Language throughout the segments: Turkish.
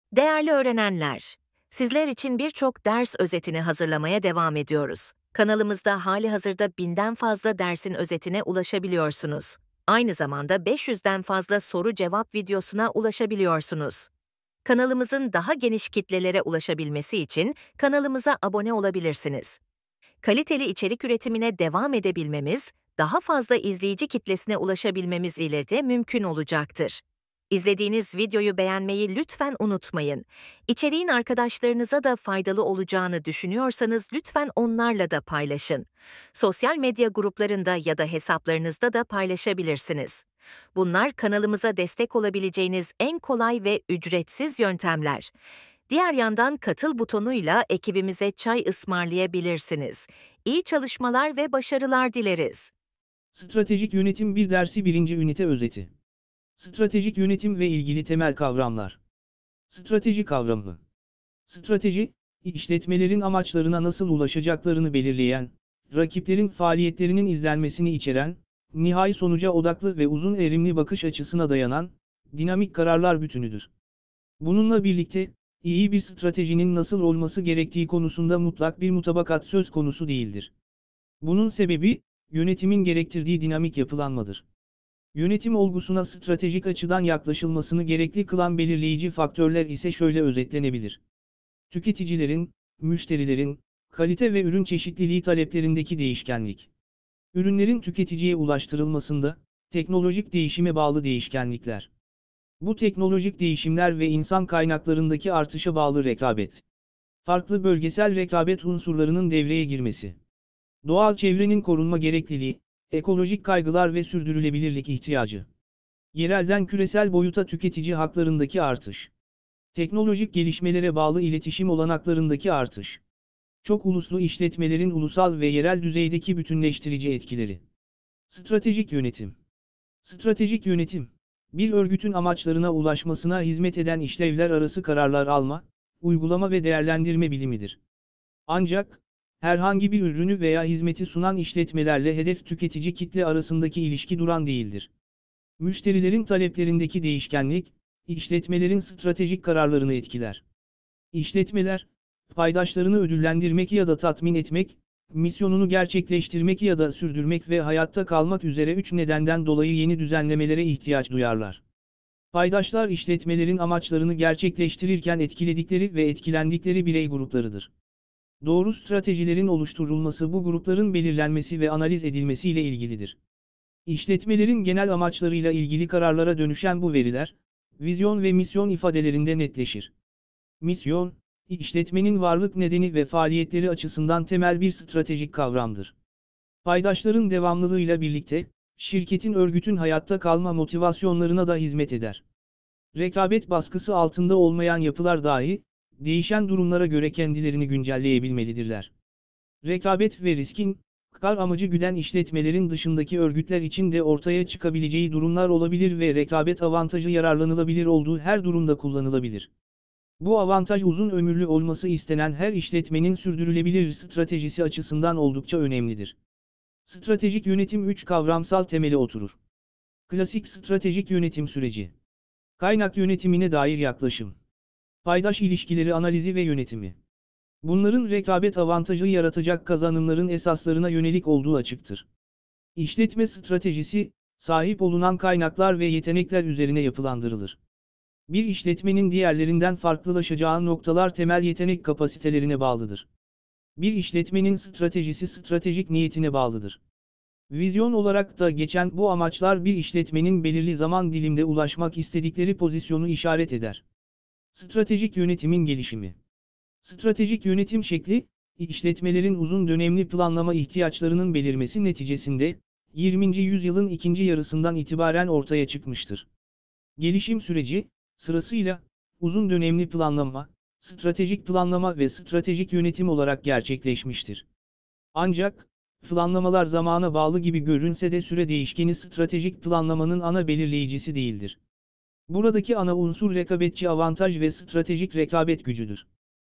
Değerli öğrenenler, sizler için birçok ders özetini hazırlamaya devam ediyoruz. Kanalımızda halihazırda 1000'den fazla dersin özetine ulaşabiliyorsunuz. Aynı zamanda 500'den fazla soru-cevap videosuna ulaşabiliyorsunuz. Kanalımızın daha geniş kitlelere ulaşabilmesi için kanalımıza abone olabilirsiniz. Kaliteli içerik üretimine devam edebilmemiz, daha fazla izleyici kitlesine ulaşabilmemiz ile de mümkün olacaktır. İzlediğiniz videoyu beğenmeyi lütfen unutmayın. İçeriğin arkadaşlarınıza da faydalı olacağını düşünüyorsanız lütfen onlarla da paylaşın. Sosyal medya gruplarında ya da hesaplarınızda da paylaşabilirsiniz. Bunlar kanalımıza destek olabileceğiniz en kolay ve ücretsiz yöntemler. Diğer yandan katıl butonuyla ekibimize çay ısmarlayabilirsiniz. İyi çalışmalar ve başarılar dileriz. Stratejik yönetim bir dersi birinci ünite özeti. Stratejik yönetim ve ilgili temel kavramlar. Strateji kavramı. Strateji, işletmelerin amaçlarına nasıl ulaşacaklarını belirleyen, rakiplerin faaliyetlerinin izlenmesini içeren, nihai sonuca odaklı ve uzun erimli bakış açısına dayanan, dinamik kararlar bütünüdür. Bununla birlikte, iyi bir stratejinin nasıl olması gerektiği konusunda mutlak bir mutabakat söz konusu değildir. Bunun sebebi, yönetimin gerektirdiği dinamik yapılanmadır. Yönetim olgusuna stratejik açıdan yaklaşılmasını gerekli kılan belirleyici faktörler ise şöyle özetlenebilir. Tüketicilerin, müşterilerin, kalite ve ürün çeşitliliği taleplerindeki değişkenlik. Ürünlerin tüketiciye ulaştırılmasında, teknolojik değişime bağlı değişkenlikler. Bu teknolojik değişimler ve insan kaynaklarındaki artışa bağlı rekabet. Farklı bölgesel rekabet unsurlarının devreye girmesi. Doğal çevrenin korunma gerekliliği, ekolojik kaygılar ve sürdürülebilirlik ihtiyacı. Yerelden küresel boyuta tüketici haklarındaki artış. Teknolojik gelişmelere bağlı iletişim olanaklarındaki artış. Çok uluslu işletmelerin ulusal ve yerel düzeydeki bütünleştirici etkileri. Stratejik yönetim. Stratejik yönetim, bir örgütün amaçlarına ulaşmasına hizmet eden işlevler arası kararlar alma, uygulama ve değerlendirme bilimidir. Ancak, herhangi bir ürünü veya hizmeti sunan işletmelerle hedef tüketici kitle arasındaki ilişki duran değildir. Müşterilerin taleplerindeki değişkenlik, işletmelerin stratejik kararlarını etkiler. İşletmeler, paydaşlarını ödüllendirmek ya da tatmin etmek, misyonunu gerçekleştirmek ya da sürdürmek ve hayatta kalmak üzere 3 nedenden dolayı yeni düzenlemelere ihtiyaç duyarlar. Paydaşlar işletmelerin amaçlarını gerçekleştirirken etkiledikleri ve etkilendikleri birey gruplarıdır. Doğru stratejilerin oluşturulması bu grupların belirlenmesi ve analiz edilmesiyle ilgilidir. İşletmelerin genel amaçlarıyla ilgili kararlara dönüşen bu veriler, vizyon ve misyon ifadelerinde netleşir. Misyon, işletmenin varlık nedeni ve faaliyetleri açısından temel bir stratejik kavramdır. Paydaşların devamlılığıyla birlikte, şirketin örgütün hayatta kalma motivasyonlarına da hizmet eder. Rekabet baskısı altında olmayan yapılar dahi, değişen durumlara göre kendilerini güncelleyebilmelidirler. Rekabet ve riskin, kar amacı güden işletmelerin dışındaki örgütler için de ortaya çıkabileceği durumlar olabilir ve rekabet avantajı yararlanılabilir olduğu her durumda kullanılabilir. Bu avantaj uzun ömürlü olması istenen her işletmenin sürdürülebilir stratejisi açısından oldukça önemlidir. Stratejik yönetim 3 kavramsal temeli oturur. Klasik stratejik yönetim süreci. Kaynak yönetimine dair yaklaşım. Paydaş ilişkileri analizi ve yönetimi. Bunların rekabet avantajı yaratacak kazanımların esaslarına yönelik olduğu açıktır. İşletme stratejisi, sahip olunan kaynaklar ve yetenekler üzerine yapılandırılır. Bir işletmenin diğerlerinden farklılaşacağı noktalar temel yetenek kapasitelerine bağlıdır. Bir işletmenin stratejisi stratejik niyetine bağlıdır. Vizyon olarak da geçen bu amaçlar bir işletmenin belirli zaman dilimde ulaşmak istedikleri pozisyonu işaret eder. Stratejik yönetimin gelişimi. Stratejik yönetim şekli, işletmelerin uzun dönemli planlama ihtiyaçlarının belirmesi neticesinde, 20. yüzyılın ikinci yarısından itibaren ortaya çıkmıştır. Gelişim süreci, sırasıyla, uzun dönemli planlama, stratejik planlama ve stratejik yönetim olarak gerçekleşmiştir. Ancak, planlamalar zamana bağlı gibi görünse de süre değişkeni stratejik planlamanın ana belirleyicisi değildir. Buradaki ana unsur rekabetçi avantaj ve stratejik rekabet gücüdür.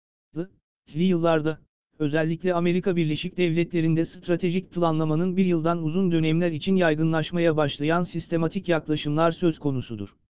Yıllarda, özellikle Amerika Birleşik Devletleri'nde stratejik planlamanın bir yıldan uzun dönemler için yaygınlaşmaya başlayan sistematik yaklaşımlar söz konusudur.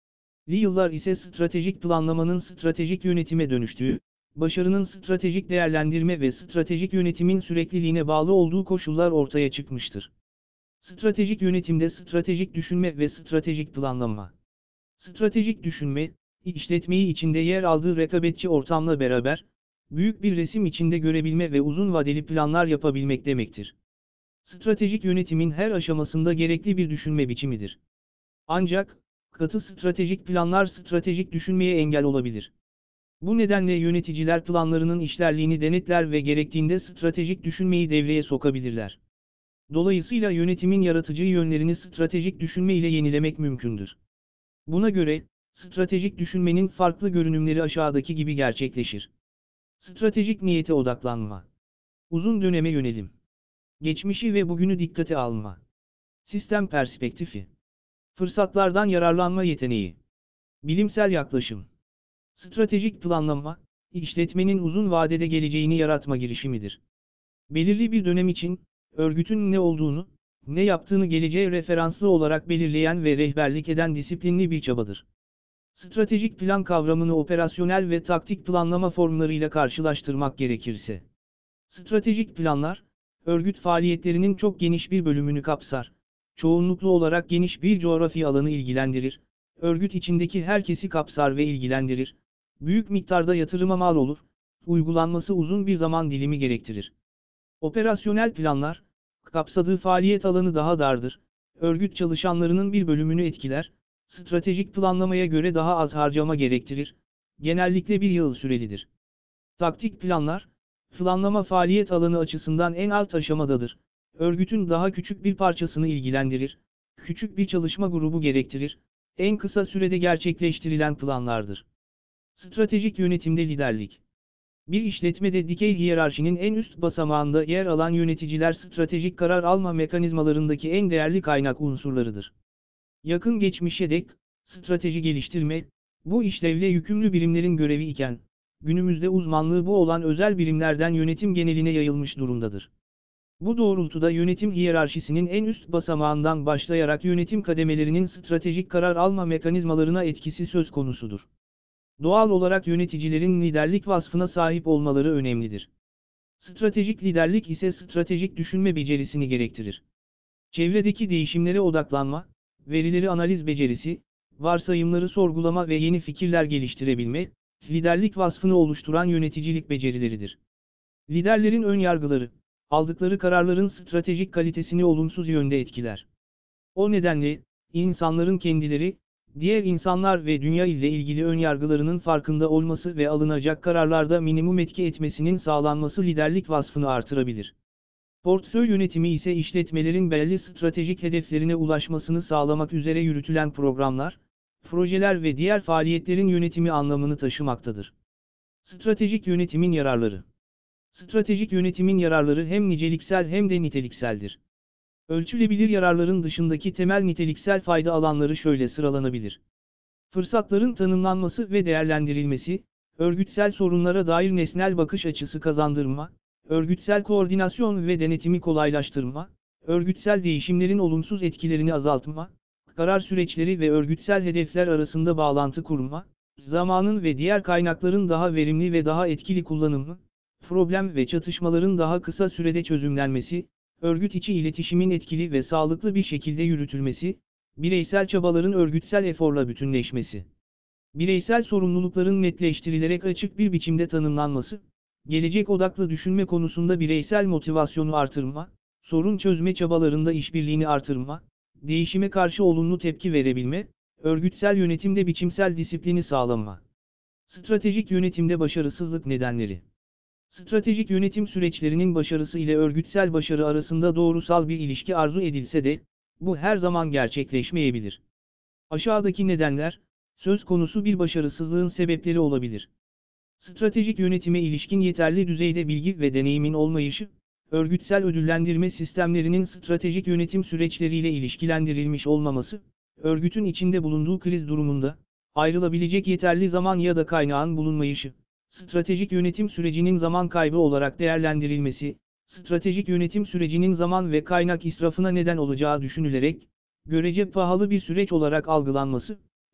Yıllar ise stratejik planlamanın stratejik yönetime dönüştüğü, başarının stratejik değerlendirme ve stratejik yönetimin sürekliliğine bağlı olduğu koşullar ortaya çıkmıştır. Stratejik yönetimde stratejik düşünme ve stratejik planlama. Stratejik düşünme, işletmeyi içinde yer aldığı rekabetçi ortamla beraber, büyük bir resim içinde görebilme ve uzun vadeli planlar yapabilmek demektir. Stratejik yönetimin her aşamasında gerekli bir düşünme biçimidir. Ancak, katı stratejik planlar stratejik düşünmeye engel olabilir. Bu nedenle yöneticiler planlarının işlerliğini denetler ve gerektiğinde stratejik düşünmeyi devreye sokabilirler. Dolayısıyla yönetimin yaratıcı yönlerini stratejik düşünme ile yenilemek mümkündür. Buna göre, stratejik düşünmenin farklı görünümleri aşağıdaki gibi gerçekleşir. Stratejik niyete odaklanma. Uzun döneme yönelim. Geçmişi ve bugünü dikkate alma. Sistem perspektifi. Fırsatlardan yararlanma yeteneği. Bilimsel yaklaşım. Stratejik planlama, işletmenin uzun vadede geleceğini yaratma girişimidir. Belirli bir dönem için, örgütün ne olduğunu, ne yaptığını geleceğe referanslı olarak belirleyen ve rehberlik eden disiplinli bir çabadır. Stratejik plan kavramını operasyonel ve taktik planlama formlarıyla karşılaştırmak gerekirse, stratejik planlar, örgüt faaliyetlerinin çok geniş bir bölümünü kapsar, çoğunluklu olarak geniş bir coğrafi alanı ilgilendirir, örgüt içindeki herkesi kapsar ve ilgilendirir, büyük miktarda yatırıma mal olur, uygulanması uzun bir zaman dilimi gerektirir. Operasyonel planlar, kapsadığı faaliyet alanı daha dardır, örgüt çalışanlarının bir bölümünü etkiler, stratejik planlamaya göre daha az harcama gerektirir, genellikle bir yıl sürelidir. Taktik planlar, planlama faaliyet alanı açısından en alt aşamadadır, örgütün daha küçük bir parçasını ilgilendirir, küçük bir çalışma grubu gerektirir, en kısa sürede gerçekleştirilen planlardır. Stratejik yönetimde liderlik. Bir işletmede dikey hiyerarşinin en üst basamağında yer alan yöneticiler stratejik karar alma mekanizmalarındaki en değerli kaynak unsurlarıdır. Yakın geçmişe dek, strateji geliştirme, bu işlevle yükümlü birimlerin görevi iken, günümüzde uzmanlığı bu olan özel birimlerden yönetim geneline yayılmış durumdadır. Bu doğrultuda yönetim hiyerarşisinin en üst basamağından başlayarak yönetim kademelerinin stratejik karar alma mekanizmalarına etkisi söz konusudur. Doğal olarak yöneticilerin liderlik vasfına sahip olmaları önemlidir. Stratejik liderlik ise stratejik düşünme becerisini gerektirir. Çevredeki değişimlere odaklanma, verileri analiz becerisi, varsayımları sorgulama ve yeni fikirler geliştirebilme, liderlik vasfını oluşturan yöneticilik becerileridir. Liderlerin ön yargıları, aldıkları kararların stratejik kalitesini olumsuz yönde etkiler. O nedenle, insanların kendileri, diğer insanlar ve dünya ile ilgili önyargılarının farkında olması ve alınacak kararlarda minimum etki etmesinin sağlanması liderlik vasfını artırabilir. Portföy yönetimi ise işletmelerin belli stratejik hedeflerine ulaşmasını sağlamak üzere yürütülen programlar, projeler ve diğer faaliyetlerin yönetimi anlamını taşımaktadır. Stratejik yönetimin yararları. Stratejik yönetimin yararları hem niceliksel hem de nitelikseldir. Ölçülebilir yararların dışındaki temel niteliksel fayda alanları şöyle sıralanabilir. Fırsatların tanımlanması ve değerlendirilmesi, örgütsel sorunlara dair nesnel bakış açısı kazandırma, örgütsel koordinasyon ve denetimi kolaylaştırma, örgütsel değişimlerin olumsuz etkilerini azaltma, karar süreçleri ve örgütsel hedefler arasında bağlantı kurma, zamanın ve diğer kaynakların daha verimli ve daha etkili kullanımı, problem ve çatışmaların daha kısa sürede çözümlenmesi, örgüt içi iletişimin etkili ve sağlıklı bir şekilde yürütülmesi, bireysel çabaların örgütsel eforla bütünleşmesi. Bireysel sorumlulukların netleştirilerek açık bir biçimde tanımlanması, gelecek odaklı düşünme konusunda bireysel motivasyonu artırma, sorun çözme çabalarında işbirliğini artırma, değişime karşı olumlu tepki verebilme, örgütsel yönetimde biçimsel disiplini sağlama. Stratejik yönetimde başarısızlık nedenleri. Stratejik yönetim süreçlerinin başarısı ile örgütsel başarı arasında doğrusal bir ilişki arzu edilse de, bu her zaman gerçekleşmeyebilir. Aşağıdaki nedenler, söz konusu bir başarısızlığın sebepleri olabilir. Stratejik yönetime ilişkin yeterli düzeyde bilgi ve deneyimin olmayışı, örgütsel ödüllendirme sistemlerinin stratejik yönetim süreçleriyle ilişkilendirilmiş olmaması, örgütün içinde bulunduğu kriz durumunda, ayrılabilecek yeterli zaman ya da kaynağın bulunmayışı, stratejik yönetim sürecinin zaman kaybı olarak değerlendirilmesi, stratejik yönetim sürecinin zaman ve kaynak israfına neden olacağı düşünülerek, görece pahalı bir süreç olarak algılanması,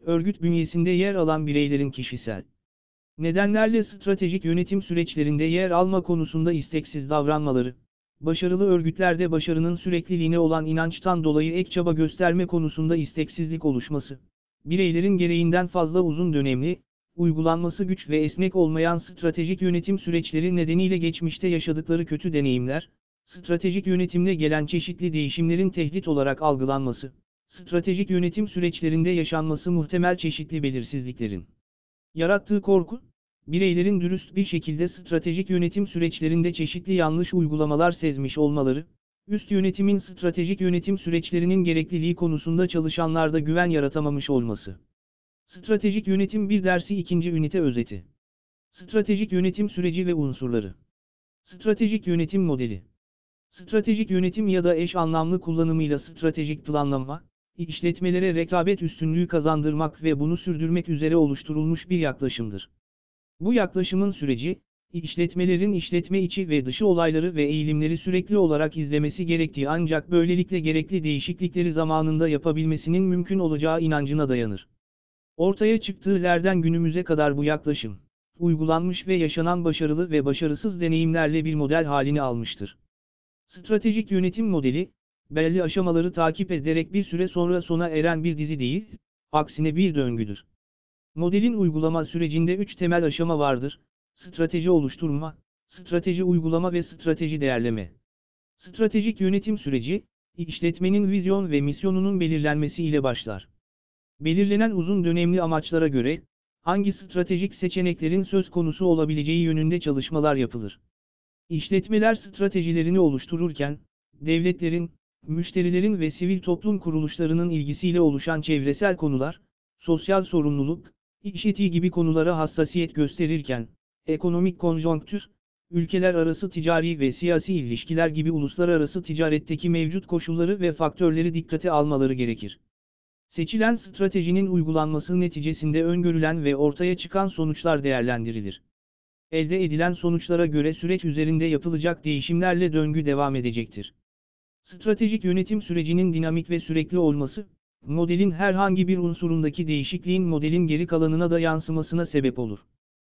örgüt bünyesinde yer alan bireylerin kişisel nedenlerle stratejik yönetim süreçlerinde yer alma konusunda isteksiz davranmaları, başarılı örgütlerde başarının sürekliliğine olan inançtan dolayı ek çaba gösterme konusunda isteksizlik oluşması, bireylerin gereğinden fazla uzun dönemli, uygulanması güç ve esnek olmayan stratejik yönetim süreçleri nedeniyle geçmişte yaşadıkları kötü deneyimler, stratejik yönetimle gelen çeşitli değişimlerin tehdit olarak algılanması, stratejik yönetim süreçlerinde yaşanması muhtemel çeşitli belirsizliklerin yarattığı korku, bireylerin dürüst bir şekilde stratejik yönetim süreçlerinde çeşitli yanlış uygulamalar sezmiş olmaları, üst yönetimin stratejik yönetim süreçlerinin gerekliliği konusunda çalışanlarda güven yaratamamış olması. Stratejik yönetim bir dersi 2. ünite özeti. Stratejik yönetim süreci ve unsurları. Stratejik yönetim modeli. Stratejik yönetim ya da eş anlamlı kullanımıyla stratejik planlama, işletmelere rekabet üstünlüğü kazandırmak ve bunu sürdürmek üzere oluşturulmuş bir yaklaşımdır. Bu yaklaşımın süreci, işletmelerin işletme içi ve dışı olayları ve eğilimleri sürekli olarak izlemesi gerektiği ancak böylelikle gerekli değişiklikleri zamanında yapabilmesinin mümkün olacağı inancına dayanır. Ortaya çıktığı günümüze kadar bu yaklaşım, uygulanmış ve yaşanan başarılı ve başarısız deneyimlerle bir model halini almıştır. Stratejik yönetim modeli, belli aşamaları takip ederek bir süre sonra sona eren bir dizi değil, aksine bir döngüdür. Modelin uygulama sürecinde 3 temel aşama vardır: strateji oluşturma, strateji uygulama ve strateji değerleme. Stratejik yönetim süreci, işletmenin vizyon ve misyonunun belirlenmesi ile başlar. Belirlenen uzun dönemli amaçlara göre, hangi stratejik seçeneklerin söz konusu olabileceği yönünde çalışmalar yapılır. İşletmeler stratejilerini oluştururken, devletlerin, müşterilerin ve sivil toplum kuruluşlarının ilgisiyle oluşan çevresel konular, sosyal sorumluluk, iş etiği gibi konulara hassasiyet gösterirken, ekonomik konjonktür, ülkeler arası ticari ve siyasi ilişkiler gibi uluslararası ticaretteki mevcut koşulları ve faktörleri dikkate almaları gerekir. Seçilen stratejinin uygulanması neticesinde öngörülen ve ortaya çıkan sonuçlar değerlendirilir. Elde edilen sonuçlara göre süreç üzerinde yapılacak değişimlerle döngü devam edecektir. Stratejik yönetim sürecinin dinamik ve sürekli olması, modelin herhangi bir unsurundaki değişikliğin modelin geri kalanına da yansımasına sebep olur.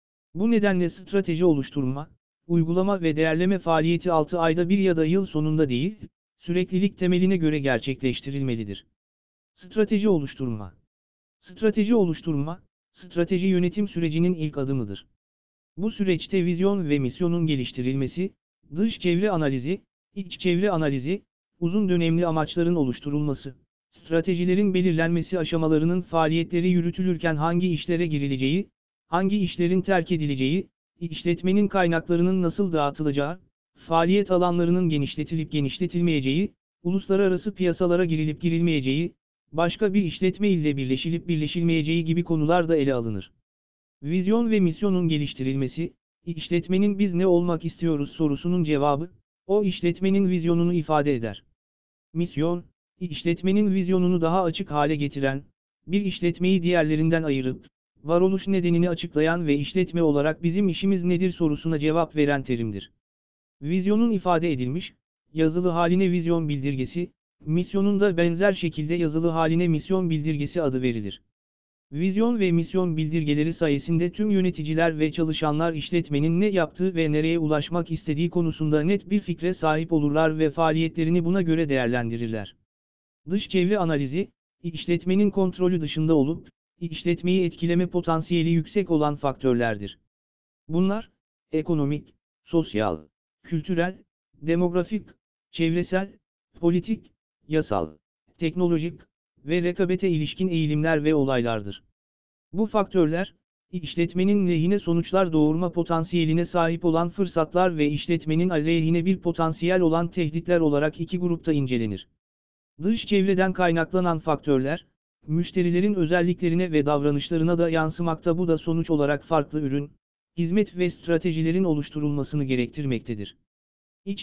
Bu nedenle strateji oluşturma, uygulama ve değerleme faaliyeti 6 ayda bir ya da yıl sonunda değil, süreklilik temeline göre gerçekleştirilmelidir. Strateji oluşturma. Strateji oluşturma, strateji yönetim sürecinin ilk adımıdır. Bu süreçte vizyon ve misyonun geliştirilmesi, dış çevre analizi, iç çevre analizi, uzun dönemli amaçların oluşturulması, stratejilerin belirlenmesi aşamalarının faaliyetleri yürütülürken hangi işlere girileceği, hangi işlerin terk edileceği, işletmenin kaynaklarının nasıl dağıtılacağı, faaliyet alanlarının genişletilip genişletilmeyeceği, uluslararası piyasalara girilip girilmeyeceği, başka bir işletme ile birleşilip birleşilmeyeceği gibi konular da ele alınır. Vizyon ve misyonun geliştirilmesi, işletmenin biz ne olmak istiyoruz sorusunun cevabı, o işletmenin vizyonunu ifade eder. Misyon, işletmenin vizyonunu daha açık hale getiren, bir işletmeyi diğerlerinden ayırıp, varoluş nedenini açıklayan ve işletme olarak bizim işimiz nedir sorusuna cevap veren terimdir. Vizyonun ifade edilmiş, yazılı haline vizyon bildirgesi, misyonun da benzer şekilde yazılı haline misyon bildirgesi adı verilir. Vizyon ve misyon bildirgeleri sayesinde tüm yöneticiler ve çalışanlar işletmenin ne yaptığı ve nereye ulaşmak istediği konusunda net bir fikre sahip olurlar ve faaliyetlerini buna göre değerlendirirler. Dış çevre analizi, işletmenin kontrolü dışında olup, işletmeyi etkileme potansiyeli yüksek olan faktörlerdir. Bunlar, ekonomik, sosyal, kültürel, demografik, çevresel, politik, yasal, teknolojik ve rekabete ilişkin eğilimler ve olaylardır. Bu faktörler, işletmenin lehine sonuçlar doğurma potansiyeline sahip olan fırsatlar ve işletmenin aleyhine bir potansiyel olan tehditler olarak iki grupta incelenir. Dış çevreden kaynaklanan faktörler, müşterilerin özelliklerine ve davranışlarına da yansımakta, bu da sonuç olarak farklı ürün, hizmet ve stratejilerin oluşturulmasını gerektirmektedir. İç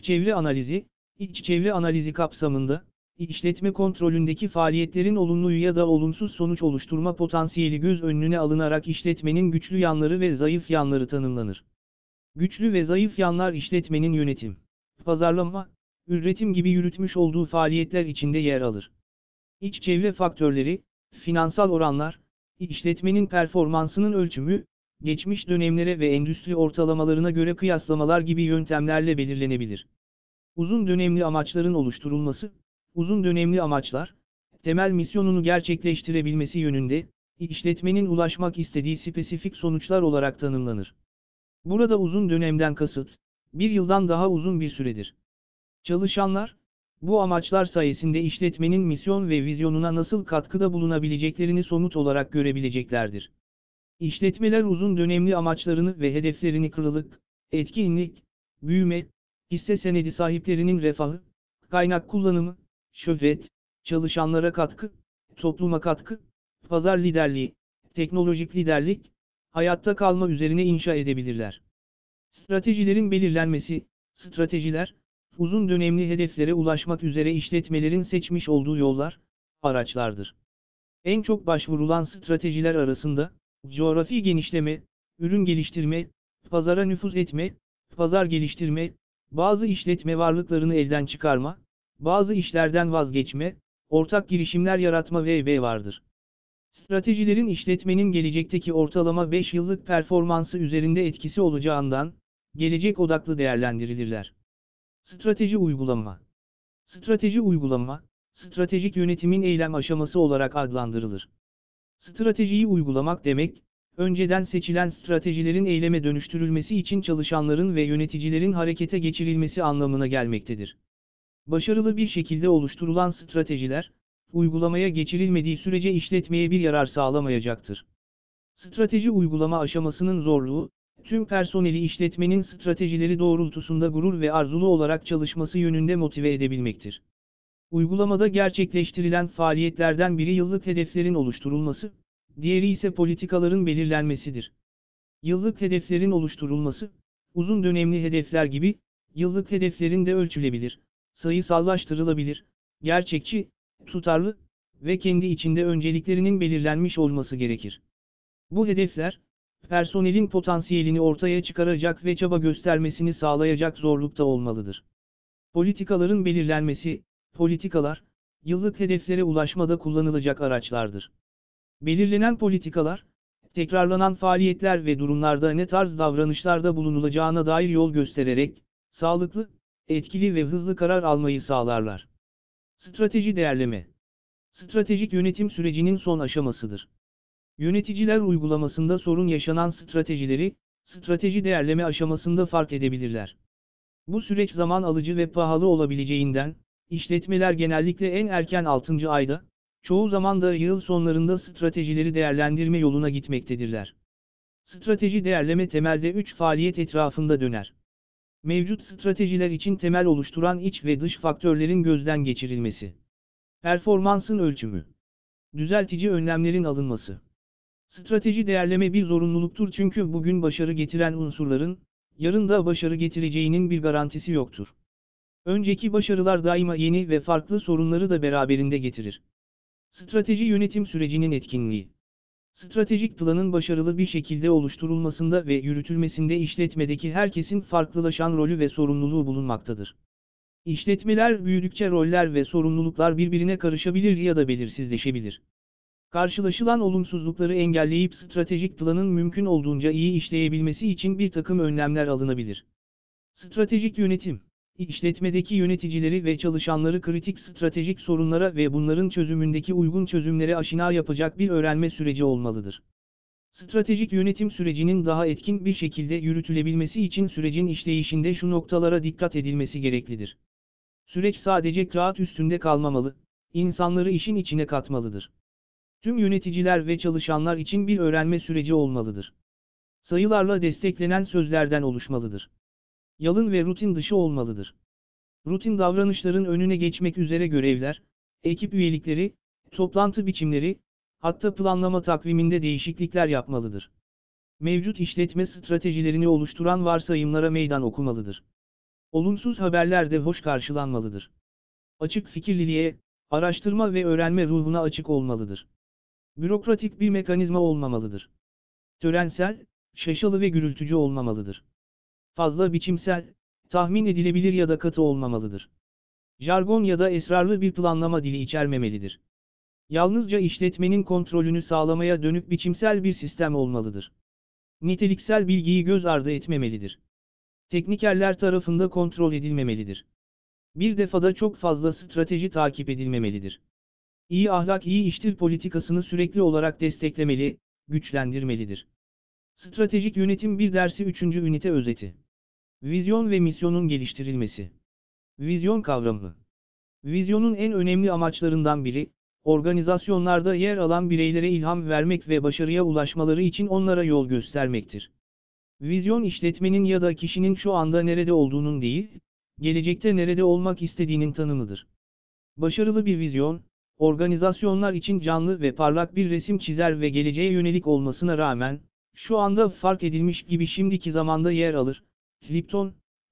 çevre analizi kapsamında, İşletme kontrolündeki faaliyetlerin olumlu ya da olumsuz sonuç oluşturma potansiyeli göz önüne alınarak işletmenin güçlü yanları ve zayıf yanları tanımlanır. Güçlü ve zayıf yanlar işletmenin yönetim, pazarlama, üretim gibi yürütmüş olduğu faaliyetler içinde yer alır. İç çevre faktörleri, finansal oranlar, işletmenin performansının ölçümü, geçmiş dönemlere ve endüstri ortalamalarına göre kıyaslamalar gibi yöntemlerle belirlenebilir. Uzun dönemli amaçların oluşturulması, uzun dönemli amaçlar, temel misyonunu gerçekleştirebilmesi yönünde, işletmenin ulaşmak istediği spesifik sonuçlar olarak tanımlanır. Burada uzun dönemden kasıt, bir yıldan daha uzun bir süredir. Çalışanlar, bu amaçlar sayesinde işletmenin misyon ve vizyonuna nasıl katkıda bulunabileceklerini somut olarak görebileceklerdir. İşletmeler uzun dönemli amaçlarını ve hedeflerini krallık, etkinlik, büyüme, hisse senedi sahiplerinin refahı, kaynak kullanımı, şöhret, çalışanlara katkı, topluma katkı, pazar liderliği, teknolojik liderlik, hayatta kalma üzerine inşa edebilirler. Stratejilerin belirlenmesi, stratejiler, uzun dönemli hedeflere ulaşmak üzere işletmelerin seçmiş olduğu yollar, araçlardır. En çok başvurulan stratejiler arasında, coğrafi genişleme, ürün geliştirme, pazara nüfuz etme, pazar geliştirme, bazı işletme varlıklarını elden çıkarma, bazı işlerden vazgeçme, ortak girişimler yaratma ve vardır. Stratejilerin işletmenin gelecekteki ortalama 5 yıllık performansı üzerinde etkisi olacağından, gelecek odaklı değerlendirilirler. Strateji uygulama. Strateji uygulama, stratejik yönetimin eylem aşaması olarak adlandırılır. Stratejiyi uygulamak demek, önceden seçilen stratejilerin eyleme dönüştürülmesi için çalışanların ve yöneticilerin harekete geçirilmesi anlamına gelmektedir. Başarılı bir şekilde oluşturulan stratejiler, uygulamaya geçirilmediği sürece işletmeye bir yarar sağlamayacaktır. Strateji uygulama aşamasının zorluğu, tüm personeli işletmenin stratejileri doğrultusunda gurur ve arzulu olarak çalışması yönünde motive edebilmektir. Uygulamada gerçekleştirilen faaliyetlerden biri yıllık hedeflerin oluşturulması, diğeri ise politikaların belirlenmesidir. Yıllık hedeflerin oluşturulması, uzun dönemli hedefler gibi, yıllık hedeflerin de ölçülebilir, sayısallaştırılabilir, gerçekçi, tutarlı ve kendi içinde önceliklerinin belirlenmiş olması gerekir. Bu hedefler, personelin potansiyelini ortaya çıkaracak ve çaba göstermesini sağlayacak zorlukta olmalıdır. Politikaların belirlenmesi, politikalar, yıllık hedeflere ulaşmada kullanılacak araçlardır. Belirlenen politikalar, tekrarlanan faaliyetler ve durumlarda ne tarz davranışlarda bulunulacağına dair yol göstererek, sağlıklı, etkili ve hızlı karar almayı sağlarlar. Strateji değerleme. Stratejik yönetim sürecinin son aşamasıdır. Yöneticiler uygulamasında sorun yaşanan stratejileri, strateji değerleme aşamasında fark edebilirler. Bu süreç zaman alıcı ve pahalı olabileceğinden, işletmeler genellikle en erken 6. ayda, çoğu zaman da yıl sonlarında stratejileri değerlendirme yoluna gitmektedirler. Strateji değerleme temelde 3 faaliyet etrafında döner. Mevcut stratejiler için temel oluşturan iç ve dış faktörlerin gözden geçirilmesi. Performansın ölçümü. Düzeltici önlemlerin alınması. Strateji değerleme bir zorunluluktur çünkü bugün başarı getiren unsurların, yarın da başarı getireceğinin bir garantisi yoktur. Önceki başarılar daima yeni ve farklı sorunları da beraberinde getirir. Strateji yönetim sürecinin etkinliği. Stratejik planın başarılı bir şekilde oluşturulmasında ve yürütülmesinde işletmedeki herkesin farklılaşan rolü ve sorumluluğu bulunmaktadır. İşletmeler büyüdükçe roller ve sorumluluklar birbirine karışabilir ya da belirsizleşebilir. Karşılaşılan olumsuzlukları engelleyip stratejik planın mümkün olduğunca iyi işleyebilmesi için bir takım önlemler alınabilir. Stratejik yönetim, işletmedeki yöneticileri ve çalışanları kritik stratejik sorunlara ve bunların çözümündeki uygun çözümlere aşina yapacak bir öğrenme süreci olmalıdır. Stratejik yönetim sürecinin daha etkin bir şekilde yürütülebilmesi için sürecin işleyişinde şu noktalara dikkat edilmesi gereklidir. Süreç sadece kağıt üstünde kalmamalı, insanları işin içine katmalıdır. Tüm yöneticiler ve çalışanlar için bir öğrenme süreci olmalıdır. Sayılarla desteklenen sözlerden oluşmalıdır. Yalın ve rutin dışı olmalıdır. Rutin davranışların önüne geçmek üzere görevler, ekip üyelikleri, toplantı biçimleri, hatta planlama takviminde değişiklikler yapmalıdır. Mevcut işletme stratejilerini oluşturan varsayımlara meydan okumalıdır. Olumsuz haberler de hoş karşılanmalıdır. Açık fikirliliğe, araştırma ve öğrenme ruhuna açık olmalıdır. Bürokratik bir mekanizma olmamalıdır. Törensel, şaşalı ve gürültücü olmamalıdır. Fazla biçimsel, tahmin edilebilir ya da katı olmamalıdır. Jargon ya da esrarlı bir planlama dili içermemelidir. Yalnızca işletmenin kontrolünü sağlamaya dönük biçimsel bir sistem olmalıdır. Niteliksel bilgiyi göz ardı etmemelidir. Teknikerler tarafında kontrol edilmemelidir. Bir defada çok fazla strateji takip edilmemelidir. İyi ahlak iyi iştir politikasını sürekli olarak desteklemeli, güçlendirmelidir. Stratejik yönetim bir dersi 3. ünite özeti. Vizyon ve misyonun geliştirilmesi. Vizyon kavramı. Vizyonun en önemli amaçlarından biri, organizasyonlarda yer alan bireylere ilham vermek ve başarıya ulaşmaları için onlara yol göstermektir. Vizyon işletmenin ya da kişinin şu anda nerede olduğunun değil, gelecekte nerede olmak istediğinin tanımıdır. Başarılı bir vizyon, organizasyonlar için canlı ve parlak bir resim çizer ve geleceğe yönelik olmasına rağmen, şu anda fark edilmiş gibi şimdiki zamanda yer alır. Lipton,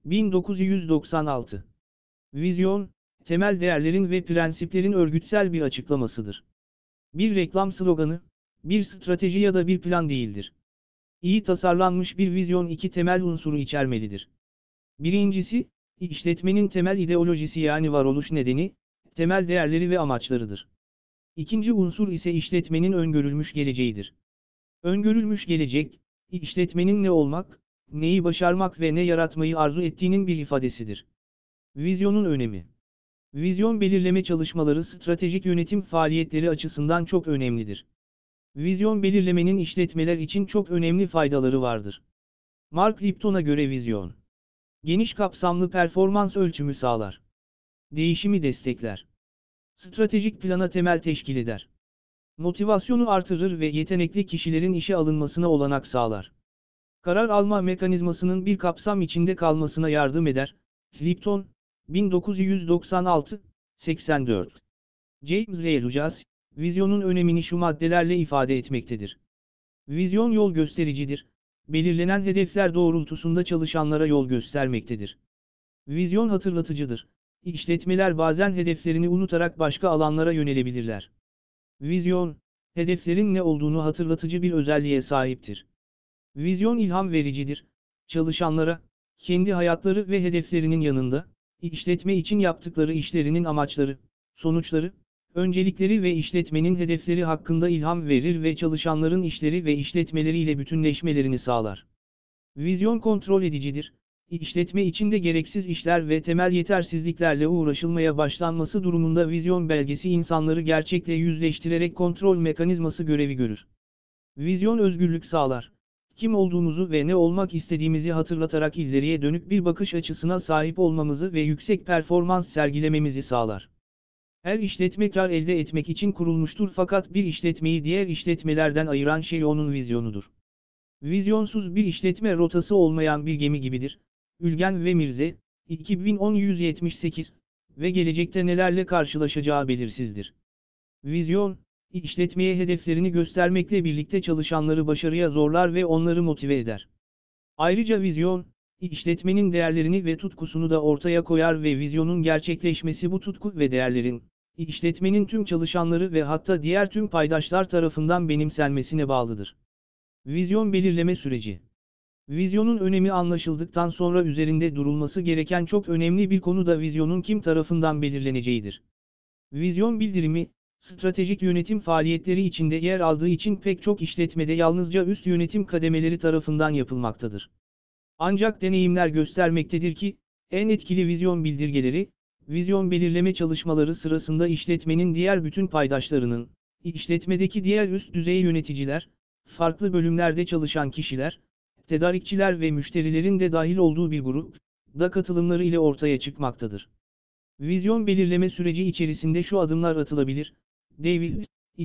1996. Vizyon, temel değerlerin ve prensiplerin örgütsel bir açıklamasıdır. Bir reklam sloganı, bir strateji ya da bir plan değildir. İyi tasarlanmış bir vizyon iki temel unsuru içermelidir. Birincisi, işletmenin temel ideolojisi yani varoluş nedeni, temel değerleri ve amaçlarıdır. İkinci unsur ise işletmenin öngörülmüş geleceğidir. Öngörülmüş gelecek, işletmenin ne olmak, neyi başarmak ve ne yaratmayı arzu ettiğinin bir ifadesidir. Vizyonun önemi. Vizyon belirleme çalışmaları stratejik yönetim faaliyetleri açısından çok önemlidir. Vizyon belirlemenin işletmeler için çok önemli faydaları vardır. Mark Lipton'a göre vizyon, geniş kapsamlı performans ölçümü sağlar. Değişimi destekler. Stratejik plana temel teşkil eder. Motivasyonu artırır ve yetenekli kişilerin işe alınmasına olanak sağlar. Karar alma mekanizmasının bir kapsam içinde kalmasına yardım eder. Lipton, 1996, 84. James L. Lucas, vizyonun önemini şu maddelerle ifade etmektedir. Vizyon yol göstericidir. Belirlenen hedefler doğrultusunda çalışanlara yol göstermektedir. Vizyon hatırlatıcıdır. İşletmeler bazen hedeflerini unutarak başka alanlara yönelebilirler. Vizyon, hedeflerin ne olduğunu hatırlatıcı bir özelliğe sahiptir. Vizyon ilham vericidir. Çalışanlara, kendi hayatları ve hedeflerinin yanında, işletme için yaptıkları işlerinin amaçları, sonuçları, öncelikleri ve işletmenin hedefleri hakkında ilham verir ve çalışanların işleri ve işletmeleriyle bütünleşmelerini sağlar. Vizyon kontrol edicidir. İşletme içinde gereksiz işler ve temel yetersizliklerle uğraşılmaya başlanması durumunda vizyon belgesi insanları gerçekle yüzleştirerek kontrol mekanizması görevi görür. Vizyon özgürlük sağlar. Kim olduğumuzu ve ne olmak istediğimizi hatırlatarak ileriye dönük bir bakış açısına sahip olmamızı ve yüksek performans sergilememizi sağlar. Her işletme kar elde etmek için kurulmuştur fakat bir işletmeyi diğer işletmelerden ayıran şey onun vizyonudur. Vizyonsuz bir işletme rotası olmayan bir gemi gibidir. Ülgen ve Mirze, 2010-178 ve gelecekte nelerle karşılaşacağı belirsizdir. Vizyon, işletmeye hedeflerini göstermekle birlikte çalışanları başarıya zorlar ve onları motive eder. Ayrıca vizyon, işletmenin değerlerini ve tutkusunu da ortaya koyar ve vizyonun gerçekleşmesi bu tutku ve değerlerin, işletmenin tüm çalışanları ve hatta diğer tüm paydaşlar tarafından benimsenmesine bağlıdır. Vizyon belirleme süreci. Vizyonun önemi anlaşıldıktan sonra üzerinde durulması gereken çok önemli bir konu da vizyonun kim tarafından belirleneceğidir. Vizyon bildirimi, stratejik yönetim faaliyetleri içinde yer aldığı için pek çok işletmede yalnızca üst yönetim kademeleri tarafından yapılmaktadır. Ancak deneyimler göstermektedir ki, en etkili vizyon bildirgeleri, vizyon belirleme çalışmaları sırasında işletmenin diğer bütün paydaşlarının, işletmedeki diğer üst düzey yöneticiler, farklı bölümlerde çalışan kişiler, tedarikçiler ve müşterilerin de dahil olduğu bir grup, da katılımları ile ortaya çıkmaktadır. Vizyon belirleme süreci içerisinde şu adımlar atılabilir. David,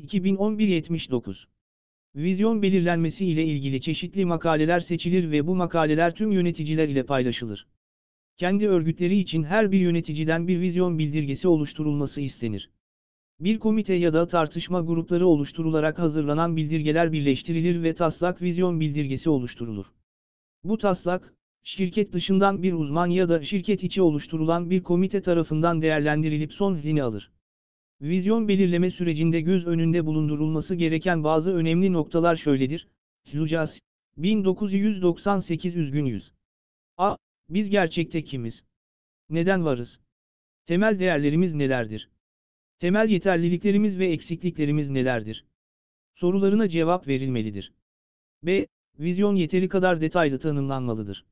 2011-79. Vizyon belirlenmesi ile ilgili çeşitli makaleler seçilir ve bu makaleler tüm yöneticiler ile paylaşılır. Kendi örgütleri için her bir yöneticiden bir vizyon bildirgesi oluşturulması istenir. Bir komite ya da tartışma grupları oluşturularak hazırlanan bildirgeler birleştirilir ve taslak vizyon bildirgesi oluşturulur. Bu taslak, şirket dışından bir uzman ya da şirket içi oluşturulan bir komite tarafından değerlendirilip son halini alır. Vizyon belirleme sürecinde göz önünde bulundurulması gereken bazı önemli noktalar şöyledir. Lucas, 1998 üzgün yüz. A. Biz gerçekte kimiz? Neden varız? Temel değerlerimiz nelerdir? Temel yeterliliklerimiz ve eksikliklerimiz nelerdir? Sorularına cevap verilmelidir. B. Vizyon yeteri kadar detaylı tanımlanmalıdır.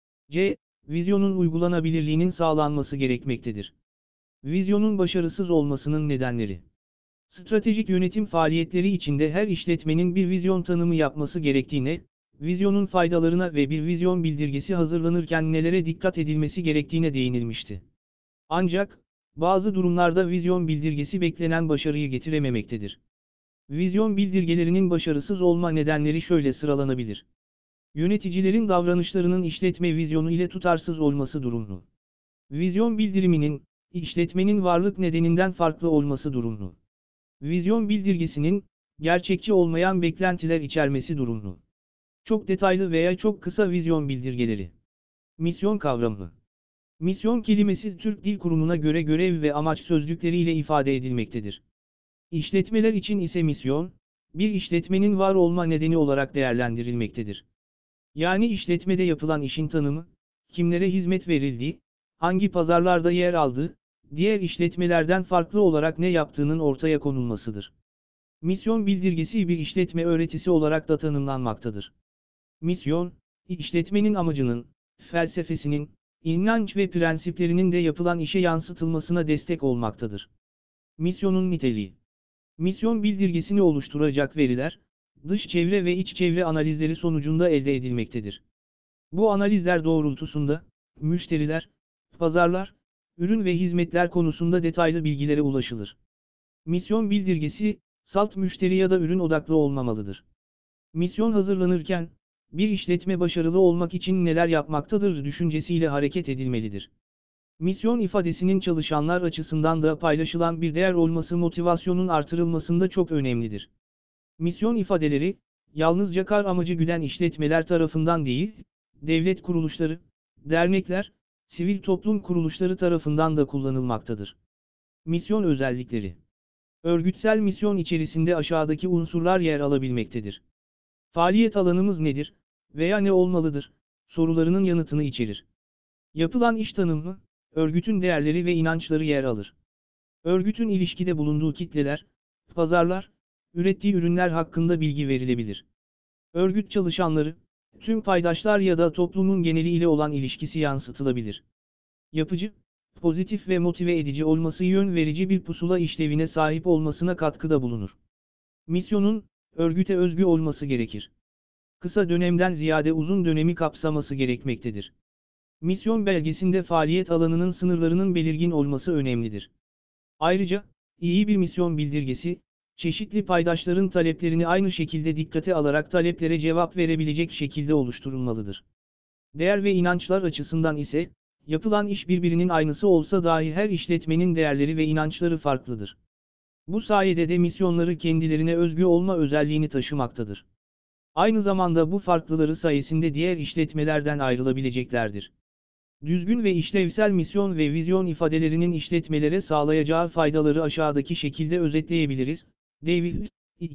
C. Vizyonun uygulanabilirliğinin sağlanması gerekmektedir. Vizyonun başarısız olmasının nedenleri. Stratejik yönetim faaliyetleri içinde her işletmenin bir vizyon tanımı yapması gerektiğine, vizyonun faydalarına ve bir vizyon bildirgesi hazırlanırken nelere dikkat edilmesi gerektiğine değinilmişti. Ancak, bazı durumlarda vizyon bildirgesi beklenen başarıyı getirememektedir. Vizyon bildirgelerinin başarısız olma nedenleri şöyle sıralanabilir. Yöneticilerin davranışlarının işletme vizyonu ile tutarsız olması durumlu. Vizyon bildiriminin, işletmenin varlık nedeninden farklı olması durumlu. Vizyon bildirgesinin, gerçekçi olmayan beklentiler içermesi durumlu. Çok detaylı veya çok kısa vizyon bildirgeleri. Misyon kavramı. Misyon kelimesi Türk Dil Kurumu'na göre görev ve amaç sözcükleriyle ifade edilmektedir. İşletmeler için ise misyon, bir işletmenin var olma nedeni olarak değerlendirilmektedir. Yani işletmede yapılan işin tanımı, kimlere hizmet verildiği, hangi pazarlarda yer aldığı, diğer işletmelerden farklı olarak ne yaptığının ortaya konulmasıdır. Misyon bildirgesi bir işletme öğretisi olarak da tanımlanmaktadır. Misyon, işletmenin amacının, felsefesinin, inanç ve prensiplerinin de yapılan işe yansıtılmasına destek olmaktadır. Misyonun niteliği. Misyon bildirgesini oluşturacak veriler, dış çevre ve iç çevre analizleri sonucunda elde edilmektedir. Bu analizler doğrultusunda, müşteriler, pazarlar, ürün ve hizmetler konusunda detaylı bilgilere ulaşılır. Misyon bildirgesi, salt müşteri ya da ürün odaklı olmamalıdır. Misyon hazırlanırken, bir işletme başarılı olmak için neler yapmaktadır düşüncesiyle hareket edilmelidir. Misyon ifadesinin çalışanlar açısından da paylaşılan bir değer olması motivasyonun artırılmasında çok önemlidir. Misyon ifadeleri, yalnızca kar amacı güden işletmeler tarafından değil, devlet kuruluşları, dernekler, sivil toplum kuruluşları tarafından da kullanılmaktadır. Misyon özellikleri. Örgütsel misyon içerisinde aşağıdaki unsurlar yer alabilmektedir. Faaliyet alanımız nedir veya ne olmalıdır sorularının yanıtını içerir. Yapılan iş tanımı, örgütün değerleri ve inançları yer alır. Örgütün ilişkide bulunduğu kitleler, pazarlar, ürettiği ürünler hakkında bilgi verilebilir. Örgüt çalışanları, tüm paydaşlar ya da toplumun geneli ile olan ilişkisi yansıtılabilir. Yapıcı, pozitif ve motive edici olması yön verici bir pusula işlevine sahip olmasına katkıda bulunur. Misyonun, örgüte özgü olması gerekir. Kısa dönemden ziyade uzun dönemi kapsaması gerekmektedir. Misyon belgesinde faaliyet alanının sınırlarının belirgin olması önemlidir. Ayrıca, iyi bir misyon bildirgesi, çeşitli paydaşların taleplerini aynı şekilde dikkate alarak taleplere cevap verebilecek şekilde oluşturulmalıdır. Değer ve inançlar açısından ise, yapılan iş birbirinin aynısı olsa dahi her işletmenin değerleri ve inançları farklıdır. Bu sayede de misyonları kendilerine özgü olma özelliğini taşımaktadır. Aynı zamanda bu farklıları sayesinde diğer işletmelerden ayrılabileceklerdir. Düzgün ve işlevsel misyon ve vizyon ifadelerinin işletmelere sağlayacağı faydaları aşağıdaki şekilde özetleyebiliriz. David,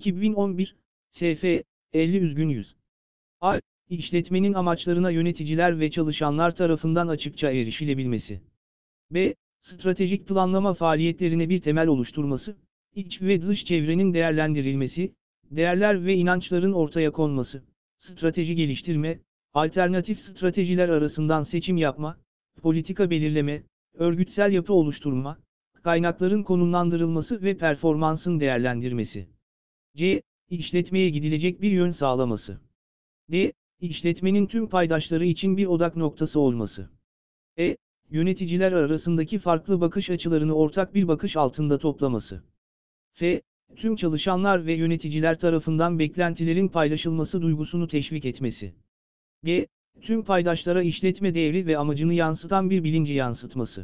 2011, SF, 50-100. A. İşletmenin amaçlarına yöneticiler ve çalışanlar tarafından açıkça erişilebilmesi. B. Stratejik planlama faaliyetlerine bir temel oluşturması, iç ve dış çevrenin değerlendirilmesi, değerler ve inançların ortaya konması, strateji geliştirme, alternatif stratejiler arasından seçim yapma, politika belirleme, örgütsel yapı oluşturma, kaynakların konumlandırılması ve performansın değerlendirmesi. C. İşletmeye gidilecek bir yön sağlaması. D. İşletmenin tüm paydaşları için bir odak noktası olması. E. Yöneticiler arasındaki farklı bakış açılarını ortak bir bakış altında toplaması. F. Tüm çalışanlar ve yöneticiler tarafından beklentilerin paylaşılması duygusunu teşvik etmesi. G. Tüm paydaşlara işletme değeri ve amacını yansıtan bir bilinci yansıtması.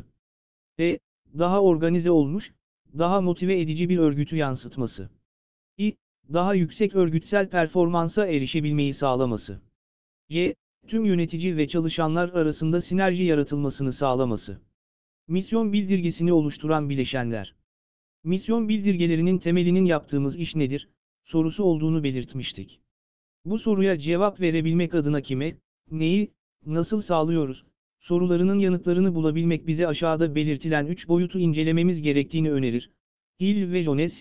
E. Daha organize olmuş, daha motive edici bir örgütü yansıtması. İ. Daha yüksek örgütsel performansa erişebilmeyi sağlaması. C. Tüm yönetici ve çalışanlar arasında sinerji yaratılmasını sağlaması. Misyon bildirgesini oluşturan bileşenler. Misyon bildirgelerinin temelinin yaptığımız iş nedir sorusu olduğunu belirtmiştik. Bu soruya cevap verebilmek adına kime, neyi, nasıl sağlıyoruz sorularının yanıtlarını bulabilmek bize aşağıda belirtilen 3 boyutu incelememiz gerektiğini önerir. Hill ve Jones,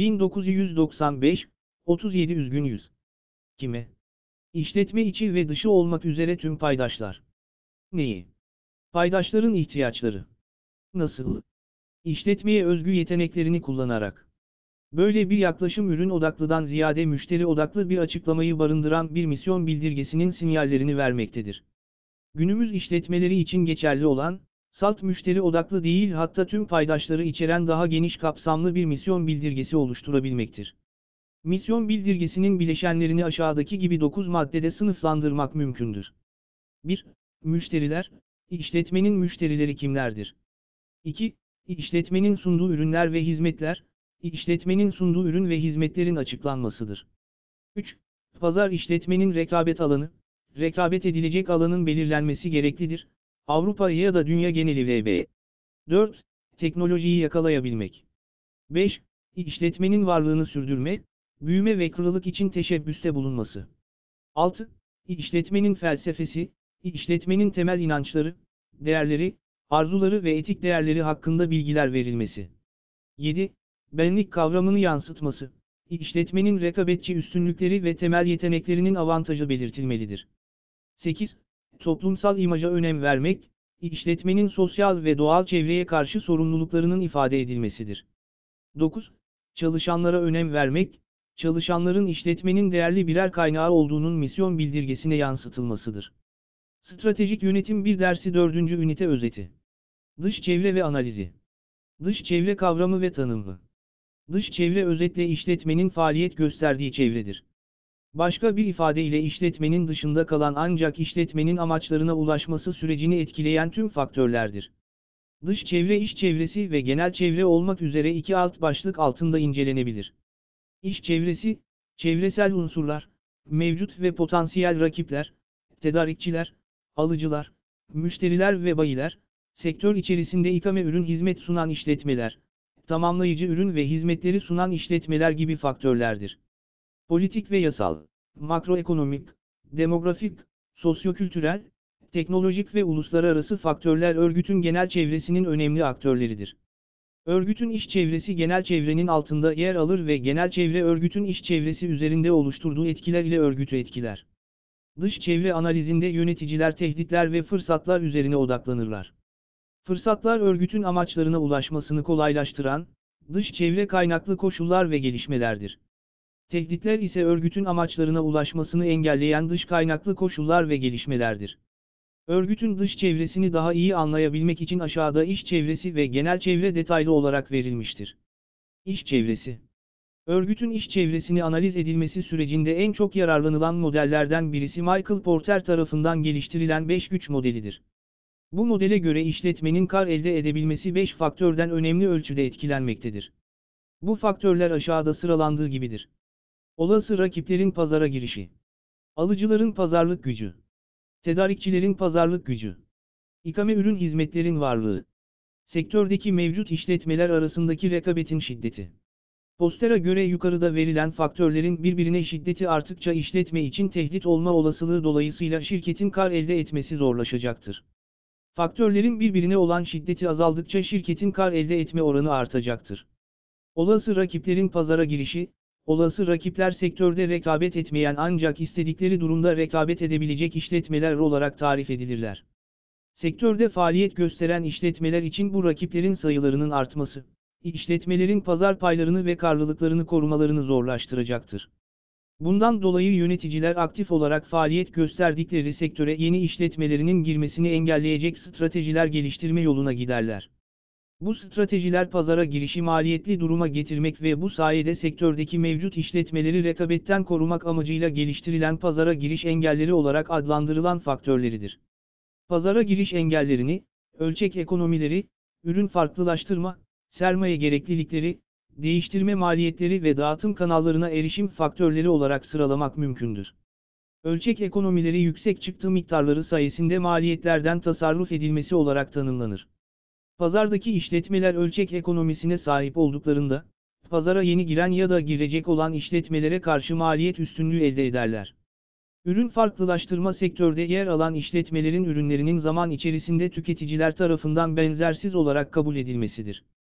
1995, 37 üzgün 100. Kime? İşletme içi ve dışı olmak üzere tüm paydaşlar. Neyi? Paydaşların ihtiyaçları. Nasıl? İşletmeye özgü yeteneklerini kullanarak. Böyle bir yaklaşım ürün odaklıdan ziyade müşteri odaklı bir açıklamayı barındıran bir misyon bildirgesinin sinyallerini vermektedir. Günümüz işletmeleri için geçerli olan, salt müşteri odaklı değil hatta tüm paydaşları içeren daha geniş kapsamlı bir misyon bildirgesi oluşturabilmektir. Misyon bildirgesinin bileşenlerini aşağıdaki gibi 9 maddede sınıflandırmak mümkündür. 1. Müşteriler, işletmenin müşterileri kimlerdir? 2. İşletmenin sunduğu ürünler ve hizmetler, işletmenin sunduğu ürün ve hizmetlerin açıklanmasıdır. 3. Pazar işletmenin rekabet alanı, rekabet edilecek alanın belirlenmesi gereklidir, Avrupa ya da dünya geneli vb. 4. Teknolojiyi yakalayabilmek. 5. İşletmenin varlığını sürdürme, büyüme ve kırılık için teşebbüste bulunması. 6. İşletmenin felsefesi, işletmenin temel inançları, değerleri, arzuları ve etik değerleri hakkında bilgiler verilmesi. 7. Benlik kavramını yansıtması, işletmenin rekabetçi üstünlükleri ve temel yeteneklerinin avantajı belirtilmelidir. 8. Toplumsal imaja önem vermek, işletmenin sosyal ve doğal çevreye karşı sorumluluklarının ifade edilmesidir. 9. Çalışanlara önem vermek, çalışanların işletmenin değerli birer kaynağı olduğunun misyon bildirgesine yansıtılmasıdır. Stratejik Yönetim 1 dersi 4. ünite özeti. Dış çevre ve analizi. Dış çevre kavramı ve tanımı. Dış çevre özetle işletmenin faaliyet gösterdiği çevredir. Başka bir ifadeyle işletmenin dışında kalan ancak işletmenin amaçlarına ulaşması sürecini etkileyen tüm faktörlerdir. Dış çevre iş çevresi ve genel çevre olmak üzere iki alt başlık altında incelenebilir. İş çevresi, çevresel unsurlar, mevcut ve potansiyel rakipler, tedarikçiler, alıcılar, müşteriler ve bayiler, sektör içerisinde ikame ürün hizmet sunan işletmeler, tamamlayıcı ürün ve hizmetleri sunan işletmeler gibi faktörlerdir. Politik ve yasal, makroekonomik, demografik, sosyokültürel, teknolojik ve uluslararası faktörler örgütün genel çevresinin önemli aktörleridir. Örgütün iş çevresi genel çevrenin altında yer alır ve genel çevre örgütün iş çevresi üzerinde oluşturduğu etkiler ile örgütü etkiler. Dış çevre analizinde yöneticiler tehditler ve fırsatlar üzerine odaklanırlar. Fırsatlar örgütün amaçlarına ulaşmasını kolaylaştıran, dış çevre kaynaklı koşullar ve gelişmelerdir. Tehditler ise örgütün amaçlarına ulaşmasını engelleyen dış kaynaklı koşullar ve gelişmelerdir. Örgütün dış çevresini daha iyi anlayabilmek için aşağıda iş çevresi ve genel çevre detaylı olarak verilmiştir. İş çevresi. Örgütün iş çevresini analiz edilmesi sürecinde en çok yararlanılan modellerden birisi Michael Porter tarafından geliştirilen 5 güç modelidir. Bu modele göre işletmenin kar elde edebilmesi 5 faktörden önemli ölçüde etkilenmektedir. Bu faktörler aşağıda sıralandığı gibidir. Olası rakiplerin pazara girişi. Alıcıların pazarlık gücü. Tedarikçilerin pazarlık gücü. İkame ürün hizmetlerin varlığı. Sektördeki mevcut işletmeler arasındaki rekabetin şiddeti. Poster'a göre yukarıda verilen faktörlerin birbirine şiddeti arttıkça işletme için tehdit olma olasılığı dolayısıyla şirketin kar elde etmesi zorlaşacaktır. Faktörlerin birbirine olan şiddeti azaldıkça şirketin kar elde etme oranı artacaktır. Olası rakiplerin pazara girişi, olası rakipler sektörde rekabet etmeyen ancak istedikleri durumda rekabet edebilecek işletmeler olarak tarif edilirler. Sektörde faaliyet gösteren işletmeler için bu rakiplerin sayılarının artması, işletmelerin pazar paylarını ve karlılıklarını korumalarını zorlaştıracaktır. Bundan dolayı yöneticiler aktif olarak faaliyet gösterdikleri sektöre yeni işletmelerinin girmesini engelleyecek stratejiler geliştirme yoluna giderler. Bu stratejiler pazara girişi maliyetli duruma getirmek ve bu sayede sektördeki mevcut işletmeleri rekabetten korumak amacıyla geliştirilen pazara giriş engelleri olarak adlandırılan faktörleridir. Pazara giriş engellerini, ölçek ekonomileri, ürün farklılaştırma, sermaye gereklilikleri, değiştirme maliyetleri ve dağıtım kanallarına erişim faktörleri olarak sıralamak mümkündür. Ölçek ekonomileri yüksek çıktı miktarları sayesinde maliyetlerden tasarruf edilmesi olarak tanımlanır. Pazardaki işletmeler ölçek ekonomisine sahip olduklarında, pazara yeni giren ya da girecek olan işletmelere karşı maliyet üstünlüğü elde ederler. Ürün farklılaştırma sektörde yer alan işletmelerin ürünlerinin zaman içerisinde tüketiciler tarafından benzersiz olarak kabul edilmesidir.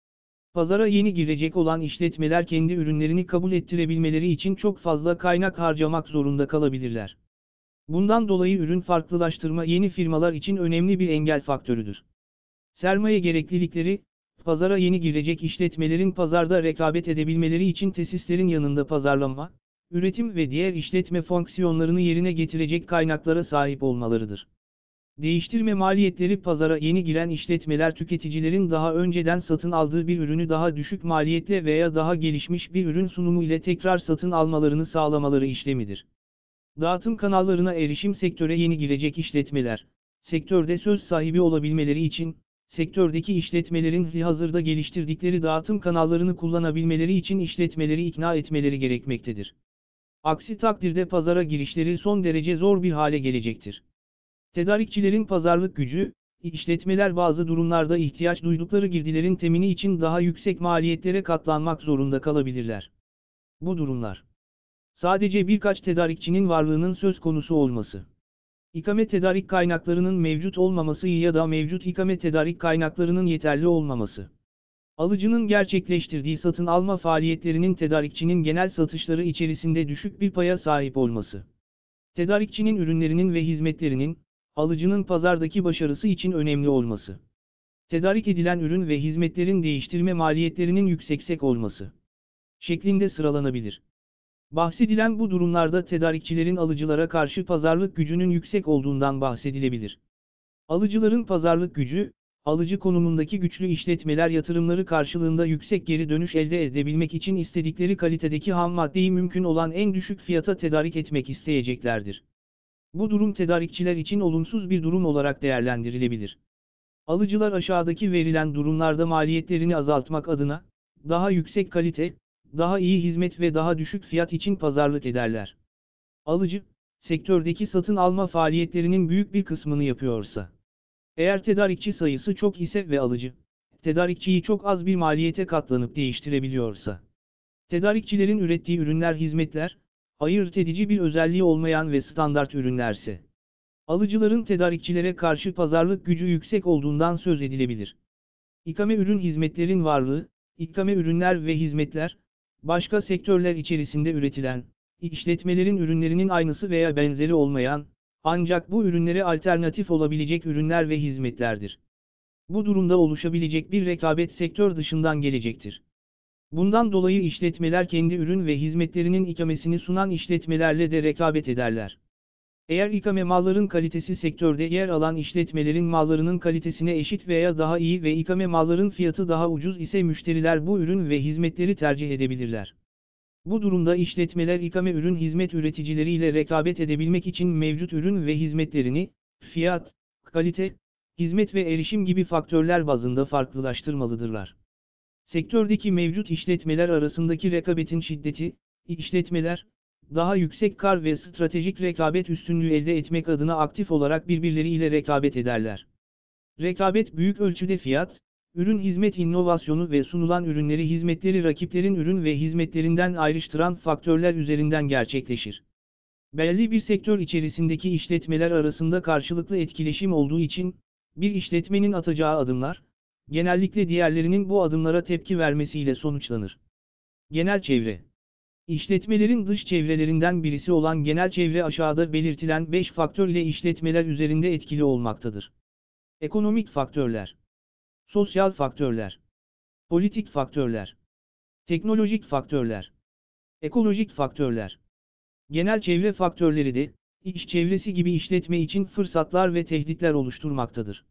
Pazara yeni girecek olan işletmeler kendi ürünlerini kabul ettirebilmeleri için çok fazla kaynak harcamak zorunda kalabilirler. Bundan dolayı ürün farklılaştırma yeni firmalar için önemli bir engel faktörüdür. Sermaye gereklilikleri, pazara yeni girecek işletmelerin pazarda rekabet edebilmeleri için tesislerin yanında pazarlama, üretim ve diğer işletme fonksiyonlarını yerine getirecek kaynaklara sahip olmalarıdır. Değiştirme maliyetleri pazara yeni giren işletmeler tüketicilerin daha önceden satın aldığı bir ürünü daha düşük maliyetle veya daha gelişmiş bir ürün sunumu ile tekrar satın almalarını sağlamaları işlemidir. Dağıtım kanallarına erişim sektöre yeni girecek işletmeler, sektörde söz sahibi olabilmeleri için, sektördeki işletmelerin hazırda geliştirdikleri dağıtım kanallarını kullanabilmeleri için işletmeleri ikna etmeleri gerekmektedir. Aksi takdirde pazara girişleri son derece zor bir hale gelecektir. Tedarikçilerin pazarlık gücü, işletmeler bazı durumlarda ihtiyaç duydukları girdilerin temini için daha yüksek maliyetlere katlanmak zorunda kalabilirler. Bu durumlar, sadece birkaç tedarikçinin varlığının söz konusu olması, İkame tedarik kaynaklarının mevcut olmaması ya da mevcut ikame tedarik kaynaklarının yeterli olmaması, alıcının gerçekleştirdiği satın alma faaliyetlerinin tedarikçinin genel satışları içerisinde düşük bir paya sahip olması, tedarikçinin ürünlerinin ve hizmetlerinin, alıcının pazardaki başarısı için önemli olması, tedarik edilen ürün ve hizmetlerin değiştirme maliyetlerinin yüksek olması şeklinde sıralanabilir. Bahsedilen bu durumlarda tedarikçilerin alıcılara karşı pazarlık gücünün yüksek olduğundan bahsedilebilir. Alıcıların pazarlık gücü, alıcı konumundaki güçlü işletmeler yatırımları karşılığında yüksek geri dönüş elde edebilmek için istedikleri kalitedeki ham maddeyi mümkün olan en düşük fiyata tedarik etmek isteyeceklerdir. Bu durum tedarikçiler için olumsuz bir durum olarak değerlendirilebilir. Alıcılar aşağıdaki verilen durumlarda maliyetlerini azaltmak adına, daha yüksek kalite, daha iyi hizmet ve daha düşük fiyat için pazarlık ederler. Alıcı, sektördeki satın alma faaliyetlerinin büyük bir kısmını yapıyorsa, eğer tedarikçi sayısı çok ise ve alıcı, tedarikçiyi çok az bir maliyete katlanıp değiştirebiliyorsa, tedarikçilerin ürettiği ürünler hizmetler, ayırt edici bir özelliği olmayan ve standart ürünlerse, alıcıların tedarikçilere karşı pazarlık gücü yüksek olduğundan söz edilebilir. İkame ürün hizmetlerin varlığı, ikame ürünler ve hizmetler, başka sektörler içerisinde üretilen, işletmelerin ürünlerinin aynısı veya benzeri olmayan, ancak bu ürünlere alternatif olabilecek ürünler ve hizmetlerdir. Bu durumda oluşabilecek bir rekabet sektör dışından gelecektir. Bundan dolayı işletmeler kendi ürün ve hizmetlerinin ikamesini sunan işletmelerle de rekabet ederler. Eğer ikame malların kalitesi sektörde yer alan işletmelerin mallarının kalitesine eşit veya daha iyi ve ikame malların fiyatı daha ucuz ise müşteriler bu ürün ve hizmetleri tercih edebilirler. Bu durumda işletmeler ikame ürün hizmet üreticileriyle rekabet edebilmek için mevcut ürün ve hizmetlerini, fiyat, kalite, hizmet ve erişim gibi faktörler bazında farklılaştırmalıdırlar. Sektördeki mevcut işletmeler arasındaki rekabetin şiddeti, işletmeler, daha yüksek kar ve stratejik rekabet üstünlüğü elde etmek adına aktif olarak birbirleriyle rekabet ederler. Rekabet büyük ölçüde fiyat, ürün hizmet inovasyonu ve sunulan ürünleri hizmetleri rakiplerin ürün ve hizmetlerinden ayrıştıran faktörler üzerinden gerçekleşir. Belli bir sektör içerisindeki işletmeler arasında karşılıklı etkileşim olduğu için, bir işletmenin atacağı adımlar, genellikle diğerlerinin bu adımlara tepki vermesiyle sonuçlanır. Genel çevre. İşletmelerin dış çevrelerinden birisi olan genel çevre aşağıda belirtilen 5 faktör ile işletmeler üzerinde etkili olmaktadır. Ekonomik faktörler, sosyal faktörler, politik faktörler, teknolojik faktörler, ekolojik faktörler. Genel çevre faktörleri de, iş çevresi gibi işletme için fırsatlar ve tehditler oluşturmaktadır.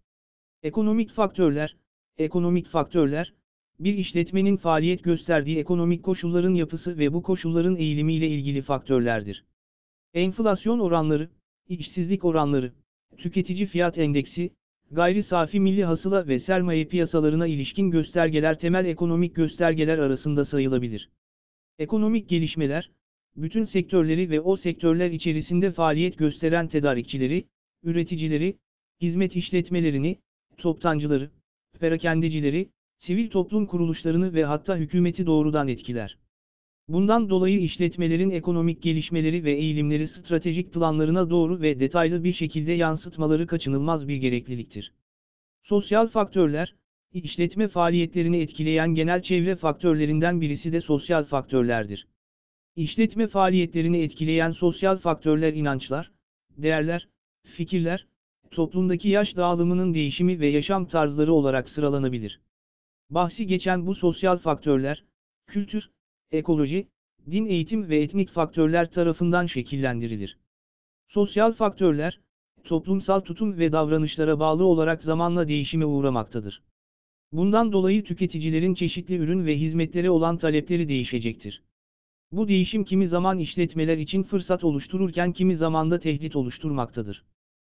Ekonomik faktörler, bir işletmenin faaliyet gösterdiği ekonomik koşulların yapısı ve bu koşulların eğilimiyle ilgili faktörlerdir. Enflasyon oranları, işsizlik oranları, tüketici fiyat endeksi, gayri safi milli hasıla ve sermaye piyasalarına ilişkin göstergeler temel ekonomik göstergeler arasında sayılabilir. Ekonomik gelişmeler, bütün sektörleri ve o sektörler içerisinde faaliyet gösteren tedarikçileri, üreticileri, hizmet işletmelerini, toptancıları, perakendecileri, sivil toplum kuruluşlarını ve hatta hükümeti doğrudan etkiler. Bundan dolayı işletmelerin ekonomik gelişmeleri ve eğilimleri stratejik planlarına doğru ve detaylı bir şekilde yansıtmaları kaçınılmaz bir gerekliliktir. Sosyal faktörler, işletme faaliyetlerini etkileyen genel çevre faktörlerinden birisi de sosyal faktörlerdir. İşletme faaliyetlerini etkileyen sosyal faktörler inançlar, değerler, fikirler, toplumdaki yaş dağılımının değişimi ve yaşam tarzları olarak sıralanabilir. Bahsi geçen bu sosyal faktörler, kültür, ekoloji, din eğitim ve etnik faktörler tarafından şekillendirilir. Sosyal faktörler, toplumsal tutum ve davranışlara bağlı olarak zamanla değişime uğramaktadır. Bundan dolayı tüketicilerin çeşitli ürün ve hizmetlere olan talepleri değişecektir. Bu değişim kimi zaman işletmeler için fırsat oluştururken kimi zaman da tehdit oluşturmaktadır.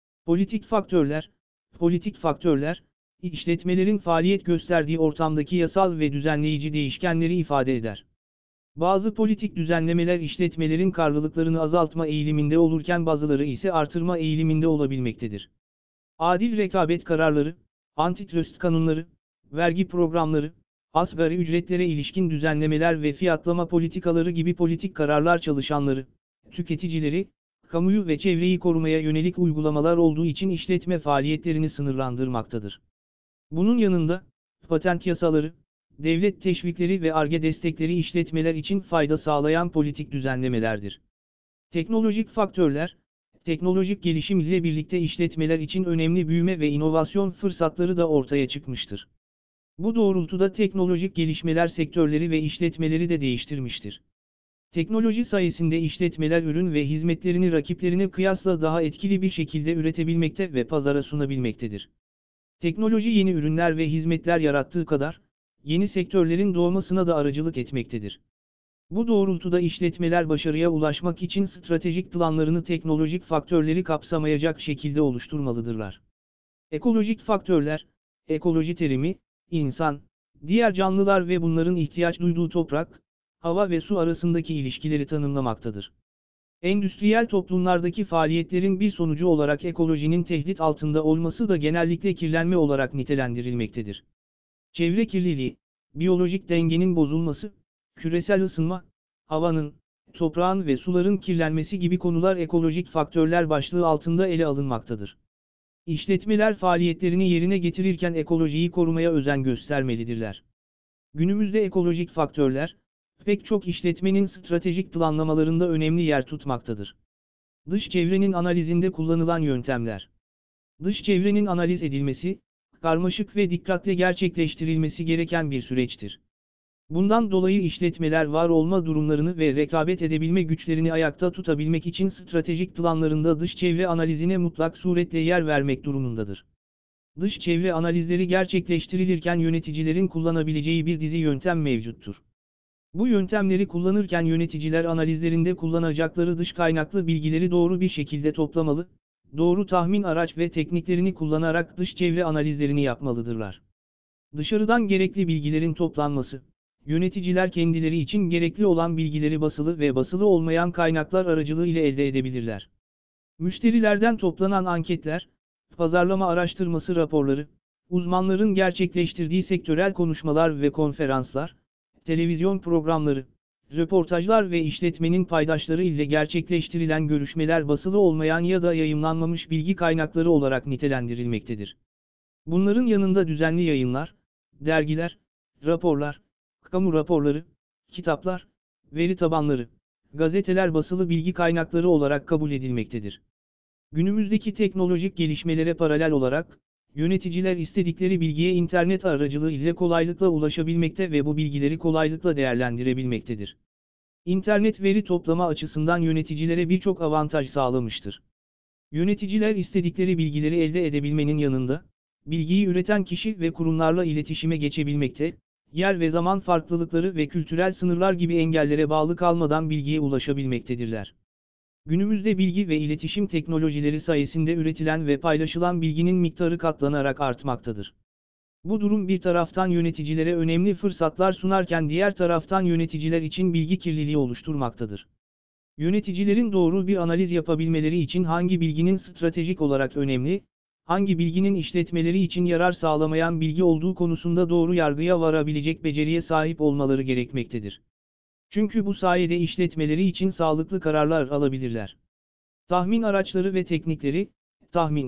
Politik faktörler, işletmelerin faaliyet gösterdiği ortamdaki yasal ve düzenleyici değişkenleri ifade eder. Bazı politik düzenlemeler işletmelerin karlılıklarını azaltma eğiliminde olurken bazıları ise artırma eğiliminde olabilmektedir. Adil rekabet kararları, antitrust kanunları, vergi programları, asgari ücretlere ilişkin düzenlemeler ve fiyatlama politikaları gibi politik kararlar çalışanları, tüketicileri, kamuyu ve çevreyi korumaya yönelik uygulamalar olduğu için işletme faaliyetlerini sınırlandırmaktadır. Bunun yanında, patent yasaları, devlet teşvikleri ve Ar-Ge destekleri işletmeler için fayda sağlayan politik düzenlemelerdir. Teknolojik faktörler, teknolojik gelişim ile birlikte işletmeler için önemli büyüme ve inovasyon fırsatları da ortaya çıkmıştır. Bu doğrultuda teknolojik gelişmeler sektörleri ve işletmeleri de değiştirmiştir. Teknoloji sayesinde işletmeler ürün ve hizmetlerini rakiplerine kıyasla daha etkili bir şekilde üretebilmekte ve pazara sunabilmektedir. Teknoloji yeni ürünler ve hizmetler yarattığı kadar, yeni sektörlerin doğmasına da aracılık etmektedir. Bu doğrultuda işletmeler başarıya ulaşmak için stratejik planlarını teknolojik faktörleri kapsamayacak şekilde oluşturmalıdırlar. Ekolojik faktörler, ekoloji terimi, insan, diğer canlılar ve bunların ihtiyaç duyduğu toprak, hava ve su arasındaki ilişkileri tanımlamaktadır. Endüstriyel toplumlardaki faaliyetlerin bir sonucu olarak ekolojinin tehdit altında olması da genellikle kirlenme olarak nitelendirilmektedir. Çevre kirliliği, biyolojik dengenin bozulması, küresel ısınma, havanın, toprağın ve suların kirlenmesi gibi konular ekolojik faktörler başlığı altında ele alınmaktadır. İşletmeler faaliyetlerini yerine getirirken ekolojiyi korumaya özen göstermelidirler. Günümüzde ekolojik faktörler, pek çok işletmenin stratejik planlamalarında önemli yer tutmaktadır. Dış çevrenin analizinde kullanılan yöntemler. Dış çevrenin analiz edilmesi, karmaşık ve dikkatle gerçekleştirilmesi gereken bir süreçtir. Bundan dolayı işletmeler var olma durumlarını ve rekabet edebilme güçlerini ayakta tutabilmek için stratejik planlarında dış çevre analizine mutlak suretle yer vermek durumundadır. Dış çevre analizleri gerçekleştirilirken yöneticilerin kullanabileceği bir dizi yöntem mevcuttur. Bu yöntemleri kullanırken yöneticiler analizlerinde kullanacakları dış kaynaklı bilgileri doğru bir şekilde toplamalı, doğru tahmin araç ve tekniklerini kullanarak dış çevre analizlerini yapmalıdırlar. Dışarıdan gerekli bilgilerin toplanması. Yöneticiler kendileri için gerekli olan bilgileri basılı ve basılı olmayan kaynaklar aracılığıyla elde edebilirler. Müşterilerden toplanan anketler, pazarlama araştırması raporları, uzmanların gerçekleştirdiği sektörel konuşmalar ve konferanslar, televizyon programları, röportajlar ve işletmenin paydaşları ile gerçekleştirilen görüşmeler basılı olmayan ya da yayımlanmamış bilgi kaynakları olarak nitelendirilmektedir. Bunların yanında düzenli yayınlar, dergiler, raporlar, kamu raporları, kitaplar, veri tabanları, gazeteler basılı bilgi kaynakları olarak kabul edilmektedir. Günümüzdeki teknolojik gelişmelere paralel olarak, yöneticiler istedikleri bilgiye internet aracılığı ile kolaylıkla ulaşabilmekte ve bu bilgileri kolaylıkla değerlendirebilmektedir. İnternet veri toplama açısından yöneticilere birçok avantaj sağlamıştır. Yöneticiler istedikleri bilgileri elde edebilmenin yanında, bilgiyi üreten kişi ve kurumlarla iletişime geçebilmekte, yer ve zaman farklılıkları ve kültürel sınırlar gibi engellere bağlı kalmadan bilgiye ulaşabilmektedirler. Günümüzde bilgi ve iletişim teknolojileri sayesinde üretilen ve paylaşılan bilginin miktarı katlanarak artmaktadır. Bu durum bir taraftan yöneticilere önemli fırsatlar sunarken diğer taraftan yöneticiler için bilgi kirliliği oluşturmaktadır. Yöneticilerin doğru bir analiz yapabilmeleri için hangi bilginin stratejik olarak önemli, hangi bilginin işletmeleri için yarar sağlamayan bilgi olduğu konusunda doğru yargıya varabilecek beceriye sahip olmaları gerekmektedir. Çünkü bu sayede işletmeleri için sağlıklı kararlar alabilirler. Tahmin araçları ve teknikleri, tahmin,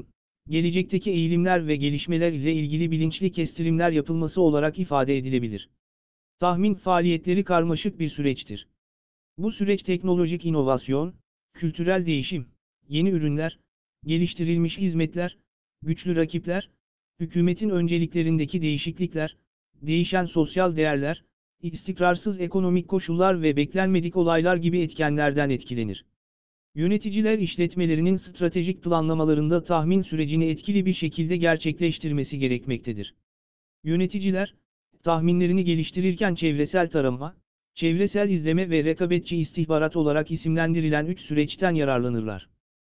gelecekteki eğilimler ve gelişmeler ile ilgili bilinçli kestirimler yapılması olarak ifade edilebilir. Tahmin faaliyetleri karmaşık bir süreçtir. Bu süreç teknolojik inovasyon, kültürel değişim, yeni ürünler, geliştirilmiş hizmetler, güçlü rakipler, hükümetin önceliklerindeki değişiklikler, değişen sosyal değerler, istikrarsız ekonomik koşullar ve beklenmedik olaylar gibi etkenlerden etkilenir. Yöneticiler işletmelerinin stratejik planlamalarında tahmin sürecini etkili bir şekilde gerçekleştirmesi gerekmektedir. Yöneticiler, tahminlerini geliştirirken çevresel tarama, çevresel izleme ve rekabetçi istihbarat olarak isimlendirilen 3 süreçten yararlanırlar.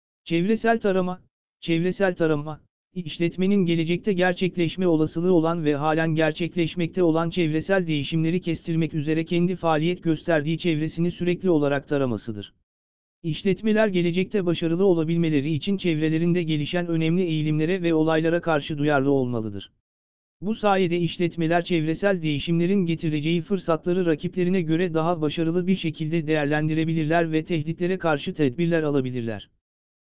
Çevresel tarama, işletmenin gelecekte gerçekleşme olasılığı olan ve halen gerçekleşmekte olan çevresel değişimleri kestirmek üzere kendi faaliyet gösterdiği çevresini sürekli olarak taramasıdır. İşletmeler gelecekte başarılı olabilmeleri için çevrelerinde gelişen önemli eğilimlere ve olaylara karşı duyarlı olmalıdır. Bu sayede işletmeler çevresel değişimlerin getireceği fırsatları rakiplerine göre daha başarılı bir şekilde değerlendirebilirler ve tehditlere karşı tedbirler alabilirler.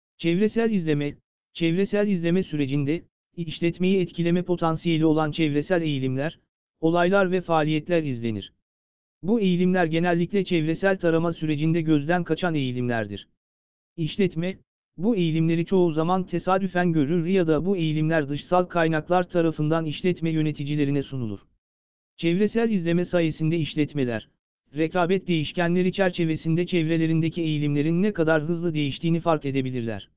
Çevresel izleme sürecinde, işletmeyi etkileme potansiyeli olan çevresel eğilimler, olaylar ve faaliyetler izlenir. Bu eğilimler genellikle çevresel tarama sürecinde gözden kaçan eğilimlerdir. İşletme, bu eğilimleri çoğu zaman tesadüfen görür ya da bu eğilimler dışsal kaynaklar tarafından işletme yöneticilerine sunulur. Çevresel izleme sayesinde işletmeler, rekabet değişkenleri çerçevesinde çevrelerindeki eğilimlerin ne kadar hızlı değiştiğini fark edebilirler.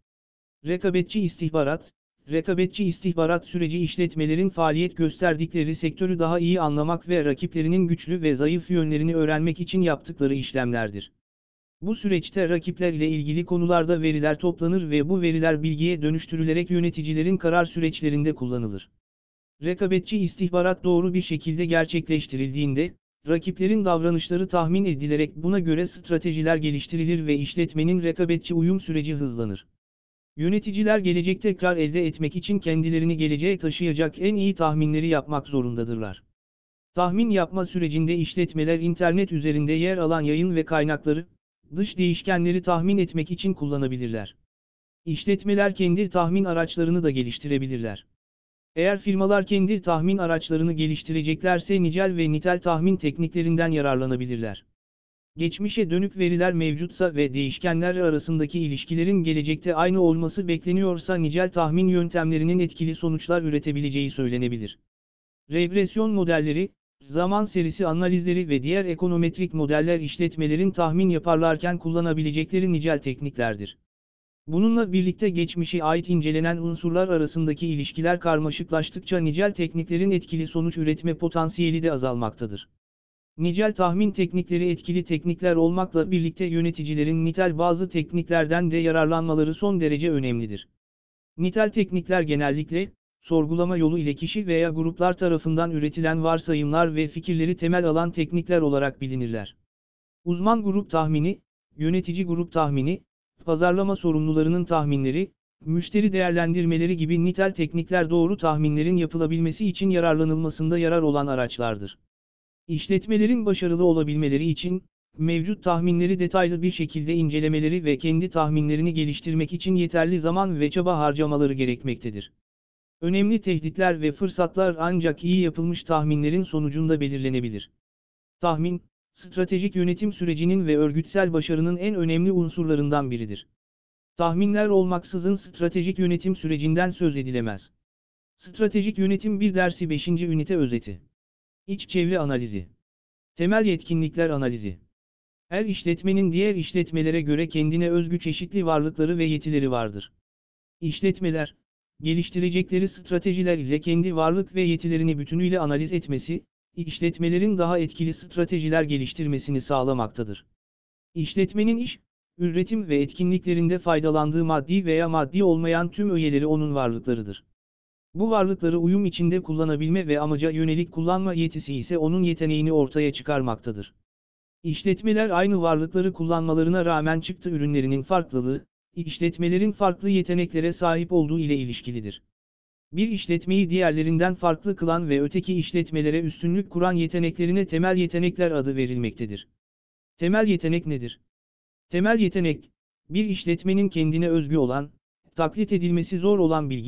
Rekabetçi istihbarat süreci işletmelerin faaliyet gösterdikleri sektörü daha iyi anlamak ve rakiplerinin güçlü ve zayıf yönlerini öğrenmek için yaptıkları işlemlerdir. Bu süreçte rakipler ile ilgili konularda veriler toplanır ve bu veriler bilgiye dönüştürülerek yöneticilerin karar süreçlerinde kullanılır. Rekabetçi istihbarat doğru bir şekilde gerçekleştirildiğinde, rakiplerin davranışları tahmin edilerek buna göre stratejiler geliştirilir ve işletmenin rekabetçi uyum süreci hızlanır. Yöneticiler gelecekte kar elde etmek için kendilerini geleceğe taşıyacak en iyi tahminleri yapmak zorundadırlar. Tahmin yapma sürecinde işletmeler internet üzerinde yer alan yayın ve kaynakları, dış değişkenleri tahmin etmek için kullanabilirler. İşletmeler kendi tahmin araçlarını da geliştirebilirler. Eğer firmalar kendi tahmin araçlarını geliştireceklerse nicel ve nitel tahmin tekniklerinden yararlanabilirler. Geçmişe dönük veriler mevcutsa ve değişkenler arasındaki ilişkilerin gelecekte aynı olması bekleniyorsa nicel tahmin yöntemlerinin etkili sonuçlar üretebileceği söylenebilir. Regresyon modelleri, zaman serisi analizleri ve diğer ekonometrik modeller işletmelerin tahmin yaparlarken kullanabilecekleri nicel tekniklerdir. Bununla birlikte geçmişe ait incelenen unsurlar arasındaki ilişkiler karmaşıklaştıkça nicel tekniklerin etkili sonuç üretme potansiyeli de azalmaktadır. Nicel tahmin teknikleri etkili teknikler olmakla birlikte yöneticilerin nitel bazı tekniklerden de yararlanmaları son derece önemlidir. Nitel teknikler genellikle, sorgulama yolu ile kişi veya gruplar tarafından üretilen varsayımlar ve fikirleri temel alan teknikler olarak bilinirler. Uzman grup tahmini, yönetici grup tahmini, pazarlama sorumlularının tahminleri, müşteri değerlendirmeleri gibi nitel teknikler doğru tahminlerin yapılabilmesi için yararlanılmasında yarar olan araçlardır. İşletmelerin başarılı olabilmeleri için, mevcut tahminleri detaylı bir şekilde incelemeleri ve kendi tahminlerini geliştirmek için yeterli zaman ve çaba harcamaları gerekmektedir. Önemli tehditler ve fırsatlar ancak iyi yapılmış tahminlerin sonucunda belirlenebilir. Tahmin, stratejik yönetim sürecinin ve örgütsel başarının en önemli unsurlarından biridir. Tahminler olmaksızın stratejik yönetim sürecinden söz edilemez. Stratejik yönetim bir dersi 5. ünite özeti. İç çevre analizi. Temel yetkinlikler analizi. Her işletmenin diğer işletmelere göre kendine özgü çeşitli varlıkları ve yetileri vardır. İşletmeler, geliştirecekleri stratejiler ile kendi varlık ve yetilerini bütünüyle analiz etmesi, işletmelerin daha etkili stratejiler geliştirmesini sağlamaktadır. İşletmenin iş, üretim ve etkinliklerinde faydalandığı maddi veya maddi olmayan tüm öğeleri onun varlıklarıdır. Bu varlıkları uyum içinde kullanabilme ve amaca yönelik kullanma yetisi ise onun yeteneğini ortaya çıkarmaktadır. İşletmeler aynı varlıkları kullanmalarına rağmen çıktı ürünlerinin farklılığı, işletmelerin farklı yeteneklere sahip olduğu ile ilişkilidir. Bir işletmeyi diğerlerinden farklı kılan ve öteki işletmelere üstünlük kuran yeteneklerine temel yetenekler adı verilmektedir. Temel yetenek nedir? Temel yetenek, bir işletmenin kendine özgü olan, taklit edilmesi zor olan bilgi,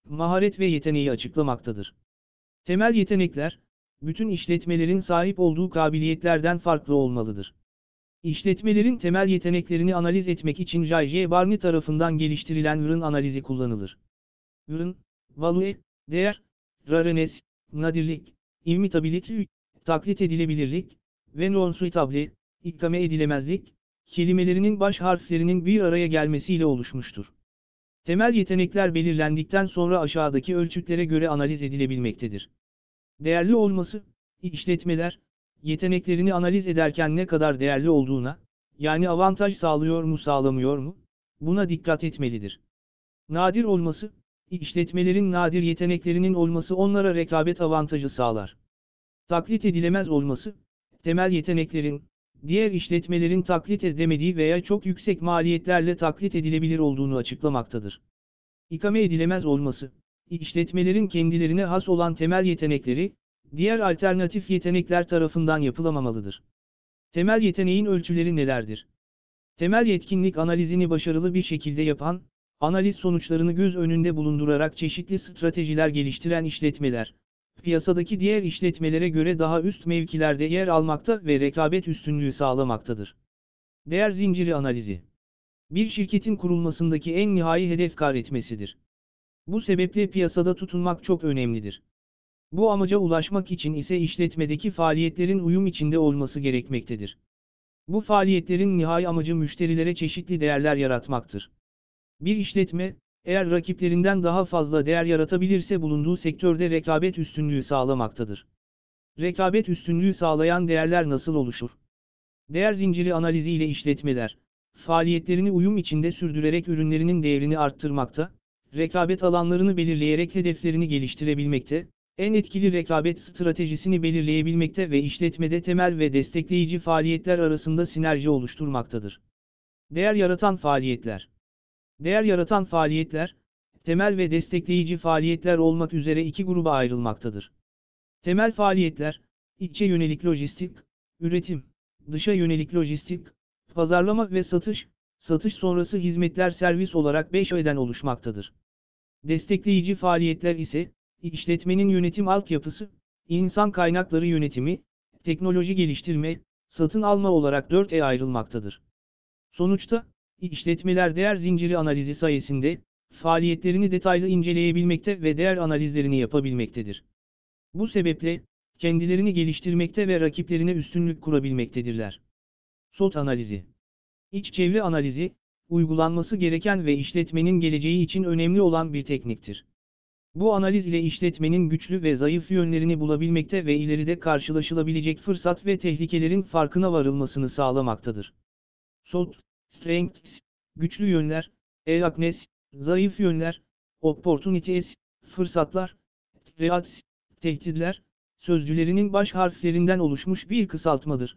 maharet ve yeteneği açıklamaktadır. Temel yetenekler, bütün işletmelerin sahip olduğu kabiliyetlerden farklı olmalıdır. İşletmelerin temel yeteneklerini analiz etmek için J.J. Barney tarafından geliştirilen VRN analizi kullanılır. VRN, value, değer, rareness, nadirlik, imitability, taklit edilebilirlik ve non-suitable, ikame edilemezlik, kelimelerinin baş harflerinin bir araya gelmesiyle oluşmuştur. Temel yetenekler belirlendikten sonra aşağıdaki ölçütlere göre analiz edilebilmektedir. Değerli olması, işletmeler, yeteneklerini analiz ederken ne kadar değerli olduğuna, yani avantaj sağlıyor mu sağlamıyor mu, buna dikkat etmelidir. Nadir olması, işletmelerin nadir yeteneklerinin olması onlara rekabet avantajı sağlar. Taklit edilemez olması, temel yeteneklerin, diğer işletmelerin taklit edemediği veya çok yüksek maliyetlerle taklit edilebilir olduğunu açıklamaktadır. İkame edilemez olması, işletmelerin kendilerine has olan temel yetenekleri, diğer alternatif yetenekler tarafından yapılamamalıdır. Temel yeteneğin ölçüleri nelerdir? Temel yetkinlik analizini başarılı bir şekilde yapan, analiz sonuçlarını göz önünde bulundurarak çeşitli stratejiler geliştiren işletmeler, piyasadaki diğer işletmelere göre daha üst mevkilerde yer almakta ve rekabet üstünlüğü sağlamaktadır. Değer zinciri analizi. Bir şirketin kurulmasındaki en nihai hedef kar etmesidir. Bu sebeple piyasada tutunmak çok önemlidir. Bu amaca ulaşmak için ise işletmedeki faaliyetlerin uyum içinde olması gerekmektedir. Bu faaliyetlerin nihai amacı müşterilere çeşitli değerler yaratmaktır. Bir işletme, eğer rakiplerinden daha fazla değer yaratabilirse bulunduğu sektörde rekabet üstünlüğü sağlamaktadır. Rekabet üstünlüğü sağlayan değerler nasıl oluşur? Değer zinciri analizi ile işletmeler, faaliyetlerini uyum içinde sürdürerek ürünlerinin değerini arttırmakta, rekabet alanlarını belirleyerek hedeflerini geliştirebilmekte, en etkili rekabet stratejisini belirleyebilmekte ve işletmede temel ve destekleyici faaliyetler arasında sinerji oluşturmaktadır. Değer yaratan faaliyetler. Değer yaratan faaliyetler, temel ve destekleyici faaliyetler olmak üzere iki gruba ayrılmaktadır. Temel faaliyetler, içe yönelik lojistik, üretim, dışa yönelik lojistik, pazarlama ve satış, satış sonrası hizmetler servis olarak 5 öğeden oluşmaktadır. Destekleyici faaliyetler ise, işletmenin yönetim altyapısı, insan kaynakları yönetimi, teknoloji geliştirme, satın alma olarak 4'e ayrılmaktadır. Sonuçta, işletmeler değer zinciri analizi sayesinde, faaliyetlerini detaylı inceleyebilmekte ve değer analizlerini yapabilmektedir. Bu sebeple, kendilerini geliştirmekte ve rakiplerine üstünlük kurabilmektedirler. SWOT analizi. İç çevre analizi, uygulanması gereken ve işletmenin geleceği için önemli olan bir tekniktir. Bu analiz ile işletmenin güçlü ve zayıf yönlerini bulabilmekte ve ileride karşılaşılabilecek fırsat ve tehlikelerin farkına varılmasını sağlamaktadır. SWOT, Strengths, güçlü yönler, Weakness, zayıf yönler, Opportunities, fırsatlar, Threats, tehditler, sözcülerinin baş harflerinden oluşmuş bir kısaltmadır.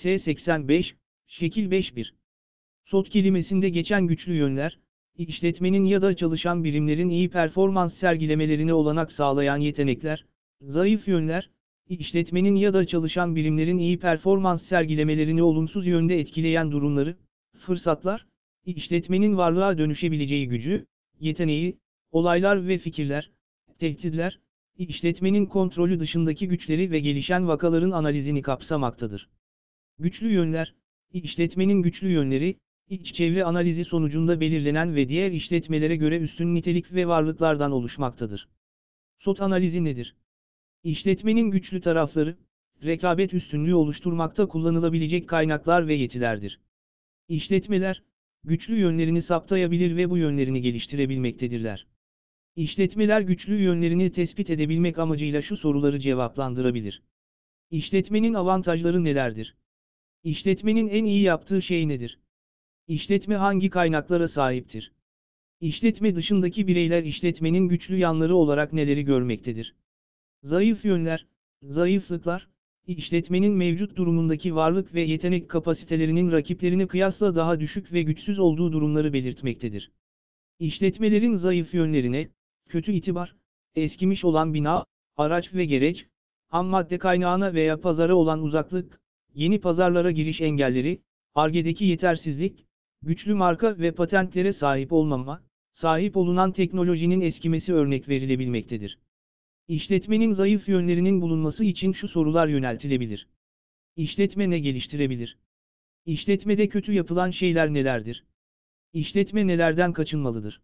S85, şekil 5.1. SWOT kelimesinde geçen güçlü yönler, işletmenin ya da çalışan birimlerin iyi performans sergilemelerine olanak sağlayan yetenekler, zayıf yönler, işletmenin ya da çalışan birimlerin iyi performans sergilemelerini olumsuz yönde etkileyen durumları, fırsatlar, işletmenin varlığa dönüşebileceği gücü, yeteneği, olaylar ve fikirler, tehditler, işletmenin kontrolü dışındaki güçleri ve gelişen vakaların analizini kapsamaktadır. Güçlü yönler, işletmenin güçlü yönleri, iç çevre analizi sonucunda belirlenen ve diğer işletmelere göre üstün nitelik ve varlıklardan oluşmaktadır. SWOT analizi nedir? İşletmenin güçlü tarafları, rekabet üstünlüğü oluşturmakta kullanılabilecek kaynaklar ve yetilerdir. İşletmeler, güçlü yönlerini saptayabilir ve bu yönlerini geliştirebilmektedirler. İşletmeler güçlü yönlerini tespit edebilmek amacıyla şu soruları cevaplandırabilir. İşletmenin avantajları nelerdir? İşletmenin en iyi yaptığı şey nedir? İşletme hangi kaynaklara sahiptir? İşletme dışındaki bireyler işletmenin güçlü yanları olarak neleri görmektedir? Zayıf yönler, zayıflıklar, işletmenin mevcut durumundaki varlık ve yetenek kapasitelerinin rakiplerine kıyasla daha düşük ve güçsüz olduğu durumları belirtmektedir. İşletmelerin zayıf yönlerine, kötü itibar, eskimiş olan bina, araç ve gereç, ham madde kaynağına veya pazara olan uzaklık, yeni pazarlara giriş engelleri, Ar-Ge'deki yetersizlik, güçlü marka ve patentlere sahip olmama, sahip olunan teknolojinin eskimesi örnek verilebilmektedir. İşletmenin zayıf yönlerinin bulunması için şu sorular yöneltilebilir. İşletme ne geliştirebilir? İşletmede kötü yapılan şeyler nelerdir? İşletme nelerden kaçınmalıdır?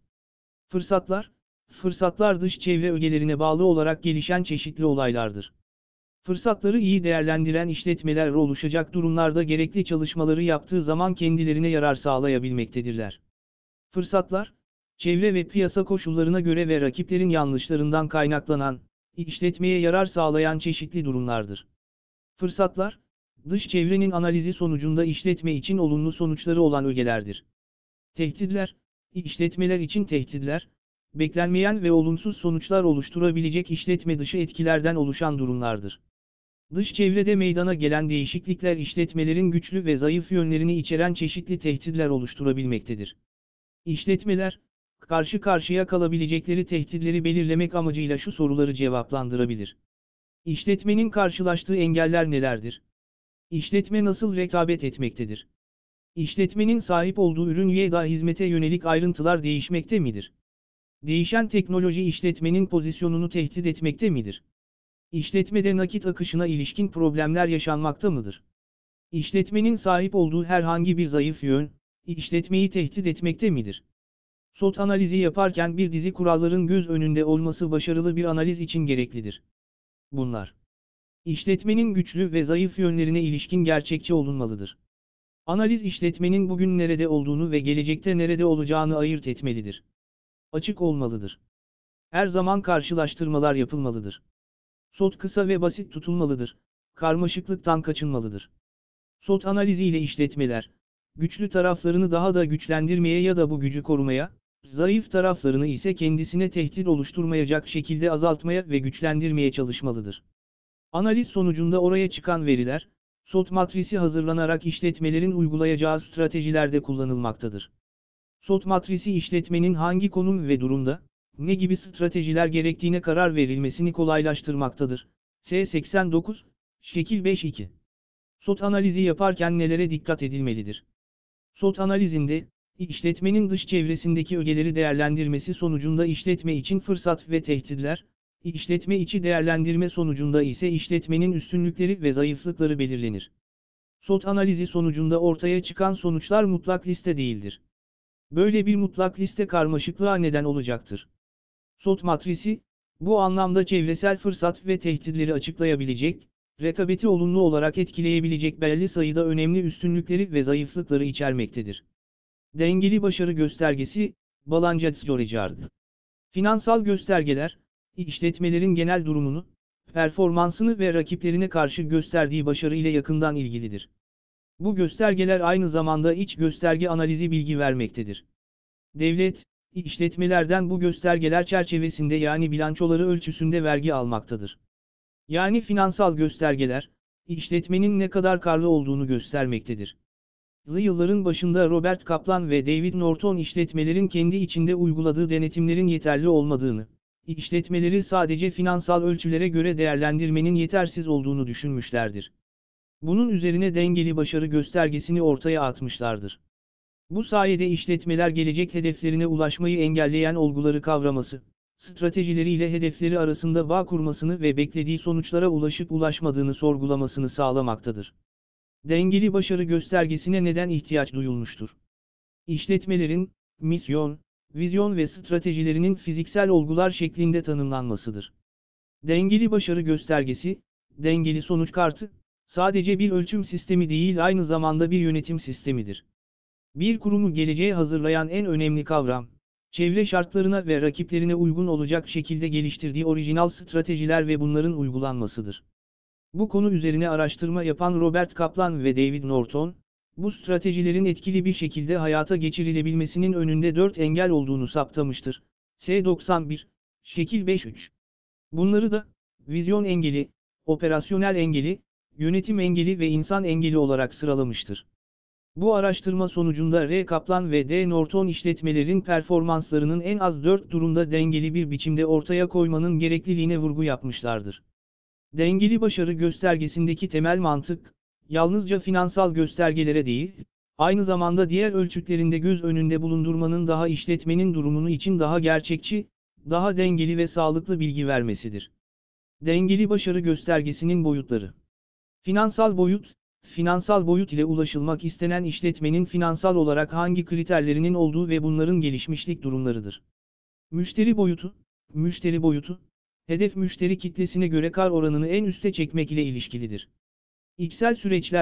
Fırsatlar dış çevre ögelerine bağlı olarak gelişen çeşitli olaylardır. Fırsatları iyi değerlendiren işletmeler oluşacak durumlarda gerekli çalışmaları yaptığı zaman kendilerine yarar sağlayabilmektedirler. Fırsatlar, çevre ve piyasa koşullarına göre ve rakiplerin yanlışlarından kaynaklanan, işletmeye yarar sağlayan çeşitli durumlardır. Fırsatlar, dış çevrenin analizi sonucunda işletme için olumlu sonuçları olan ögelerdir. Tehditler, işletmeler için tehditler, beklenmeyen ve olumsuz sonuçlar oluşturabilecek işletme dışı etkilerden oluşan durumlardır. Dış çevrede meydana gelen değişiklikler işletmelerin güçlü ve zayıf yönlerini içeren çeşitli tehditler oluşturabilmektedir. İşletmeler, karşı karşıya kalabilecekleri tehditleri belirlemek amacıyla şu soruları cevaplandırabilir. İşletmenin karşılaştığı engeller nelerdir? İşletme nasıl rekabet etmektedir? İşletmenin sahip olduğu ürün ya da hizmete yönelik ayrıntılar değişmekte midir? Değişen teknoloji işletmenin pozisyonunu tehdit etmekte midir? İşletmede nakit akışına ilişkin problemler yaşanmakta mıdır? İşletmenin sahip olduğu herhangi bir zayıf yön, işletmeyi tehdit etmekte midir? SWOT analizi yaparken bir dizi kuralların göz önünde olması başarılı bir analiz için gereklidir. Bunlar, işletmenin güçlü ve zayıf yönlerine ilişkin gerçekçi olunmalıdır. Analiz işletmenin bugün nerede olduğunu ve gelecekte nerede olacağını ayırt etmelidir. Açık olmalıdır. Her zaman karşılaştırmalar yapılmalıdır. SWOT kısa ve basit tutulmalıdır. Karmaşıklıktan kaçınmalıdır. SWOT analizi ile işletmeler, güçlü taraflarını daha da güçlendirmeye ya da bu gücü korumaya, zayıf taraflarını ise kendisine tehdit oluşturmayacak şekilde azaltmaya ve güçlendirmeye çalışmalıdır. Analiz sonucunda oraya çıkan veriler, SWOT matrisi hazırlanarak işletmelerin uygulayacağı stratejilerde kullanılmaktadır. SWOT matrisi işletmenin hangi konum ve durumda, ne gibi stratejiler gerektiğine karar verilmesini kolaylaştırmaktadır. S89, Şekil 5.2. SWOT analizi yaparken nelere dikkat edilmelidir? SWOT analizinde, işletmenin dış çevresindeki ögeleri değerlendirmesi sonucunda işletme için fırsat ve tehditler, işletme içi değerlendirme sonucunda ise işletmenin üstünlükleri ve zayıflıkları belirlenir. SWOT analizi sonucunda ortaya çıkan sonuçlar mutlak liste değildir. Böyle bir mutlak liste karmaşıklığa neden olacaktır. SWOT matrisi, bu anlamda çevresel fırsat ve tehditleri açıklayabilecek, rekabeti olumlu olarak etkileyebilecek belli sayıda önemli üstünlükleri ve zayıflıkları içermektedir. Dengeli başarı göstergesi, Balance-Georgard. Finansal göstergeler, işletmelerin genel durumunu, performansını ve rakiplerine karşı gösterdiği başarı ile yakından ilgilidir. Bu göstergeler aynı zamanda iç gösterge analizi bilgi vermektedir. Devlet, işletmelerden bu göstergeler çerçevesinde yani bilançoları ölçüsünde vergi almaktadır. Yani finansal göstergeler, işletmenin ne kadar karlı olduğunu göstermektedir. Yılların başında Robert Kaplan ve David Norton işletmelerin kendi içinde uyguladığı denetimlerin yeterli olmadığını, işletmeleri sadece finansal ölçülere göre değerlendirmenin yetersiz olduğunu düşünmüşlerdir. Bunun üzerine dengeli başarı göstergesini ortaya atmışlardır. Bu sayede işletmeler gelecek hedeflerine ulaşmayı engelleyen olguları kavraması, stratejileriyle hedefleri arasında bağ kurmasını ve beklediği sonuçlara ulaşıp ulaşmadığını sorgulamasını sağlamaktadır. Dengeli başarı göstergesine neden ihtiyaç duyulmuştur? İşletmelerin, misyon, vizyon ve stratejilerinin fiziksel olgular şeklinde tanımlanmasıdır. Dengeli başarı göstergesi, dengeli sonuç kartı, sadece bir ölçüm sistemi değil aynı zamanda bir yönetim sistemidir. Bir kurumu geleceğe hazırlayan en önemli kavram, çevre şartlarına ve rakiplerine uygun olacak şekilde geliştirdiği orijinal stratejiler ve bunların uygulanmasıdır. Bu konu üzerine araştırma yapan Robert Kaplan ve David Norton, bu stratejilerin etkili bir şekilde hayata geçirilebilmesinin önünde 4 engel olduğunu saptamıştır. S91, Şekil 5.3. Bunları da, vizyon engeli, operasyonel engeli, yönetim engeli ve insan engeli olarak sıralamıştır. Bu araştırma sonucunda R. Kaplan ve D. Norton işletmelerin performanslarının en az 4 durumda dengeli bir biçimde ortaya koymanın gerekliliğine vurgu yapmışlardır. Dengeli başarı göstergesindeki temel mantık, yalnızca finansal göstergelere değil, Aynı zamanda diğer ölçütlerinde göz önünde bulundurmanın daha işletmenin durumunu için daha gerçekçi, daha dengeli ve sağlıklı bilgi vermesidir. Dengeli başarı göstergesinin boyutları. Finansal boyut ile ulaşılmak istenen işletmenin finansal olarak hangi kriterlerinin olduğu ve bunların gelişmişlik durumlarıdır. Müşteri boyutu, hedef müşteri kitlesine göre kar oranını en üste çekmek ile ilişkilidir. İçsel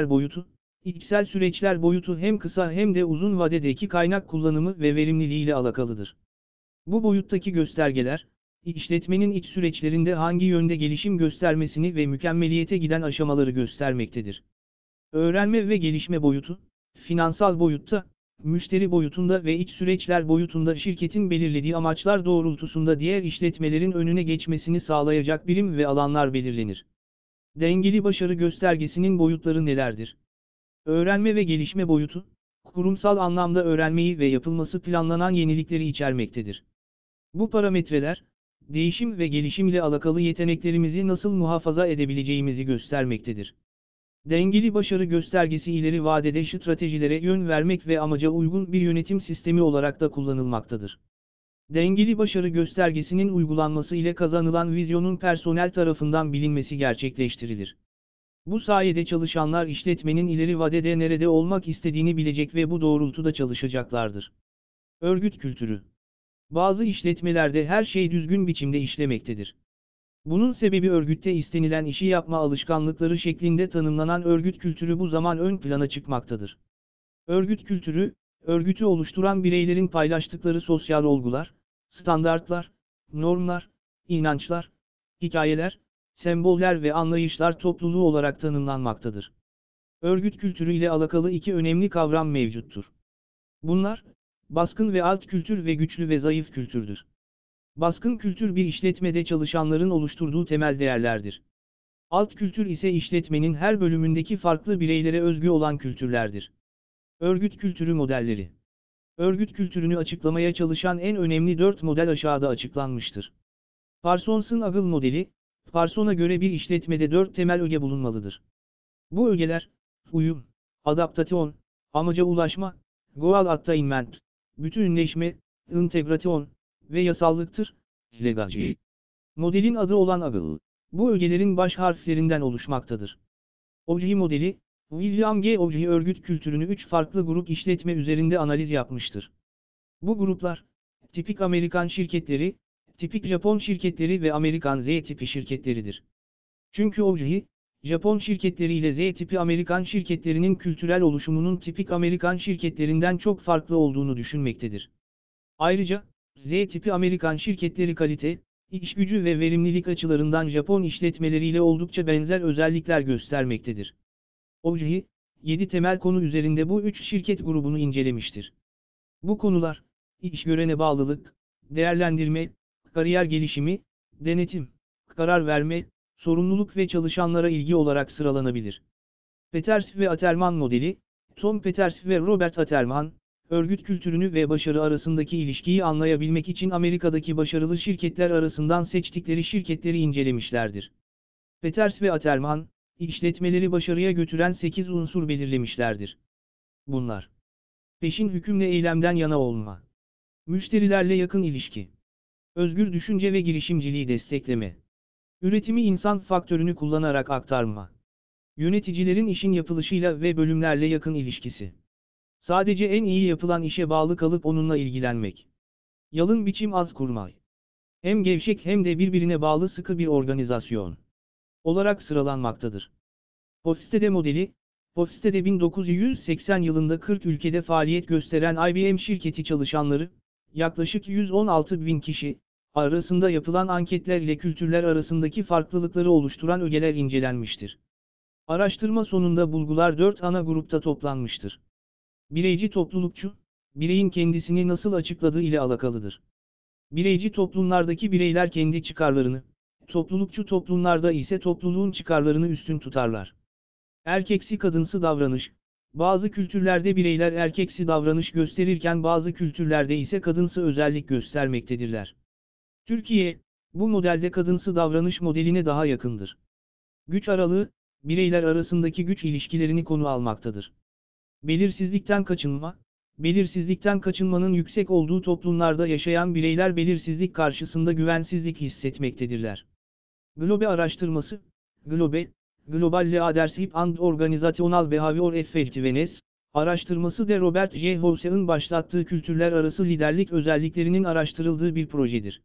süreçler boyutu hem kısa hem de uzun vadedeki kaynak kullanımı ve verimliliği ile alakalıdır. Bu boyuttaki göstergeler, işletmenin iç süreçlerinde hangi yönde gelişim göstermesini ve mükemmeliyete giden aşamaları göstermektedir. Öğrenme ve gelişme boyutu, finansal boyutta, müşteri boyutunda ve iç süreçler boyutunda şirketin belirlediği amaçlar doğrultusunda diğer işletmelerin önüne geçmesini sağlayacak birim ve alanlar belirlenir. Dengeli başarı göstergesinin boyutları nelerdir? Öğrenme ve gelişme boyutu, kurumsal anlamda öğrenmeyi ve yapılması planlanan yenilikleri içermektedir. Bu parametreler, değişim ve gelişim ile alakalı yeteneklerimizi nasıl muhafaza edebileceğimizi göstermektedir. Dengeli başarı göstergesi ileri vadede stratejilere yön vermek ve amaca uygun bir yönetim sistemi olarak da kullanılmaktadır. Dengeli başarı göstergesinin uygulanması ile kazanılan vizyonun personel tarafından bilinmesi gerçekleştirilir. Bu sayede çalışanlar işletmenin ileri vadede nerede olmak istediğini bilecek ve bu doğrultuda çalışacaklardır. Örgüt kültürü. Bazı işletmelerde her şey düzgün biçimde işlemektedir. Bunun sebebi örgütte istenilen işi yapma alışkanlıkları şeklinde tanımlanan örgüt kültürü bu zaman ön plana çıkmaktadır. Örgüt kültürü, örgütü oluşturan bireylerin paylaştıkları sosyal olgular, standartlar, normlar, inançlar, hikayeler, semboller ve anlayışlar topluluğu olarak tanımlanmaktadır. Örgüt kültürü ile alakalı iki önemli kavram mevcuttur. Bunlar, baskın ve alt kültür ve güçlü ve zayıf kültürdür. Baskın kültür bir işletmede çalışanların oluşturduğu temel değerlerdir. Alt kültür ise işletmenin her bölümündeki farklı bireylere özgü olan kültürlerdir. Örgüt kültürü modelleri. Örgüt kültürünü açıklamaya çalışan en önemli 4 model aşağıda açıklanmıştır. Parsons'un Agile modeli, Parsons'a göre bir işletmede 4 temel öge bulunmalıdır. Bu ögeler, uyum, adaptasyon, amaca ulaşma, goal attainment, bütünleşme, integrasyon ve yasallıktır. Legacy. Modelin adı olan Agile, bu ögelerin baş harflerinden oluşmaktadır. Ogilvy modeli, William G. Ogilvy örgüt kültürünü 3 farklı grup işletme üzerinde analiz yapmıştır. Bu gruplar, tipik Amerikan şirketleri, tipik Japon şirketleri ve Amerikan Z tipi şirketleridir. Çünkü Ogilvy, Japon şirketleri ile Z tipi Amerikan şirketlerinin kültürel oluşumunun tipik Amerikan şirketlerinden çok farklı olduğunu düşünmektedir. Ayrıca, Z tipi Amerikan şirketleri kalite, iş gücü ve verimlilik açılarından Japon işletmeleriyle oldukça benzer özellikler göstermektedir. Ogilvy, 7 temel konu üzerinde bu 3 şirket grubunu incelemiştir. Bu konular, işverene bağlılık, değerlendirme, kariyer gelişimi, denetim, karar verme, sorumluluk ve çalışanlara ilgi olarak sıralanabilir. Peters ve Atterman modeli, Tom Peters ve Robert Atterman, örgüt kültürünü ve başarı arasındaki ilişkiyi anlayabilmek için Amerika'daki başarılı şirketler arasından seçtikleri şirketleri incelemişlerdir. Peters ve Atterman, işletmeleri başarıya götüren 8 unsur belirlemişlerdir. Bunlar: peşin hükümle eylemden yana olma, müşterilerle yakın ilişki, özgür düşünce ve girişimciliği destekleme, üretimi insan faktörünü kullanarak aktarma, yöneticilerin işin yapılışıyla ve bölümlerle yakın ilişkisi, sadece en iyi yapılan işe bağlı kalıp onunla ilgilenmek, yalın biçim az kurmay, hem gevşek hem de birbirine bağlı sıkı bir organizasyon olarak sıralanmaktadır. Hofstede modeli, Hofstede 1980 yılında 40 ülkede faaliyet gösteren IBM şirketi çalışanları, yaklaşık 116 bin kişi, arasında yapılan anketler ile kültürler arasındaki farklılıkları oluşturan ögeler incelenmiştir. Araştırma sonunda bulgular 4 ana grupta toplanmıştır. Bireyci toplulukçu, bireyin kendisini nasıl açıkladığı ile alakalıdır. Bireyci toplumlardaki bireyler kendi çıkarlarını, toplulukçu toplumlarda ise topluluğun çıkarlarını üstün tutarlar. Erkeksi kadınsı davranış, bazı kültürlerde bireyler erkeksi davranış gösterirken bazı kültürlerde ise kadınsı özellik göstermektedirler. Türkiye, bu modelde kadınsı davranış modeline daha yakındır. Güç aralığı, bireyler arasındaki güç ilişkilerini konu almaktadır. Belirsizlikten kaçınma. Belirsizlikten kaçınmanın yüksek olduğu toplumlarda yaşayan bireyler belirsizlik karşısında güvensizlik hissetmektedirler. Globe araştırması, Global Leadership and Organizational Behavior Effectiveness, araştırması de Robert J. House'un başlattığı kültürler arası liderlik özelliklerinin araştırıldığı bir projedir.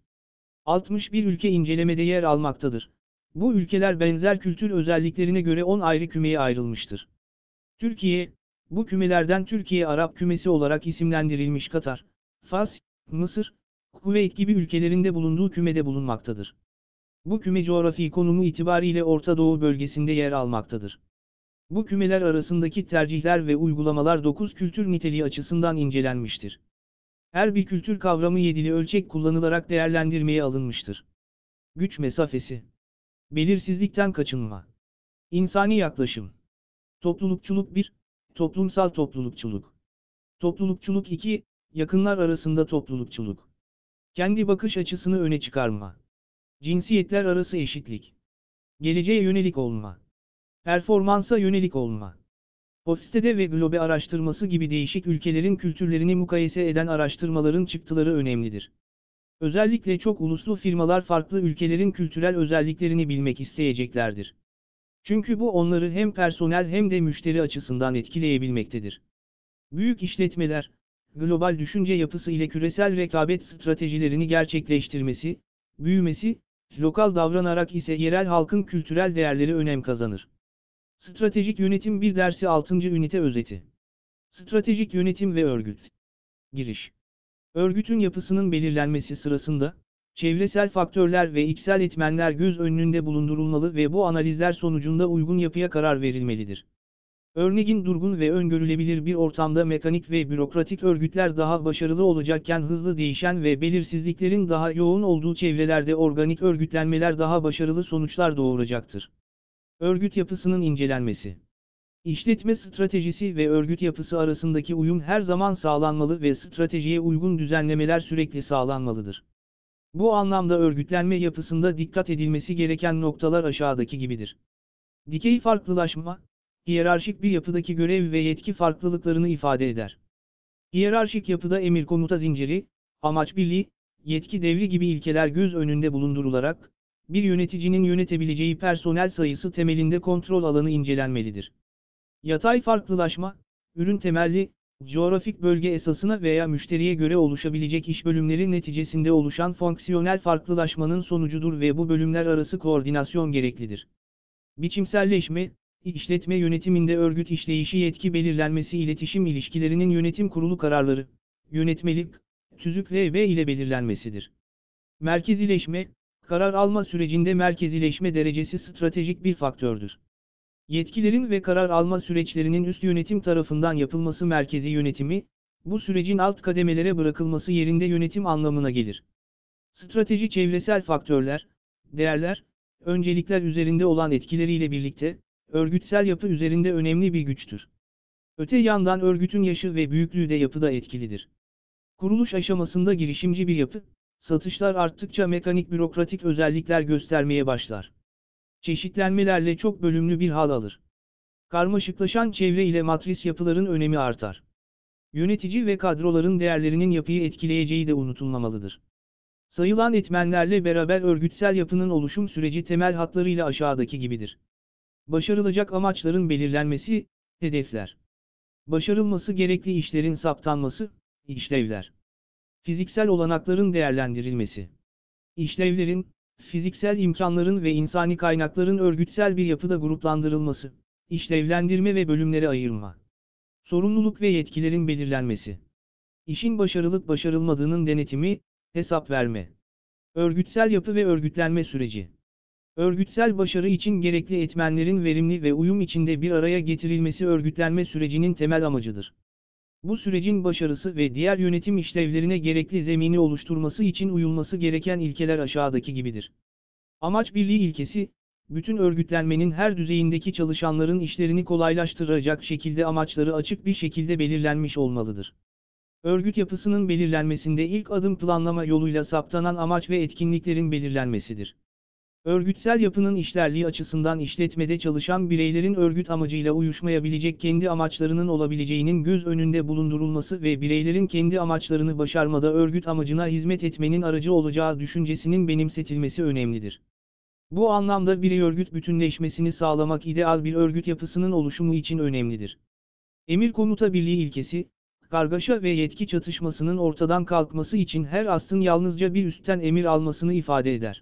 61 ülke incelemede yer almaktadır. Bu ülkeler benzer kültür özelliklerine göre 10 ayrı kümeye ayrılmıştır. Türkiye, bu kümelerden Türkiye Arap kümesi olarak isimlendirilmiş Katar, Fas, Mısır, Kuveyt gibi ülkelerinde bulunduğu kümede bulunmaktadır. Bu küme coğrafi konumu itibariyle Orta Doğu bölgesinde yer almaktadır. Bu kümeler arasındaki tercihler ve uygulamalar 9 kültür niteliği açısından incelenmiştir. Her bir kültür kavramı 7'li ölçek kullanılarak değerlendirmeye alınmıştır. Güç mesafesi. Belirsizlikten kaçınma. İnsani yaklaşım. Toplulukçuluk 1, toplumsal toplulukçuluk. Toplulukçuluk 2, yakınlar arasında toplulukçuluk. Kendi bakış açısını öne çıkarma. Cinsiyetler arası eşitlik. Geleceğe yönelik olma. Performansa yönelik olma. Ofstede ve Globe araştırması gibi değişik ülkelerin kültürlerini mukayese eden araştırmaların çıktıları önemlidir. Özellikle çok uluslu firmalar farklı ülkelerin kültürel özelliklerini bilmek isteyeceklerdir. Çünkü bu onları hem personel hem de müşteri açısından etkileyebilmektedir. Büyük işletmeler, global düşünce yapısı ile küresel rekabet stratejilerini gerçekleştirmesi, büyümesi, lokal davranarak ise yerel halkın kültürel değerleri önem kazanır. Stratejik Yönetim 1 dersi 6. ünite özeti. Stratejik yönetim ve örgüt. Giriş. Örgütün yapısının belirlenmesi sırasında, çevresel faktörler ve içsel etmenler göz önünde bulundurulmalı ve bu analizler sonucunda uygun yapıya karar verilmelidir. Örneğin durgun ve öngörülebilir bir ortamda mekanik ve bürokratik örgütler daha başarılı olacakken hızlı değişen ve belirsizliklerin daha yoğun olduğu çevrelerde organik örgütlenmeler daha başarılı sonuçlar doğuracaktır. Örgüt yapısının incelenmesi. İşletme stratejisi ve örgüt yapısı arasındaki uyum her zaman sağlanmalı ve stratejiye uygun düzenlemeler sürekli sağlanmalıdır. Bu anlamda örgütlenme yapısında dikkat edilmesi gereken noktalar aşağıdaki gibidir. Dikey farklılaşma, hiyerarşik bir yapıdaki görev ve yetki farklılıklarını ifade eder. Hiyerarşik yapıda emir komuta zinciri, amaç birliği, yetki devri gibi ilkeler göz önünde bulundurularak, bir yöneticinin yönetebileceği personel sayısı temelinde kontrol alanı incelenmelidir. Yatay farklılaşma, ürün temelli, coğrafik bölge esasına veya müşteriye göre oluşabilecek iş bölümleri neticesinde oluşan fonksiyonel farklılaşmanın sonucudur ve bu bölümler arası koordinasyon gereklidir. Biçimselleşme, işletme yönetiminde örgüt işleyişi yetki belirlenmesi iletişim ilişkilerinin yönetim kurulu kararları, yönetmelik, tüzük VB ile belirlenmesidir. Merkezileşme, karar alma sürecinde merkezileşme derecesi stratejik bir faktördür. Yetkilerin ve karar alma süreçlerinin üst yönetim tarafından yapılması merkezi yönetimi, bu sürecin alt kademelere bırakılması yerinde yönetim anlamına gelir. Strateji çevresel faktörler, değerler, öncelikler üzerinde olan etkileriyle birlikte, örgütsel yapı üzerinde önemli bir güçtür. Öte yandan örgütün yaşı ve büyüklüğü de yapıda etkilidir. Kuruluş aşamasında girişimci bir yapı, satışlar arttıkça mekanik bürokratik özellikler göstermeye başlar. Çeşitlenmelerle çok bölümlü bir hal alır. Karmaşıklaşan çevre ile matris yapıların önemi artar. Yönetici ve kadroların değerlerinin yapıyı etkileyeceği de unutulmamalıdır. Sayılan etmenlerle beraber örgütsel yapının oluşum süreci temel hatlarıyla aşağıdaki gibidir. Başarılacak amaçların belirlenmesi, hedefler. Başarılması gerekli işlerin saptanması, işlevler. Fiziksel olanakların değerlendirilmesi. İşlevlerin, fiziksel imkanların ve insani kaynakların örgütsel bir yapıda gruplandırılması, işlevlendirme ve bölümlere ayırma. Sorumluluk ve yetkilerin belirlenmesi. İşin başarılıp başarılmadığının denetimi, hesap verme. Örgütsel yapı ve örgütlenme süreci. Örgütsel başarı için gerekli etmenlerin verimli ve uyum içinde bir araya getirilmesi örgütlenme sürecinin temel amacıdır. Bu sürecin başarısı ve diğer yönetim işlevlerine gerekli zemini oluşturması için uyulması gereken ilkeler aşağıdaki gibidir. Amaç birliği ilkesi, bütün örgütlenmenin her düzeyindeki çalışanların işlerini kolaylaştıracak şekilde amaçları açık bir şekilde belirlenmiş olmalıdır. Örgüt yapısının belirlenmesinde ilk adım planlama yoluyla saptanan amaç ve etkinliklerin belirlenmesidir. Örgütsel yapının işlerliği açısından işletmede çalışan bireylerin örgüt amacıyla uyuşmayabilecek kendi amaçlarının olabileceğinin göz önünde bulundurulması ve bireylerin kendi amaçlarını başarmada örgüt amacına hizmet etmenin aracı olacağı düşüncesinin benimsetilmesi önemlidir. Bu anlamda birey örgüt bütünleşmesini sağlamak ideal bir örgüt yapısının oluşumu için önemlidir. Emir komuta birliği ilkesi, kargaşa ve yetki çatışmasının ortadan kalkması için her astın yalnızca bir üstten emir almasını ifade eder.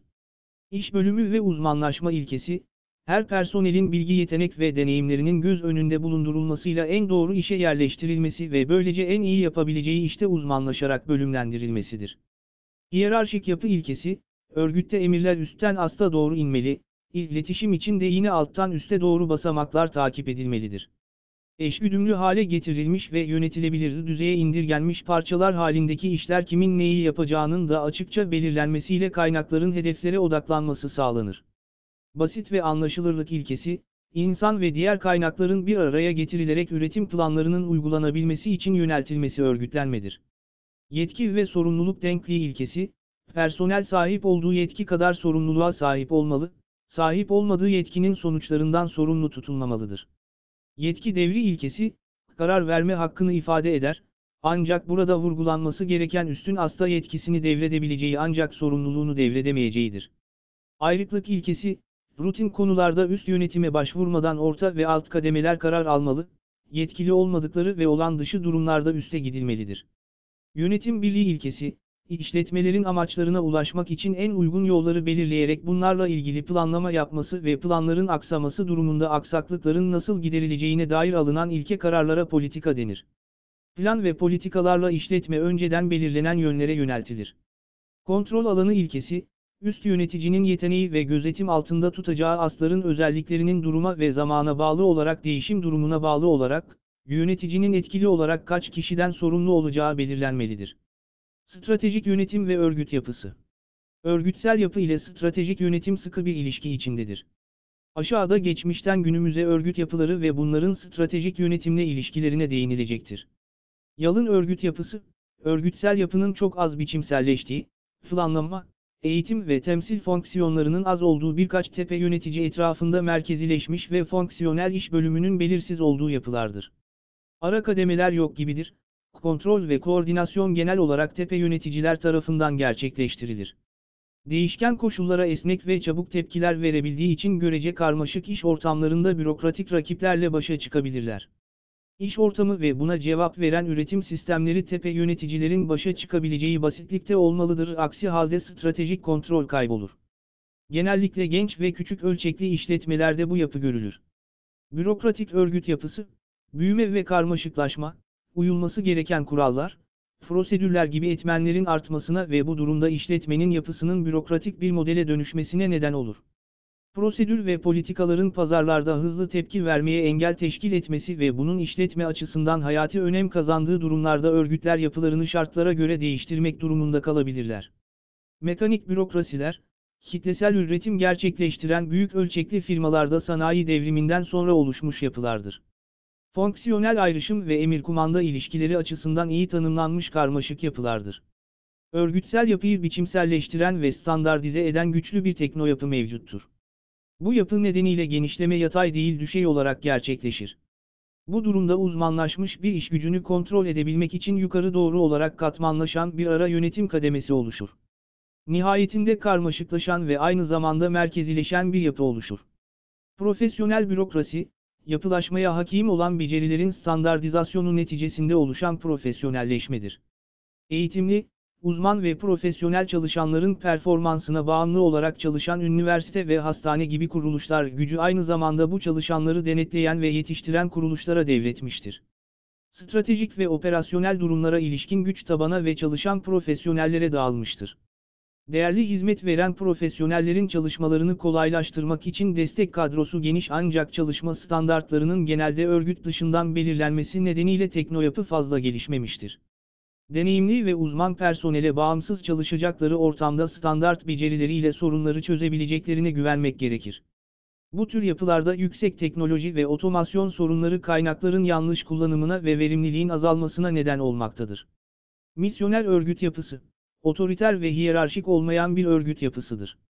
İş bölümü ve uzmanlaşma ilkesi, her personelin bilgi, yetenek ve deneyimlerinin göz önünde bulundurulmasıyla en doğru işe yerleştirilmesi ve böylece en iyi yapabileceği işte uzmanlaşarak bölümlendirilmesidir. Hiyerarşik yapı ilkesi, örgütte emirler üstten asta doğru inmeli, iletişim için de yine alttan üste doğru basamaklar takip edilmelidir. Eşgüdümlü hale getirilmiş ve yönetilebilir düzeye indirgenmiş parçalar halindeki işler kimin neyi yapacağının da açıkça belirlenmesiyle kaynakların hedeflere odaklanması sağlanır. Basit ve anlaşılırlık ilkesi, insan ve diğer kaynakların bir araya getirilerek üretim planlarının uygulanabilmesi için yöneltilmesi örgütlenmedir. Yetki ve sorumluluk denkliği ilkesi, personel sahip olduğu yetki kadar sorumluluğa sahip olmalı, sahip olmadığı yetkinin sonuçlarından sorumlu tutulmamalıdır. Yetki devri ilkesi, karar verme hakkını ifade eder, ancak burada vurgulanması gereken üstün asta yetkisini devredebileceği ancak sorumluluğunu devredemeyeceğidir. Ayrıklık ilkesi, rutin konularda üst yönetime başvurmadan orta ve alt kademeler karar almalı, yetkili olmadıkları ve olağan dışı durumlarda üste gidilmelidir. Yönetim birliği ilkesi, işletmelerin amaçlarına ulaşmak için en uygun yolları belirleyerek bunlarla ilgili planlama yapması ve planların aksaması durumunda aksaklıkların nasıl giderileceğine dair alınan ilke kararlara politika denir. Plan ve politikalarla işletme önceden belirlenen yönlere yöneltilir. Kontrol alanı ilkesi, üst yöneticinin yeteneği ve gözetim altında tutacağı asların özelliklerinin duruma ve zamana bağlı olarak değişim durumuna bağlı olarak, yöneticinin etkili olarak kaç kişiden sorumlu olacağı belirlenmelidir. Stratejik yönetim ve örgüt yapısı. Örgütsel yapı ile stratejik yönetim sıkı bir ilişki içindedir. Aşağıda geçmişten günümüze örgüt yapıları ve bunların stratejik yönetimle ilişkilerine değinilecektir. Yalın örgüt yapısı, örgütsel yapının çok az biçimselleştiği, planlama, eğitim ve temsil fonksiyonlarının az olduğu birkaç tepe yönetici etrafında merkezileşmiş ve fonksiyonel iş bölümünün belirsiz olduğu yapılardır. Ara kademeler yok gibidir. Kontrol ve koordinasyon genel olarak tepe yöneticiler tarafından gerçekleştirilir. Değişken koşullara esnek ve çabuk tepkiler verebildiği için görece karmaşık iş ortamlarında bürokratik rakiplerle başa çıkabilirler. İş ortamı ve buna cevap veren üretim sistemleri tepe yöneticilerin başa çıkabileceği basitlikte olmalıdır, aksi halde stratejik kontrol kaybolur. Genellikle genç ve küçük ölçekli işletmelerde bu yapı görülür. Bürokratik örgüt yapısı, büyüme ve karmaşıklaşma, uyulması gereken kurallar, prosedürler gibi etmenlerin artmasına ve bu durumda işletmenin yapısının bürokratik bir modele dönüşmesine neden olur. Prosedür ve politikaların pazarlarda hızlı tepki vermeye engel teşkil etmesi ve bunun işletme açısından hayati önem kazandığı durumlarda örgütler yapılarını şartlara göre değiştirmek durumunda kalabilirler. Mekanik bürokrasiler, kitlesel üretim gerçekleştiren büyük ölçekli firmalarda sanayi devriminden sonra oluşmuş yapılardır. Fonksiyonel ayrışım ve emir-kumanda ilişkileri açısından iyi tanımlanmış karmaşık yapılardır. Örgütsel yapıyı biçimselleştiren ve standartize eden güçlü bir teknoyapı mevcuttur. Bu yapı nedeniyle genişleme yatay değil düşey olarak gerçekleşir. Bu durumda uzmanlaşmış bir iş gücünü kontrol edebilmek için yukarı doğru olarak katmanlaşan bir ara yönetim kademesi oluşur. Nihayetinde karmaşıklaşan ve aynı zamanda merkezileşen bir yapı oluşur. Profesyonel bürokrasi, yapılaşmaya hakim olan becerilerin standartizasyonu neticesinde oluşan profesyonelleşmedir. Eğitimli, uzman ve profesyonel çalışanların performansına bağımlı olarak çalışan üniversite ve hastane gibi kuruluşlar gücü aynı zamanda bu çalışanları denetleyen ve yetiştiren kuruluşlara devretmiştir. Stratejik ve operasyonel durumlara ilişkin güç tabana ve çalışan profesyonellere dağılmıştır. Değerli hizmet veren profesyonellerin çalışmalarını kolaylaştırmak için destek kadrosu geniş ancak çalışma standartlarının genelde örgüt dışından belirlenmesi nedeniyle teknoyapı fazla gelişmemiştir. Deneyimli ve uzman personele bağımsız çalışacakları ortamda standart becerileriyle sorunları çözebileceklerine güvenmek gerekir. Bu tür yapılarda yüksek teknoloji ve otomasyon sorunları kaynakların yanlış kullanımına ve verimliliğin azalmasına neden olmaktadır. Misyoner örgüt yapısı, otoriter ve hiyerarşik olmayan bir örgüt yapısıdır.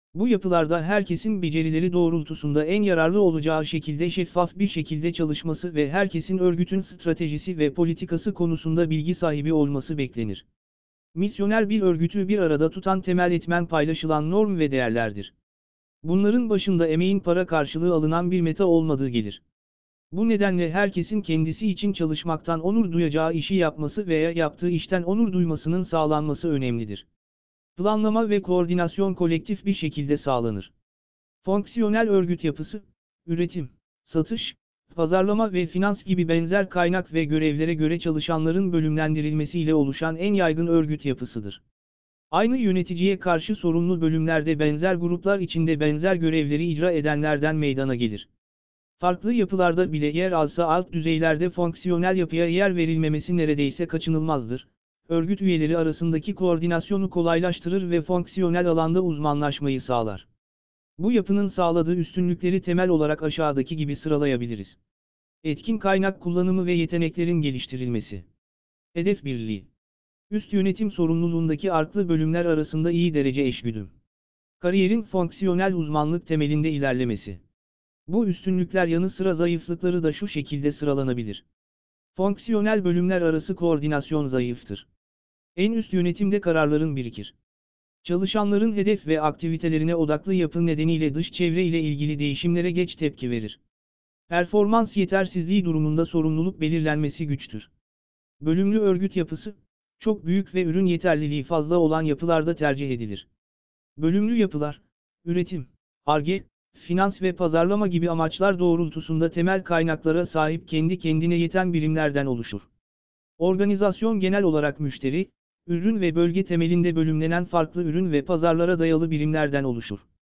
Bu yapılarda herkesin becerileri doğrultusunda en yararlı olacağı şekilde şeffaf bir şekilde çalışması ve herkesin örgütün stratejisi ve politikası konusunda bilgi sahibi olması beklenir. Misyoner bir örgütü bir arada tutan temel etmen paylaşılan norm ve değerlerdir. Bunların başında emeğin para karşılığı alınan bir meta olmadığı gelir. Bu nedenle herkesin kendisi için çalışmaktan onur duyacağı işi yapması veya yaptığı işten onur duymasının sağlanması önemlidir. Planlama ve koordinasyon kolektif bir şekilde sağlanır. Fonksiyonel örgüt yapısı, üretim, satış, pazarlama ve finans gibi benzer kaynak ve görevlere göre çalışanların bölümlendirilmesiyle oluşan en yaygın örgüt yapısıdır. Aynı yöneticiye karşı sorumlu bölümlerde benzer gruplar içinde benzer görevleri icra edenlerden meydana gelir. Farklı yapılarda bile yer alsa alt düzeylerde fonksiyonel yapıya yer verilmemesi neredeyse kaçınılmazdır. Örgüt üyeleri arasındaki koordinasyonu kolaylaştırır ve fonksiyonel alanda uzmanlaşmayı sağlar. Bu yapının sağladığı üstünlükleri temel olarak aşağıdaki gibi sıralayabiliriz. Etkin kaynak kullanımı ve yeteneklerin geliştirilmesi. Hedef birliği. Üst yönetim sorumluluğundaki farklı bölümler arasında iyi derece eşgüdüm. Kariyerin fonksiyonel uzmanlık temelinde ilerlemesi. Bu üstünlükler yanı sıra zayıflıkları da şu şekilde sıralanabilir. Fonksiyonel bölümler arası koordinasyon zayıftır. En üst yönetimde kararların birikir. Çalışanların hedef ve aktivitelerine odaklı yapı nedeniyle dış çevre ile ilgili değişimlere geç tepki verir. Performans yetersizliği durumunda sorumluluk belirlenmesi güçtür. Bölümlü örgüt yapısı, çok büyük ve ürün yeterliliği fazla olan yapılarda tercih edilir. Bölümlü yapılar, üretim, Ar-Ge, finans ve pazarlama gibi amaçlar doğrultusunda temel kaynaklara sahip kendi kendine yeten birimlerden oluşur. Organizasyon genel olarak müşteri, ürün ve bölge temelinde bölümlenen farklı ürün ve pazarlara dayalı birimlerden oluşur.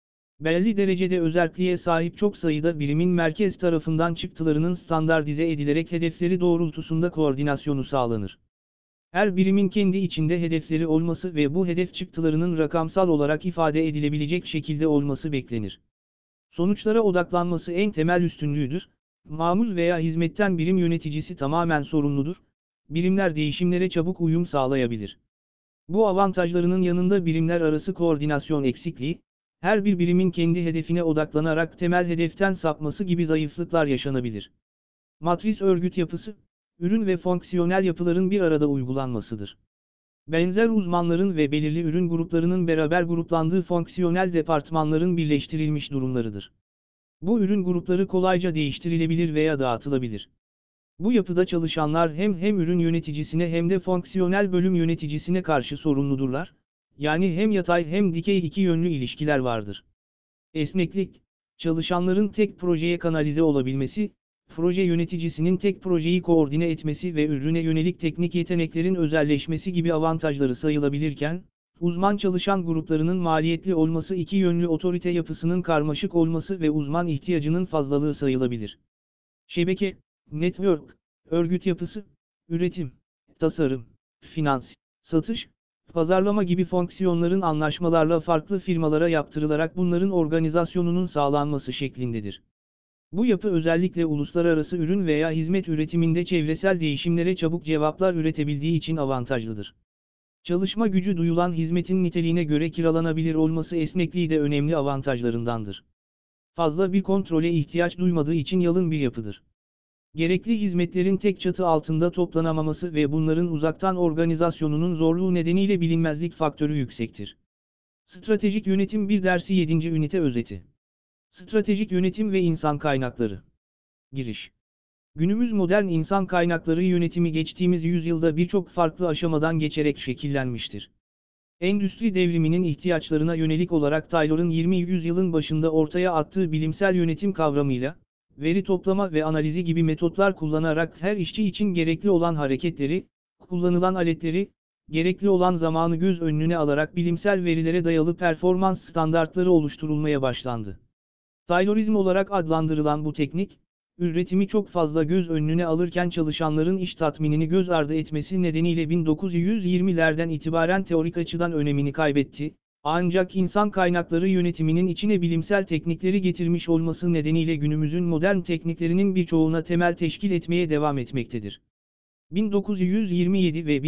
Belli derecede özerkliğe sahip çok sayıda birimin merkez tarafından çıktılarının standartize edilerek hedefleri doğrultusunda koordinasyonu sağlanır. Her birimin kendi içinde hedefleri olması ve bu hedef çıktılarının rakamsal olarak ifade edilebilecek şekilde olması beklenir. Sonuçlara odaklanması en temel üstünlüğüdür. Mamul veya hizmetten birim yöneticisi tamamen sorumludur. Birimler değişimlere çabuk uyum sağlayabilir. Bu avantajlarının yanında birimler arası koordinasyon eksikliği, her bir birimin kendi hedefine odaklanarak temel hedeften sapması gibi zayıflıklar yaşanabilir. Matris örgüt yapısı, ürün ve fonksiyonel yapıların bir arada uygulanmasıdır. Benzer uzmanların ve belirli ürün gruplarının beraber gruplandığı fonksiyonel departmanların birleştirilmiş durumlarıdır. Bu ürün grupları kolayca değiştirilebilir veya dağıtılabilir. Bu yapıda çalışanlar hem ürün yöneticisine hem de fonksiyonel bölüm yöneticisine karşı sorumludurlar, yani hem yatay hem dikey iki yönlü ilişkiler vardır. Esneklik, çalışanların tek projeye kanalize olabilmesi, proje yöneticisinin tek projeyi koordine etmesi ve ürüne yönelik teknik yeteneklerin özelleşmesi gibi avantajları sayılabilirken, uzman çalışan gruplarının maliyetli olması iki yönlü otorite yapısının karmaşık olması ve uzman ihtiyacının fazlalığı sayılabilir. Şebeke, network, örgüt yapısı, üretim, tasarım, finans, satış, pazarlama gibi fonksiyonların anlaşmalarla farklı firmalara yaptırılarak bunların organizasyonunun sağlanması şeklindedir. Bu yapı özellikle uluslararası ürün veya hizmet üretiminde çevresel değişimlere çabuk cevaplar üretebildiği için avantajlıdır. Çalışma gücü duyulan hizmetin niteliğine göre kiralanabilir olması esnekliği de önemli avantajlarındandır. Fazla bir kontrole ihtiyaç duymadığı için yalın bir yapıdır. Gerekli hizmetlerin tek çatı altında toplanamaması ve bunların uzaktan organizasyonunun zorluğu nedeniyle bilinmezlik faktörü yüksektir. Stratejik yönetim 1 dersi 7. ünite özeti. Stratejik yönetim ve insan kaynakları. Giriş. Günümüz modern insan kaynakları yönetimi geçtiğimiz yüzyılda birçok farklı aşamadan geçerek şekillenmiştir. Endüstri devriminin ihtiyaçlarına yönelik olarak Taylor'ın 20. yüzyılın başında ortaya attığı bilimsel yönetim kavramıyla, veri toplama ve analizi gibi metotlar kullanarak her işçi için gerekli olan hareketleri, kullanılan aletleri, gerekli olan zamanı göz önüne alarak bilimsel verilere dayalı performans standartları oluşturulmaya başlandı. Taylorizm olarak adlandırılan bu teknik, üretimi çok fazla göz önüne alırken çalışanların iş tatminini göz ardı etmesi nedeniyle 1920'lerden itibaren teorik açıdan önemini kaybetti, ancak insan kaynakları yönetiminin içine bilimsel teknikleri getirmiş olması nedeniyle günümüzün modern tekniklerinin birçoğuna temel teşkil etmeye devam etmektedir. 1927 ve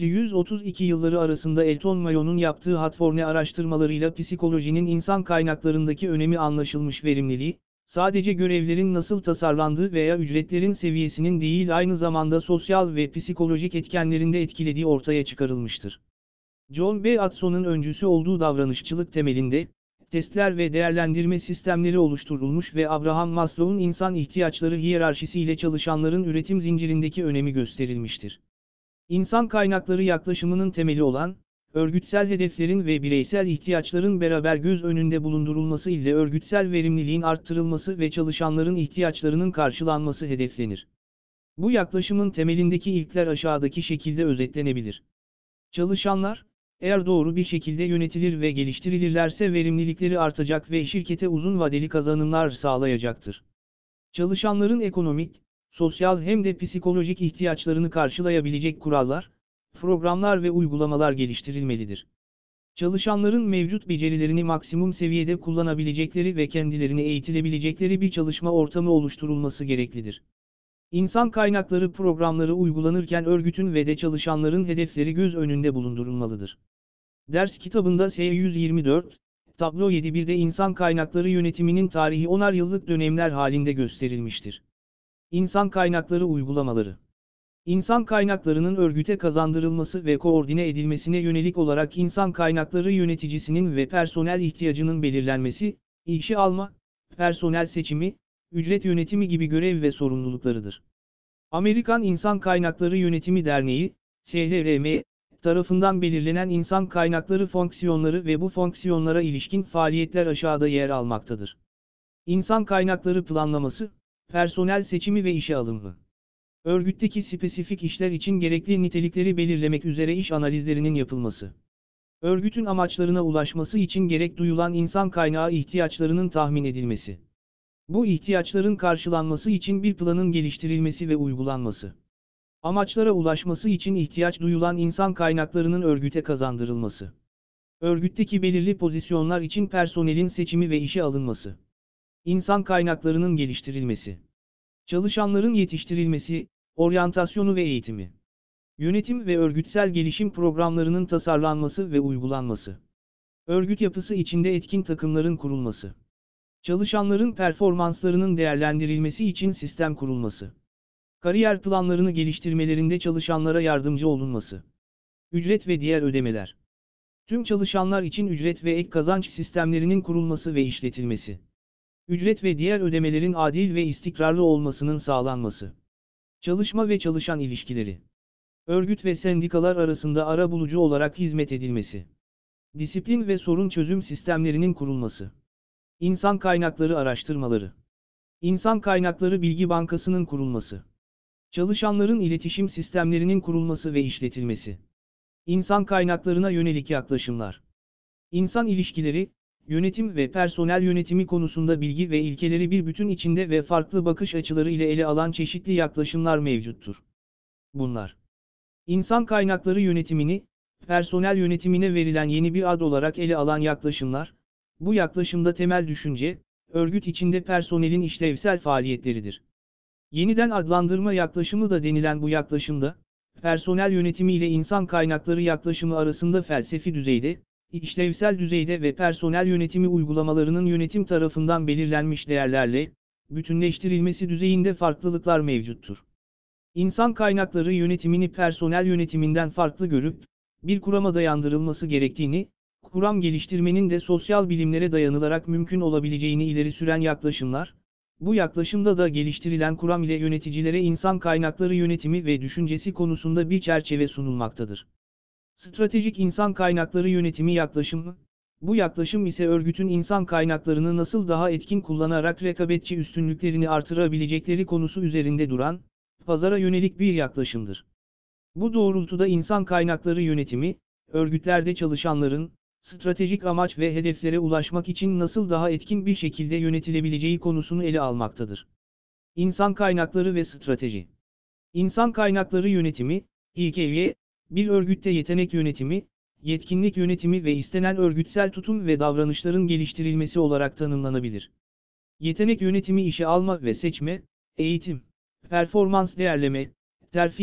1932 yılları arasında Elton Mayon'un yaptığı Hatforne araştırmalarıyla psikolojinin insan kaynaklarındaki önemi anlaşılmış. Verimliliği, sadece görevlerin nasıl tasarlandığı veya ücretlerin seviyesinin değil, aynı zamanda sosyal ve psikolojik etkenlerinde etkilediği ortaya çıkarılmıştır. John B. Watson'un öncüsü olduğu davranışçılık temelinde, testler ve değerlendirme sistemleri oluşturulmuş ve Abraham Maslow'un insan ihtiyaçları hiyerarşisi ile çalışanların üretim zincirindeki önemi gösterilmiştir. İnsan kaynakları yaklaşımının temeli olan, örgütsel hedeflerin ve bireysel ihtiyaçların beraber göz önünde bulundurulması ile örgütsel verimliliğin arttırılması ve çalışanların ihtiyaçlarının karşılanması hedeflenir. Bu yaklaşımın temelindeki ilkler aşağıdaki şekilde özetlenebilir. Çalışanlar, eğer doğru bir şekilde yönetilir ve geliştirilirlerse verimlilikleri artacak ve şirkete uzun vadeli kazanımlar sağlayacaktır. Çalışanların ekonomik, sosyal hem de psikolojik ihtiyaçlarını karşılayabilecek kurallar, programlar ve uygulamalar geliştirilmelidir. Çalışanların mevcut becerilerini maksimum seviyede kullanabilecekleri ve kendilerini eğitilebilecekleri bir çalışma ortamı oluşturulması gereklidir. İnsan kaynakları programları uygulanırken örgütün ve de çalışanların hedefleri göz önünde bulundurulmalıdır. Ders kitabında S124, tablo 7.1'de insan kaynakları yönetiminin tarihi 10'ar yıllık dönemler halinde gösterilmiştir. İnsan kaynakları uygulamaları. İnsan kaynaklarının örgüte kazandırılması ve koordine edilmesine yönelik olarak insan kaynakları yöneticisinin ve personel ihtiyacının belirlenmesi, işe alma, personel seçimi, ücret yönetimi gibi görev ve sorumluluklarıdır. Amerikan İnsan Kaynakları Yönetimi Derneği, SHRM, tarafından belirlenen insan kaynakları fonksiyonları ve bu fonksiyonlara ilişkin faaliyetler aşağıda yer almaktadır. İnsan kaynakları planlaması, personel seçimi ve işe alımı. Örgütteki spesifik işler için gerekli nitelikleri belirlemek üzere iş analizlerinin yapılması. Örgütün amaçlarına ulaşması için gerek duyulan insan kaynağı ihtiyaçlarının tahmin edilmesi. Bu ihtiyaçların karşılanması için bir planın geliştirilmesi ve uygulanması. Amaçlara ulaşması için ihtiyaç duyulan insan kaynaklarının örgüte kazandırılması. Örgütteki belirli pozisyonlar için personelin seçimi ve işe alınması. İnsan kaynaklarının geliştirilmesi. Çalışanların yetiştirilmesi, oryantasyonu ve eğitimi. Yönetim ve örgütsel gelişim programlarının tasarlanması ve uygulanması. Örgüt yapısı içinde etkin takımların kurulması. Çalışanların performanslarının değerlendirilmesi için sistem kurulması. Kariyer planlarını geliştirmelerinde çalışanlara yardımcı olunması. Ücret ve diğer ödemeler. Tüm çalışanlar için ücret ve ek kazanç sistemlerinin kurulması ve işletilmesi. Ücret ve diğer ödemelerin adil ve istikrarlı olmasının sağlanması. Çalışma ve çalışan ilişkileri. Örgüt ve sendikalar arasında arabulucu olarak hizmet edilmesi. Disiplin ve sorun çözüm sistemlerinin kurulması. İnsan kaynakları araştırmaları. İnsan kaynakları bilgi bankasının kurulması. Çalışanların iletişim sistemlerinin kurulması ve işletilmesi. İnsan kaynaklarına yönelik yaklaşımlar. İnsan ilişkileri, yönetim ve personel yönetimi konusunda bilgi ve ilkeleri bir bütün içinde ve farklı bakış açıları ile ele alan çeşitli yaklaşımlar mevcuttur. Bunlar, İnsan kaynakları yönetimini, personel yönetimine verilen yeni bir ad olarak ele alan yaklaşımlar, bu yaklaşımda temel düşünce, örgüt içinde personelin işlevsel faaliyetleridir. Yeniden adlandırma yaklaşımı da denilen bu yaklaşımda, personel yönetimi ile insan kaynakları yaklaşımı arasında felsefi düzeyde, işlevsel düzeyde ve personel yönetimi uygulamalarının yönetim tarafından belirlenmiş değerlerle, bütünleştirilmesi düzeyinde farklılıklar mevcuttur. İnsan kaynakları yönetimini personel yönetiminden farklı görüp, bir kurama dayandırılması gerektiğini, kuram geliştirmenin de sosyal bilimlere dayanılarak mümkün olabileceğini ileri süren yaklaşımlar, bu yaklaşımda da geliştirilen kuram ile yöneticilere insan kaynakları yönetimi ve düşüncesi konusunda bir çerçeve sunulmaktadır. Stratejik insan kaynakları yönetimi yaklaşımı, bu yaklaşım ise örgütün insan kaynaklarını nasıl daha etkin kullanarak rekabetçi üstünlüklerini artırabilecekleri konusu üzerinde duran, pazara yönelik bir yaklaşımdır. Bu doğrultuda insan kaynakları yönetimi, örgütlerde çalışanların, stratejik amaç ve hedeflere ulaşmak için nasıl daha etkin bir şekilde yönetilebileceği konusunu ele almaktadır. İnsan kaynakları ve strateji. İnsan kaynakları yönetimi, İKY, bir örgütte yetenek yönetimi, yetkinlik yönetimi ve istenen örgütsel tutum ve davranışların geliştirilmesi olarak tanımlanabilir. Yetenek yönetimi işe alma ve seçme, eğitim, performans değerleme, terfi,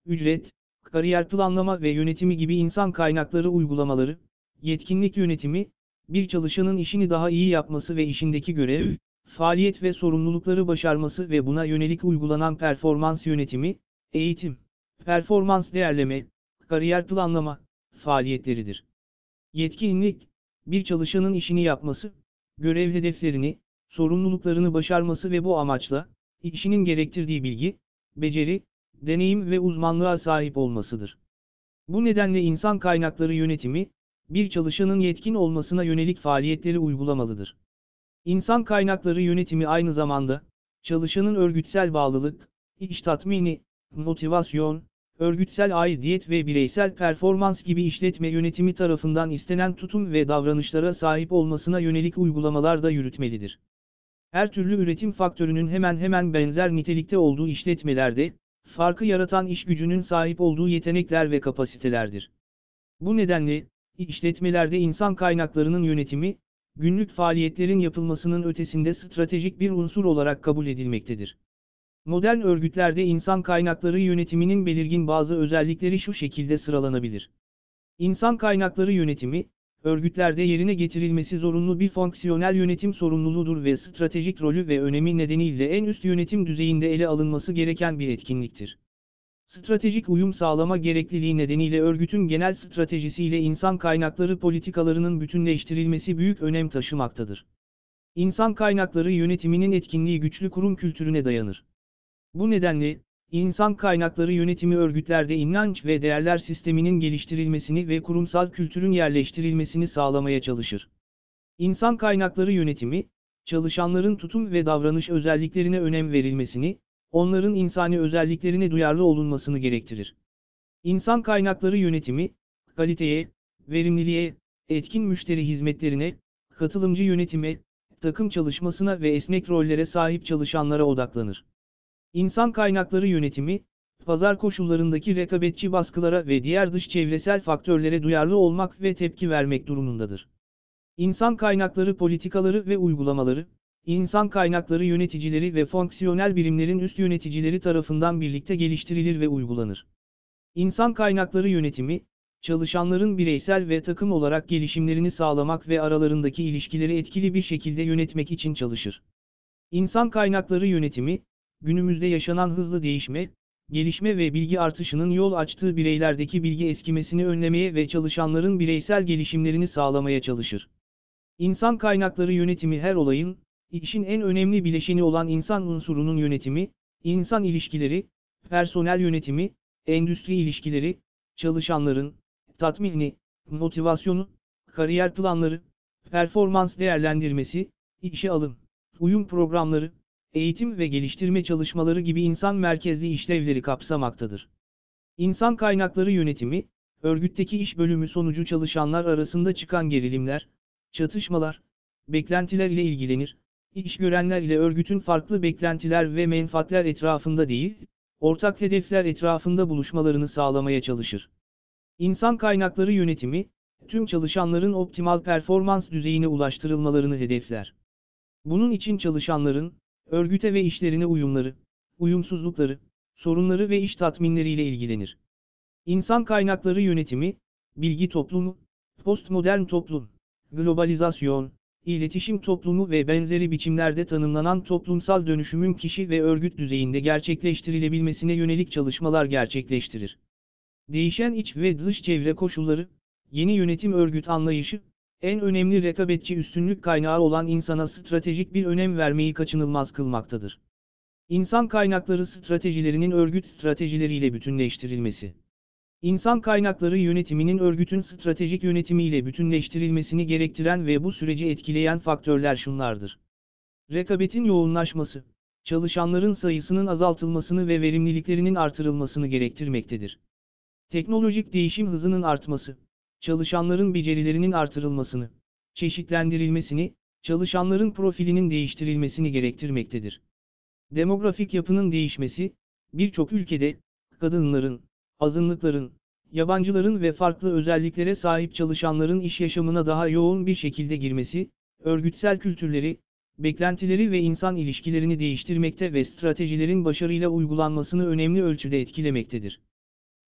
ücret, kariyer planlama ve yönetimi gibi insan kaynakları uygulamaları, yetkinlik yönetimi, bir çalışanın işini daha iyi yapması ve işindeki görev, faaliyet ve sorumlulukları başarması ve buna yönelik uygulanan performans yönetimi, eğitim, performans değerleme, kariyer planlama faaliyetleridir. Yetkinlik, bir çalışanın işini yapması, görev hedeflerini, sorumluluklarını başarması ve bu amaçla, işinin gerektirdiği bilgi, beceri, deneyim ve uzmanlığa sahip olmasıdır. Bu nedenle insan kaynakları yönetimi, bir çalışanın yetkin olmasına yönelik faaliyetleri uygulamalıdır. İnsan kaynakları yönetimi aynı zamanda, çalışanın örgütsel bağlılık, iş tatmini, motivasyon, örgütsel aidiyet ve bireysel performans gibi işletme yönetimi tarafından istenen tutum ve davranışlara sahip olmasına yönelik uygulamalar da yürütmelidir. Her türlü üretim faktörünün hemen hemen benzer nitelikte olduğu işletmelerde, farkı yaratan iş gücünün sahip olduğu yetenekler ve kapasitelerdir. Bu nedenle, işletmelerde insan kaynaklarının yönetimi, günlük faaliyetlerin yapılmasının ötesinde stratejik bir unsur olarak kabul edilmektedir. Modern örgütlerde insan kaynakları yönetiminin belirgin bazı özellikleri şu şekilde sıralanabilir. İnsan kaynakları yönetimi, örgütlerde yerine getirilmesi zorunlu bir fonksiyonel yönetim sorumluluğudur ve stratejik rolü ve önemi nedeniyle en üst yönetim düzeyinde ele alınması gereken bir etkinliktir. Stratejik uyum sağlama gerekliliği nedeniyle örgütün genel stratejisiyle insan kaynakları politikalarının bütünleştirilmesi büyük önem taşımaktadır. İnsan kaynakları yönetiminin etkinliği güçlü kurum kültürüne dayanır. Bu nedenle, insan kaynakları yönetimi örgütlerde inanç ve değerler sisteminin geliştirilmesini ve kurumsal kültürün yerleştirilmesini sağlamaya çalışır. İnsan kaynakları yönetimi, çalışanların tutum ve davranış özelliklerine önem verilmesini, onların insani özelliklerine duyarlı olunmasını gerektirir. İnsan kaynakları yönetimi, kaliteye, verimliliğe, etkin müşteri hizmetlerine, katılımcı yönetime, takım çalışmasına ve esnek rollere sahip çalışanlara odaklanır. İnsan kaynakları yönetimi, pazar koşullarındaki rekabetçi baskılara ve diğer dış çevresel faktörlere duyarlı olmak ve tepki vermek durumundadır. İnsan kaynakları politikaları ve uygulamaları, insan kaynakları yöneticileri ve fonksiyonel birimlerin üst yöneticileri tarafından birlikte geliştirilir ve uygulanır. İnsan kaynakları yönetimi, çalışanların bireysel ve takım olarak gelişimlerini sağlamak ve aralarındaki ilişkileri etkili bir şekilde yönetmek için çalışır. İnsan kaynakları yönetimi, günümüzde yaşanan hızlı değişme, gelişme ve bilgi artışının yol açtığı bireylerdeki bilgi eskimesini önlemeye ve çalışanların bireysel gelişimlerini sağlamaya çalışır. İnsan kaynakları yönetimi her olayın, işin en önemli bileşeni olan insan unsurunun yönetimi, insan ilişkileri, personel yönetimi, endüstri ilişkileri, çalışanların tatmini, motivasyonu, kariyer planları, performans değerlendirmesi, işe alım, uyum programları, eğitim ve geliştirme çalışmaları gibi insan merkezli işlevleri kapsamaktadır. İnsan kaynakları yönetimi, örgütteki iş bölümü sonucu çalışanlar arasında çıkan gerilimler, çatışmalar, beklentiler ile ilgilenir, iş görenler ile örgütün farklı beklentiler ve menfaatler etrafında değil, ortak hedefler etrafında buluşmalarını sağlamaya çalışır. İnsan kaynakları yönetimi, tüm çalışanların optimal performans düzeyine ulaştırılmalarını hedefler. Bunun için çalışanların, örgüte ve işlerine uyumları, uyumsuzlukları, sorunları ve iş tatminleriyle ilgilenir. İnsan kaynakları yönetimi, bilgi toplumu, postmodern toplum, globalizasyon, iletişim toplumu ve benzeri biçimlerde tanımlanan toplumsal dönüşümün kişi ve örgüt düzeyinde gerçekleştirilebilmesine yönelik çalışmalar gerçekleştirir. Değişen iç ve dış çevre koşulları, yeni yönetim örgüt anlayışı, en önemli rekabetçi üstünlük kaynağı olan insana stratejik bir önem vermeyi kaçınılmaz kılmaktadır. İnsan kaynakları stratejilerinin örgüt stratejileriyle bütünleştirilmesi. İnsan kaynakları yönetiminin örgütün stratejik yönetimiyle bütünleştirilmesini gerektiren ve bu süreci etkileyen faktörler şunlardır. Rekabetin yoğunlaşması, çalışanların sayısının azaltılmasını ve verimliliklerinin artırılmasını gerektirmektedir. Teknolojik değişim hızının artması, çalışanların becerilerinin artırılmasını, çeşitlendirilmesini, çalışanların profilinin değiştirilmesini gerektirmektedir. Demografik yapının değişmesi, birçok ülkede, kadınların, azınlıkların, yabancıların ve farklı özelliklere sahip çalışanların iş yaşamına daha yoğun bir şekilde girmesi, örgütsel kültürleri, beklentileri ve insan ilişkilerini değiştirmekte ve stratejilerin başarıyla uygulanmasını önemli ölçüde etkilemektedir.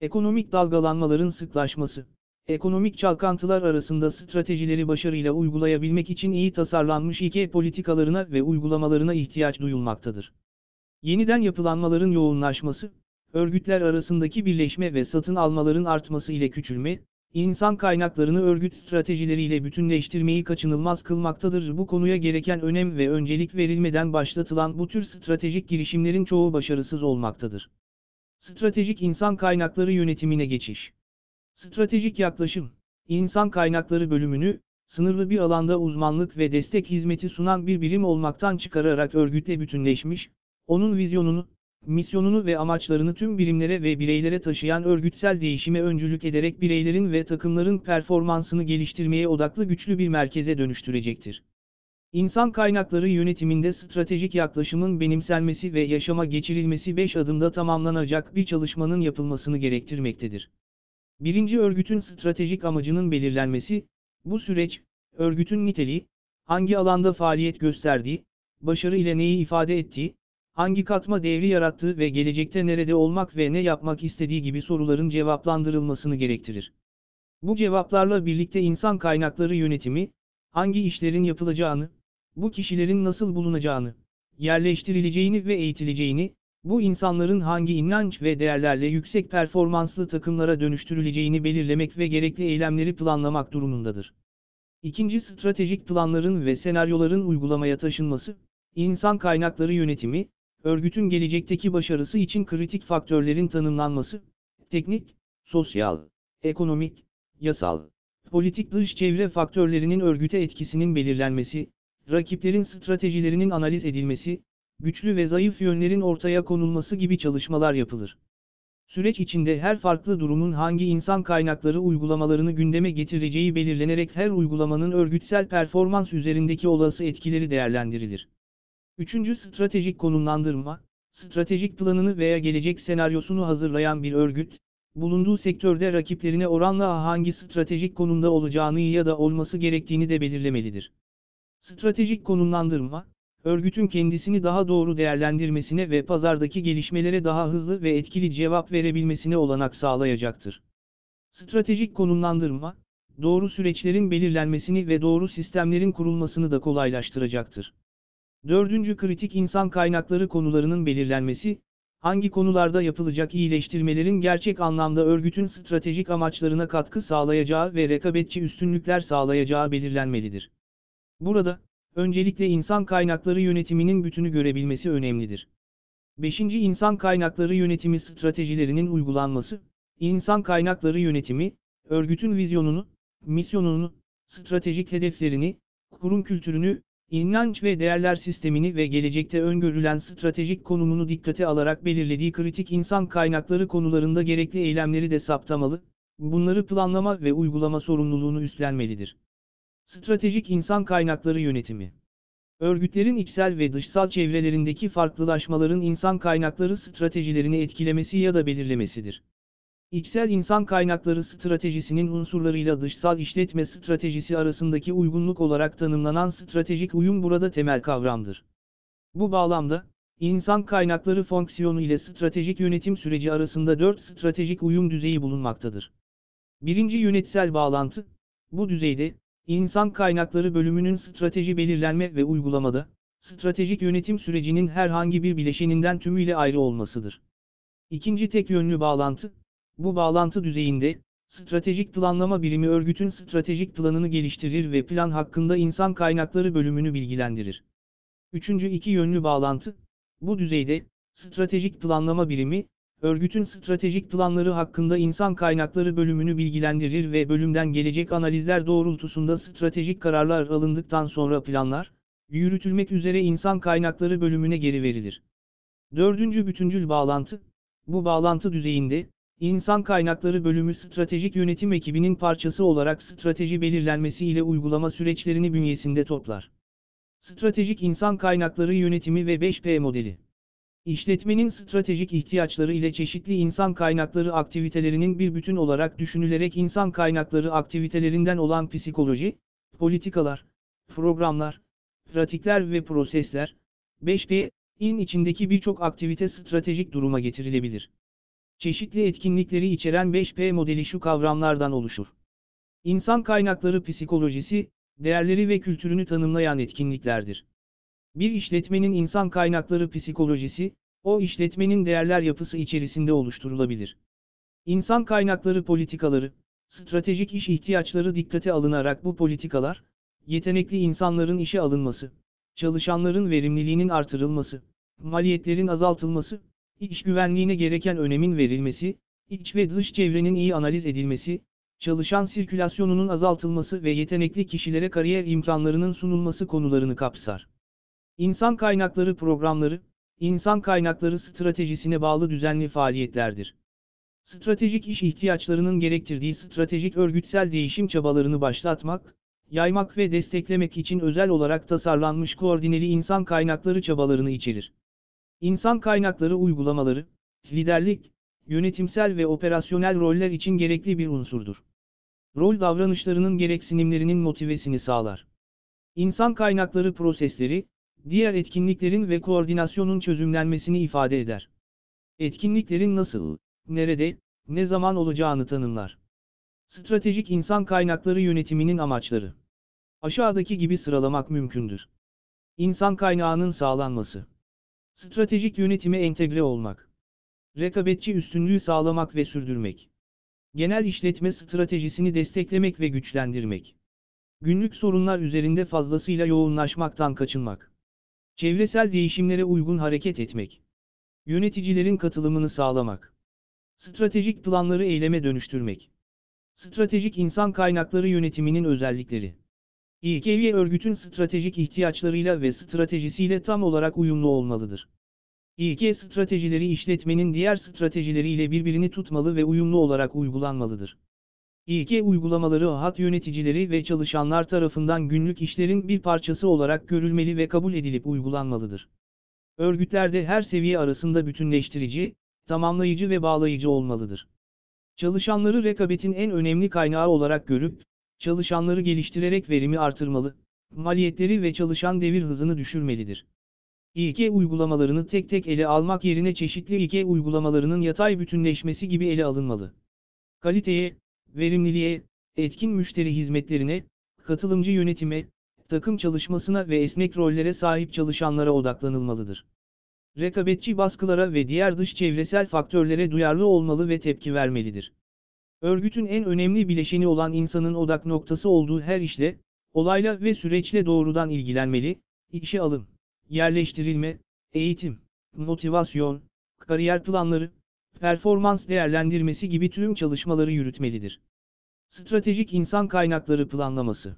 Ekonomik dalgalanmaların sıklaşması. Ekonomik çalkantılar arasında stratejileri başarıyla uygulayabilmek için iyi tasarlanmış İK politikalarına ve uygulamalarına ihtiyaç duyulmaktadır. Yeniden yapılanmaların yoğunlaşması, örgütler arasındaki birleşme ve satın almaların artması ile küçülme, insan kaynaklarını örgüt stratejileriyle bütünleştirmeyi kaçınılmaz kılmaktadır. Bu konuya gereken önem ve öncelik verilmeden başlatılan bu tür stratejik girişimlerin çoğu başarısız olmaktadır. Stratejik insan kaynakları yönetimine geçiş. Stratejik yaklaşım, insan kaynakları bölümünü, sınırlı bir alanda uzmanlık ve destek hizmeti sunan bir birim olmaktan çıkararak örgütle bütünleşmiş, onun vizyonunu, misyonunu ve amaçlarını tüm birimlere ve bireylere taşıyan örgütsel değişime öncülük ederek bireylerin ve takımların performansını geliştirmeye odaklı güçlü bir merkeze dönüştürecektir. İnsan kaynakları yönetiminde stratejik yaklaşımın benimsenmesi ve yaşama geçirilmesi 5 adımda tamamlanacak bir çalışmanın yapılmasını gerektirmektedir. 1. Örgütün stratejik amacının belirlenmesi, bu süreç, örgütün niteliği, hangi alanda faaliyet gösterdiği, başarı ile neyi ifade ettiği, hangi katma değeri yarattığı ve gelecekte nerede olmak ve ne yapmak istediği gibi soruların cevaplandırılmasını gerektirir. Bu cevaplarla birlikte insan kaynakları yönetimi, hangi işlerin yapılacağını, bu kişilerin nasıl bulunacağını, yerleştirileceğini ve eğitileceğini, bu insanların hangi inanç ve değerlerle yüksek performanslı takımlara dönüştürüleceğini belirlemek ve gerekli eylemleri planlamak durumundadır. 2. Stratejik planların ve senaryoların uygulamaya taşınması, insan kaynakları yönetimi, örgütün gelecekteki başarısı için kritik faktörlerin tanımlanması, teknik, sosyal, ekonomik, yasal, politik dış çevre faktörlerinin örgüte etkisinin belirlenmesi, rakiplerin stratejilerinin analiz edilmesi, güçlü ve zayıf yönlerin ortaya konulması gibi çalışmalar yapılır. Süreç içinde her farklı durumun hangi insan kaynakları uygulamalarını gündeme getireceği belirlenerek her uygulamanın örgütsel performans üzerindeki olası etkileri değerlendirilir. 3. Stratejik konumlandırma, stratejik planını veya gelecek senaryosunu hazırlayan bir örgüt, bulunduğu sektörde rakiplerine oranla hangi stratejik konumda olacağını ya da olması gerektiğini de belirlemelidir. Stratejik konumlandırma, örgütün kendisini daha doğru değerlendirmesine ve pazardaki gelişmelere daha hızlı ve etkili cevap verebilmesine olanak sağlayacaktır. Stratejik konumlandırma, doğru süreçlerin belirlenmesini ve doğru sistemlerin kurulmasını da kolaylaştıracaktır. 4. Kritik insan kaynakları konularının belirlenmesi, hangi konularda yapılacak iyileştirmelerin gerçek anlamda örgütün stratejik amaçlarına katkı sağlayacağı ve rekabetçi üstünlükler sağlayacağı belirlenmelidir. Burada, öncelikle insan kaynakları yönetiminin bütünü görebilmesi önemlidir. 5. İnsan kaynakları yönetimi stratejilerinin uygulanması, insan kaynakları yönetimi, örgütün vizyonunu, misyonunu, stratejik hedeflerini, kurum kültürünü, inanç ve değerler sistemini ve gelecekte öngörülen stratejik konumunu dikkate alarak belirlediği kritik insan kaynakları konularında gerekli eylemleri de saptamalı, bunları planlama ve uygulama sorumluluğunu üstlenmelidir. Stratejik insan kaynakları yönetimi. Örgütlerin içsel ve dışsal çevrelerindeki farklılaşmaların insan kaynakları stratejilerini etkilemesi ya da belirlemesidir. İçsel insan kaynakları stratejisinin unsurlarıyla dışsal işletme stratejisi arasındaki uygunluk olarak tanımlanan stratejik uyum burada temel kavramdır. Bu bağlamda, insan kaynakları fonksiyonu ile stratejik yönetim süreci arasında 4 stratejik uyum düzeyi bulunmaktadır. 1. Yönetsel bağlantı, bu düzeyde, İnsan kaynakları bölümünün strateji belirlenme ve uygulamada, stratejik yönetim sürecinin herhangi bir bileşeninden tümüyle ayrı olmasıdır. 2. Tek yönlü bağlantı, bu bağlantı düzeyinde, stratejik planlama birimi örgütün stratejik planını geliştirir ve plan hakkında insan kaynakları bölümünü bilgilendirir. 3. İki yönlü bağlantı, bu düzeyde, stratejik planlama birimi, örgütün stratejik planları hakkında insan kaynakları bölümünü bilgilendirir ve bölümden gelecek analizler doğrultusunda stratejik kararlar alındıktan sonra planlar, yürütülmek üzere insan kaynakları bölümüne geri verilir. 4. Bütüncül bağlantı, bu bağlantı düzeyinde, insan kaynakları bölümü stratejik yönetim ekibinin parçası olarak strateji belirlenmesi ile uygulama süreçlerini bünyesinde toplar. Stratejik insan kaynakları yönetimi ve 5P modeli. İşletmenin stratejik ihtiyaçları ile çeşitli insan kaynakları aktivitelerinin bir bütün olarak düşünülerek insan kaynakları aktivitelerinden olan psikoloji, politikalar, programlar, pratikler ve prosesler, 5P'in içindeki birçok aktivite stratejik duruma getirilebilir. Çeşitli etkinlikleri içeren 5P modeli şu kavramlardan oluşur. İnsan kaynakları psikolojisi, değerleri ve kültürünü tanımlayan etkinliklerdir. Bir işletmenin insan kaynakları psikolojisi, o işletmenin değerler yapısı içerisinde oluşturulabilir. İnsan kaynakları politikaları, stratejik iş ihtiyaçları dikkate alınarak bu politikalar, yetenekli insanların işe alınması, çalışanların verimliliğinin artırılması, maliyetlerin azaltılması, iş güvenliğine gereken önemin verilmesi, iç ve dış çevrenin iyi analiz edilmesi, çalışan sirkülasyonunun azaltılması ve yetenekli kişilere kariyer imkanlarının sunulması konularını kapsar. İnsan kaynakları programları, insan kaynakları stratejisine bağlı düzenli faaliyetlerdir. Stratejik iş ihtiyaçlarının gerektirdiği stratejik örgütsel değişim çabalarını başlatmak, yaymak ve desteklemek için özel olarak tasarlanmış koordineli insan kaynakları çabalarını içerir. İnsan kaynakları uygulamaları, liderlik, yönetimsel ve operasyonel roller için gerekli bir unsurdur. Rol davranışlarının gereksinimlerinin motivesini sağlar. İnsan kaynakları prosesleri, diğer etkinliklerin ve koordinasyonun çözümlenmesini ifade eder. Etkinliklerin nasıl, nerede, ne zaman olacağını tanımlar. Stratejik insan kaynakları yönetiminin amaçları. Aşağıdaki gibi sıralamak mümkündür. İnsan kaynağının sağlanması. Stratejik yönetime entegre olmak. Rekabetçi üstünlüğü sağlamak ve sürdürmek. Genel işletme stratejisini desteklemek ve güçlendirmek. Günlük sorunlar üzerinde fazlasıyla yoğunlaşmaktan kaçınmak. Çevresel değişimlere uygun hareket etmek. Yöneticilerin katılımını sağlamak. Stratejik planları eyleme dönüştürmek. Stratejik insan kaynakları yönetiminin özellikleri. İKV örgütün stratejik ihtiyaçlarıyla ve stratejisiyle tam olarak uyumlu olmalıdır. İK stratejileri işletmenin diğer stratejileriyle birbirini tutmalı ve uyumlu olarak uygulanmalıdır. İK uygulamaları hat yöneticileri ve çalışanlar tarafından günlük işlerin bir parçası olarak görülmeli ve kabul edilip uygulanmalıdır. Örgütlerde her seviye arasında bütünleştirici, tamamlayıcı ve bağlayıcı olmalıdır. Çalışanları rekabetin en önemli kaynağı olarak görüp, çalışanları geliştirerek verimi artırmalı, maliyetleri ve çalışan devir hızını düşürmelidir. İK uygulamalarını tek tek ele almak yerine çeşitli İK uygulamalarının yatay bütünleşmesi gibi ele alınmalı. Kaliteye, verimliliğe, etkin müşteri hizmetlerine, katılımcı yönetime, takım çalışmasına ve esnek rollere sahip çalışanlara odaklanılmalıdır. Rekabetçi baskılara ve diğer dış çevresel faktörlere duyarlı olmalı ve tepki vermelidir. Örgütün en önemli bileşeni olan insanın odak noktası olduğu her işle, olayla ve süreçle doğrudan ilgilenmeli, işe alım, yerleştirilme, eğitim, motivasyon, kariyer planları, performans değerlendirmesi gibi tüm çalışmaları yürütmelidir. Stratejik insan kaynakları planlaması.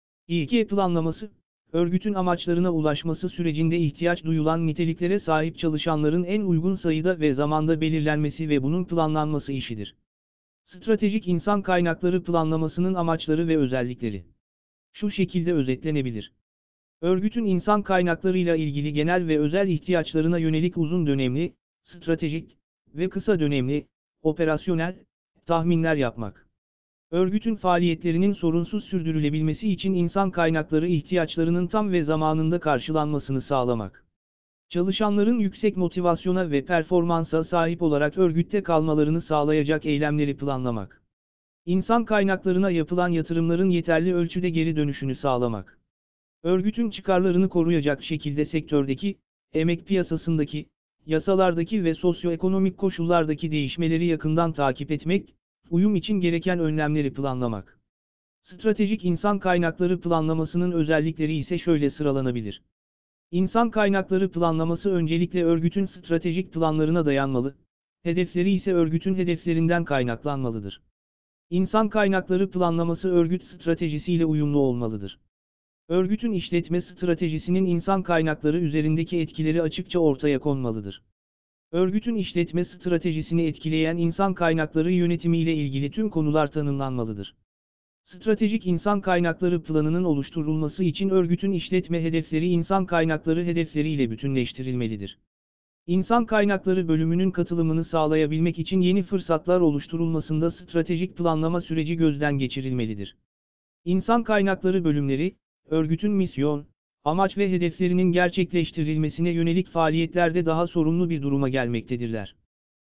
İK planlaması, örgütün amaçlarına ulaşması sürecinde ihtiyaç duyulan niteliklere sahip çalışanların en uygun sayıda ve zamanda belirlenmesi ve bunun planlanması işidir. Stratejik insan kaynakları planlamasının amaçları ve özellikleri şu şekilde özetlenebilir. Örgütün insan kaynaklarıyla ilgili genel ve özel ihtiyaçlarına yönelik uzun dönemli, stratejik ve kısa dönemli, operasyonel tahminler yapmak. Örgütün faaliyetlerinin sorunsuz sürdürülebilmesi için insan kaynakları ihtiyaçlarının tam ve zamanında karşılanmasını sağlamak. Çalışanların yüksek motivasyona ve performansa sahip olarak örgütte kalmalarını sağlayacak eylemleri planlamak. İnsan kaynaklarına yapılan yatırımların yeterli ölçüde geri dönüşünü sağlamak. Örgütün çıkarlarını koruyacak şekilde sektördeki, emek piyasasındaki, yasalardaki ve sosyoekonomik koşullardaki değişmeleri yakından takip etmek, uyum için gereken önlemleri planlamak. Stratejik insan kaynakları planlamasının özellikleri ise şöyle sıralanabilir. İnsan kaynakları planlaması öncelikle örgütün stratejik planlarına dayanmalı, hedefleri ise örgütün hedeflerinden kaynaklanmalıdır. İnsan kaynakları planlaması örgüt stratejisiyle uyumlu olmalıdır. Örgütün işletme stratejisinin insan kaynakları üzerindeki etkileri açıkça ortaya konmalıdır. Örgütün işletme stratejisini etkileyen insan kaynakları yönetimi ile ilgili tüm konular tanımlanmalıdır. Stratejik insan kaynakları planının oluşturulması için örgütün işletme hedefleri insan kaynakları hedefleri ile bütünleştirilmelidir. İnsan kaynakları bölümünün katılımını sağlayabilmek için yeni fırsatlar oluşturulmasında stratejik planlama süreci gözden geçirilmelidir. İnsan kaynakları bölümleri, örgütün misyon, amaç ve hedeflerinin gerçekleştirilmesine yönelik faaliyetlerde daha sorumlu bir duruma gelmektedirler.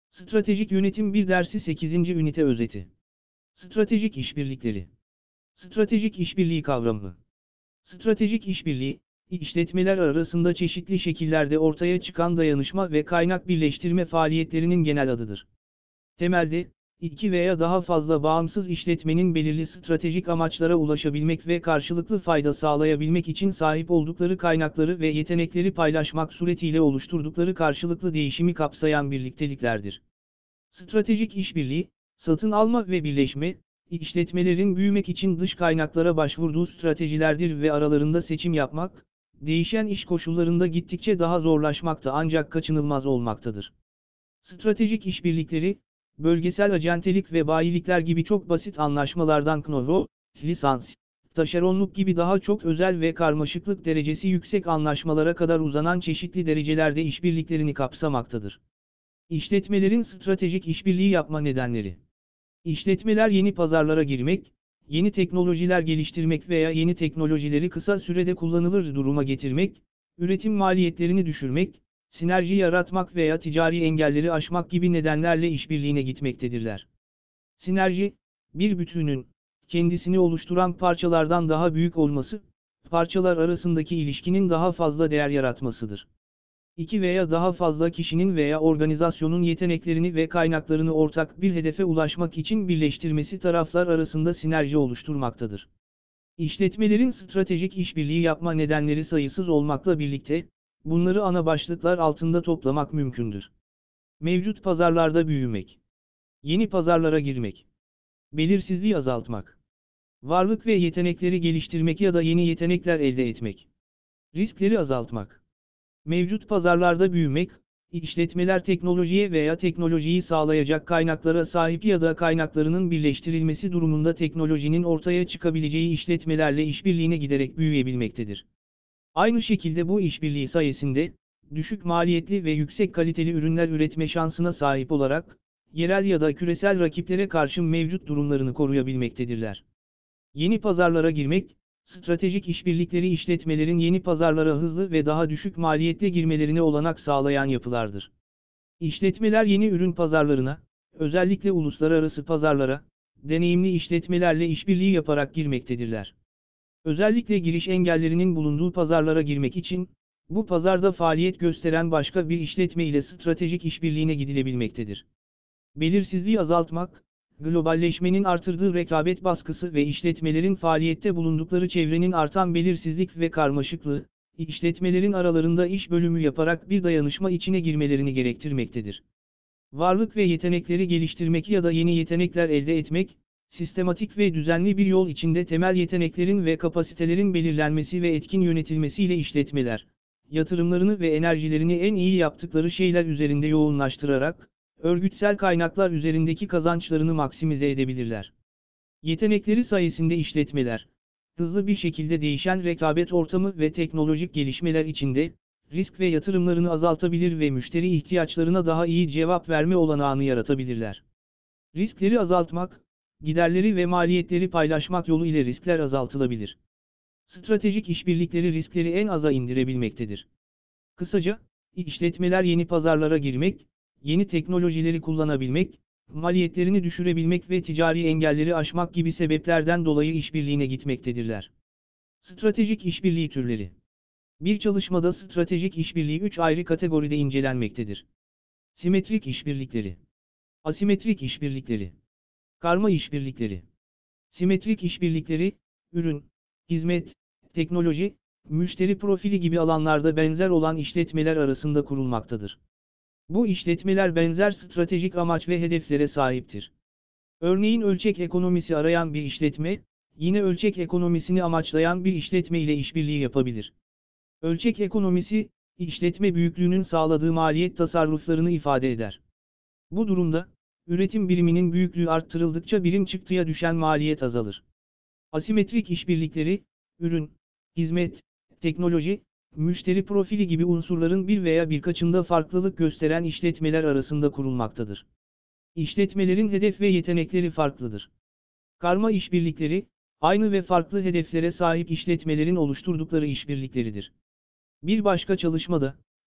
Stratejik Yönetim 1 dersi 8. ünite özeti. Stratejik işbirlikleri. Stratejik işbirliği kavramı. Stratejik işbirliği, işletmeler arasında çeşitli şekillerde ortaya çıkan dayanışma ve kaynak birleştirme faaliyetlerinin genel adıdır. Temelde, iki veya daha fazla bağımsız işletmenin belirli stratejik amaçlara ulaşabilmek ve karşılıklı fayda sağlayabilmek için sahip oldukları kaynakları ve yetenekleri paylaşmak suretiyle oluşturdukları karşılıklı değişimi kapsayan birlikteliklerdir. Stratejik işbirliği, satın alma ve birleşme, işletmelerin büyümek için dış kaynaklara başvurduğu stratejilerdir ve aralarında seçim yapmak, değişen iş koşullarında gittikçe daha zorlaşmakta ancak kaçınılmaz olmaktadır. Stratejik işbirlikleri, bölgesel acentelik ve bayilikler gibi çok basit anlaşmalardan know-how, lisans, taşeronluk gibi daha çok özel ve karmaşıklık derecesi yüksek anlaşmalara kadar uzanan çeşitli derecelerde işbirliklerini kapsamaktadır. İşletmelerin stratejik işbirliği yapma nedenleri. İşletmeler yeni pazarlara girmek, yeni teknolojiler geliştirmek veya yeni teknolojileri kısa sürede kullanılır duruma getirmek, üretim maliyetlerini düşürmek, sinerji yaratmak veya ticari engelleri aşmak gibi nedenlerle işbirliğine gitmektedirler. Sinerji, bir bütünün, kendisini oluşturan parçalardan daha büyük olması, parçalar arasındaki ilişkinin daha fazla değer yaratmasıdır. İki veya daha fazla kişinin veya organizasyonun yeteneklerini ve kaynaklarını ortak bir hedefe ulaşmak için birleştirmesi taraflar arasında sinerji oluşturmaktadır. İşletmelerin stratejik işbirliği yapma nedenleri sayısız olmakla birlikte, bunları ana başlıklar altında toplamak mümkündür. Mevcut pazarlarda büyümek. Yeni pazarlara girmek. Belirsizliği azaltmak. Varlık ve yetenekleri geliştirmek ya da yeni yetenekler elde etmek. Riskleri azaltmak. Mevcut pazarlarda büyümek, işletmeler teknolojiye veya teknolojiyi sağlayacak kaynaklara sahip ya da kaynaklarının birleştirilmesi durumunda teknolojinin ortaya çıkabileceği işletmelerle işbirliğine giderek büyüyebilmektedir. Aynı şekilde bu işbirliği sayesinde, düşük maliyetli ve yüksek kaliteli ürünler üretme şansına sahip olarak, yerel ya da küresel rakiplere karşı mevcut durumlarını koruyabilmektedirler. Yeni pazarlara girmek, stratejik işbirlikleri işletmelerin yeni pazarlara hızlı ve daha düşük maliyetle girmelerine olanak sağlayan yapılardır. İşletmeler yeni ürün pazarlarına, özellikle uluslararası pazarlara, deneyimli işletmelerle işbirliği yaparak girmektedirler. Özellikle giriş engellerinin bulunduğu pazarlara girmek için, bu pazarda faaliyet gösteren başka bir işletme ile stratejik işbirliğine gidilebilmektedir. Belirsizliği azaltmak, globalleşmenin artırdığı rekabet baskısı ve işletmelerin faaliyette bulundukları çevrenin artan belirsizlik ve karmaşıklığı, işletmelerin aralarında iş bölümü yaparak bir dayanışma içine girmelerini gerektirmektedir. Varlık ve yetenekleri geliştirmek ya da yeni yetenekler elde etmek, sistematik ve düzenli bir yol içinde temel yeteneklerin ve kapasitelerin belirlenmesi ve etkin yönetilmesiyle işletmeler, yatırımlarını ve enerjilerini en iyi yaptıkları şeyler üzerinde yoğunlaştırarak, örgütsel kaynaklar üzerindeki kazançlarını maksimize edebilirler. Yetenekleri sayesinde işletmeler, hızlı bir şekilde değişen rekabet ortamı ve teknolojik gelişmeler içinde, risk ve yatırımlarını azaltabilir ve müşteri ihtiyaçlarına daha iyi cevap verme olanağını yaratabilirler. Riskleri azaltmak, giderleri ve maliyetleri paylaşmak yolu ile riskler azaltılabilir. Stratejik işbirlikleri riskleri en aza indirebilmektedir. Kısaca, işletmeler yeni pazarlara girmek, yeni teknolojileri kullanabilmek, maliyetlerini düşürebilmek ve ticari engelleri aşmak gibi sebeplerden dolayı işbirliğine gitmektedirler. Stratejik işbirliği türleri. Bir çalışmada stratejik işbirliği 3 ayrı kategoride incelenmektedir. Simetrik işbirlikleri, asimetrik işbirlikleri, karma işbirlikleri. Simetrik işbirlikleri, ürün, hizmet, teknoloji, müşteri profili gibi alanlarda benzer olan işletmeler arasında kurulmaktadır. Bu işletmeler benzer stratejik amaç ve hedeflere sahiptir. Örneğin ölçek ekonomisi arayan bir işletme, yine ölçek ekonomisini amaçlayan bir işletme ile işbirliği yapabilir. Ölçek ekonomisi, işletme büyüklüğünün sağladığı maliyet tasarruflarını ifade eder. Bu durumda, üretim biriminin büyüklüğü arttırıldıkça birim çıktıya düşen maliyet azalır. Asimetrik işbirlikleri, ürün, hizmet, teknoloji, müşteri profili gibi unsurların bir veya birkaçında farklılık gösteren işletmeler arasında kurulmaktadır. İşletmelerin hedef ve yetenekleri farklıdır. Karma işbirlikleri, aynı ve farklı hedeflere sahip işletmelerin oluşturdukları işbirlikleridir. Bir başka çalışmada,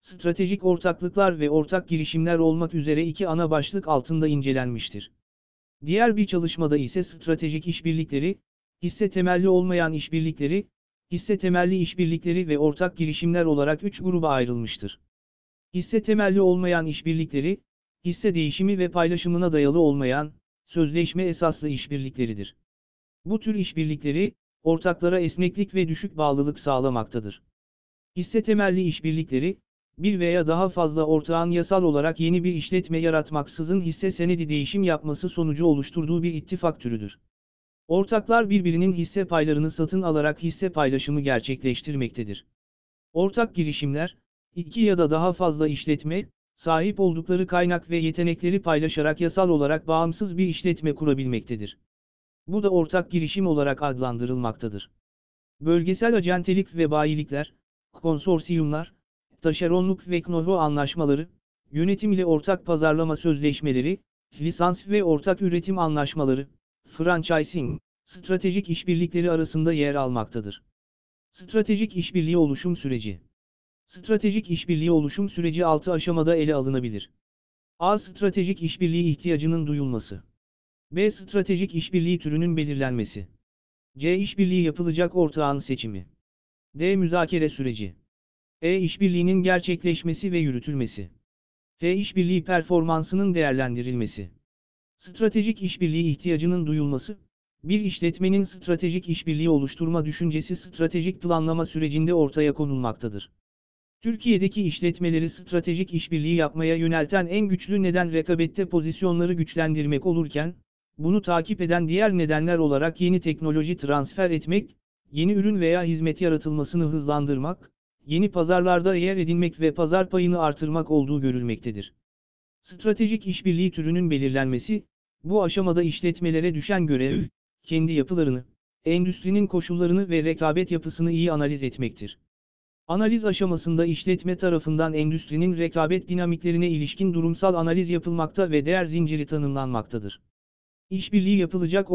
stratejik ortaklıklar ve ortak girişimler olmak üzere iki ana başlık altında incelenmiştir. Diğer bir çalışmada ise stratejik işbirlikleri, hisse temelli olmayan işbirlikleri, hisse temelli işbirlikleri ve ortak girişimler olarak üç gruba ayrılmıştır. Hisse temelli olmayan işbirlikleri, hisse değişimi ve paylaşımına dayalı olmayan, sözleşme esaslı işbirlikleridir. Bu tür işbirlikleri, ortaklara esneklik ve düşük bağlılık sağlamaktadır. Hisse temelli işbirlikleri, bir veya daha fazla ortağın yasal olarak yeni bir işletme yaratmaksızın hisse senedi değişim yapması sonucu oluşturduğu bir ittifak türüdür. Ortaklar birbirinin hisse paylarını satın alarak hisse paylaşımı gerçekleştirmektedir. Ortak girişimler, iki ya da daha fazla işletme, sahip oldukları kaynak ve yetenekleri paylaşarak yasal olarak bağımsız bir işletme kurabilmektedir. Bu da ortak girişim olarak adlandırılmaktadır. Bölgesel acentelik ve bayilikler, konsorsiyumlar, taşeronluk ve know anlaşmaları, yönetim ile ortak pazarlama sözleşmeleri, lisans ve ortak üretim anlaşmaları, franchising, stratejik işbirlikleri arasında yer almaktadır. Stratejik işbirliği oluşum süreci. Stratejik işbirliği oluşum süreci 6 aşamada ele alınabilir. A. Stratejik işbirliği ihtiyacının duyulması. B. Stratejik işbirliği türünün belirlenmesi. C. İşbirliği yapılacak ortağın seçimi. D. Müzakere süreci. E. İşbirliğinin gerçekleşmesi ve yürütülmesi. F. İşbirliği performansının değerlendirilmesi. Stratejik işbirliği ihtiyacının duyulması, bir işletmenin stratejik işbirliği oluşturma düşüncesi stratejik planlama sürecinde ortaya konulmaktadır. Türkiye'deki işletmeleri stratejik işbirliği yapmaya yönelten en güçlü neden rekabette pozisyonları güçlendirmek olurken, bunu takip eden diğer nedenler olarak yeni teknoloji transfer etmek, yeni ürün veya hizmet yaratılmasını hızlandırmak, yeni pazarlarda yer edinmek ve pazar payını artırmak olduğu görülmektedir. Stratejik işbirliği türünün belirlenmesi, bu aşamada işletmelere düşen görev, kendi yapılarını, endüstrinin koşullarını ve rekabet yapısını iyi analiz etmektir. Analiz aşamasında işletme tarafından endüstrinin rekabet dinamiklerine ilişkin durumsal analiz yapılmakta ve değer zinciri tanımlanmaktadır. İşbirliği yapılacak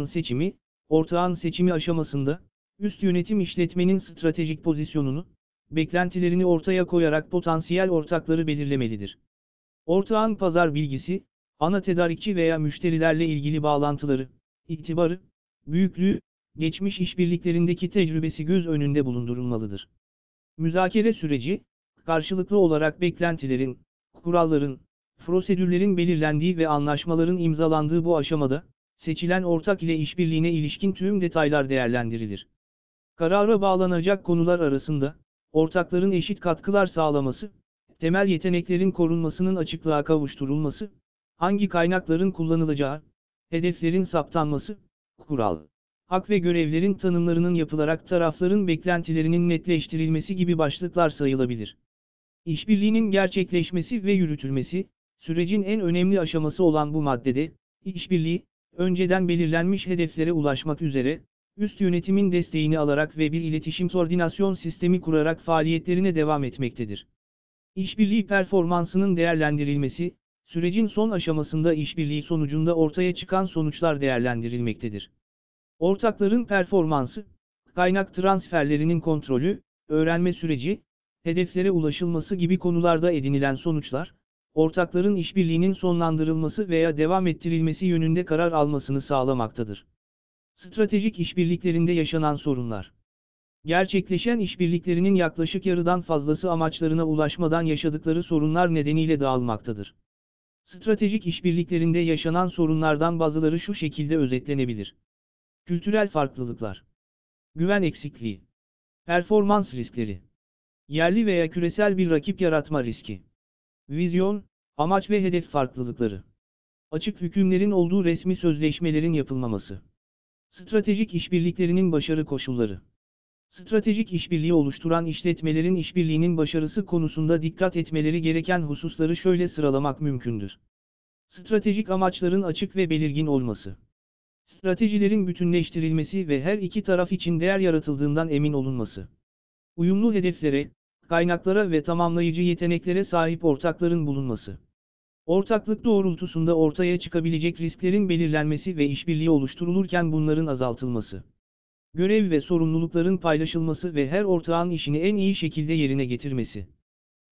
ortağın seçimi aşamasında, üst yönetim işletmenin stratejik pozisyonunu, beklentilerini ortaya koyarak potansiyel ortakları belirlemelidir. Ortağın pazar bilgisi, ana tedarikçi veya müşterilerle ilgili bağlantıları, itibarı, büyüklüğü, geçmiş işbirliklerindeki tecrübesi göz önünde bulundurulmalıdır. Müzakere süreci, karşılıklı olarak beklentilerin, kuralların, prosedürlerin belirlendiği ve anlaşmaların imzalandığı bu aşamada, seçilen ortak ile işbirliğine ilişkin tüm detaylar değerlendirilir. Karara bağlanacak konular arasında, ortakların eşit katkılar sağlaması, temel yeteneklerin korunmasının açıklığa kavuşturulması, hangi kaynakların kullanılacağı, hedeflerin saptanması, kural, hak ve görevlerin tanımlarının yapılarak tarafların beklentilerinin netleştirilmesi gibi başlıklar sayılabilir. İşbirliğinin gerçekleşmesi ve yürütülmesi, sürecin en önemli aşaması olan bu maddede, işbirliği, önceden belirlenmiş hedeflere ulaşmak üzere, üst yönetimin desteğini alarak ve bir iletişim koordinasyon sistemi kurarak faaliyetlerine devam etmektedir. İşbirliği performansının değerlendirilmesi, sürecin son aşamasında işbirliği sonucunda ortaya çıkan sonuçlar değerlendirilmektedir. Ortakların performansı, kaynak transferlerinin kontrolü, öğrenme süreci, hedeflere ulaşılması gibi konularda edinilen sonuçlar, ortakların işbirliğinin sonlandırılması veya devam ettirilmesi yönünde karar almasını sağlamaktadır. Stratejik işbirliklerinde yaşanan sorunlar. Gerçekleşen işbirliklerinin yaklaşık yarıdan fazlası amaçlarına ulaşmadan yaşadıkları sorunlar nedeniyle dağılmaktadır. Stratejik işbirliklerinde yaşanan sorunlardan bazıları şu şekilde özetlenebilir. Kültürel farklılıklar. Güven eksikliği. Performans riskleri. Yerli veya küresel bir rakip yaratma riski. Vizyon, amaç ve hedef farklılıkları. Açık hükümlerin olduğu resmi sözleşmelerin yapılmaması. Stratejik işbirliklerinin başarı koşulları. Stratejik işbirliği oluşturan işletmelerin işbirliğinin başarısı konusunda dikkat etmeleri gereken hususları şöyle sıralamak mümkündür. Stratejik amaçların açık ve belirgin olması. Stratejilerin bütünleştirilmesi ve her iki taraf için değer yaratıldığından emin olunması. Uyumlu hedeflere, kaynaklara ve tamamlayıcı yeteneklere sahip ortakların bulunması. Ortaklık doğrultusunda ortaya çıkabilecek risklerin belirlenmesi ve işbirliği oluşturulurken bunların azaltılması. Görev ve sorumlulukların paylaşılması ve her ortağın işini en iyi şekilde yerine getirmesi.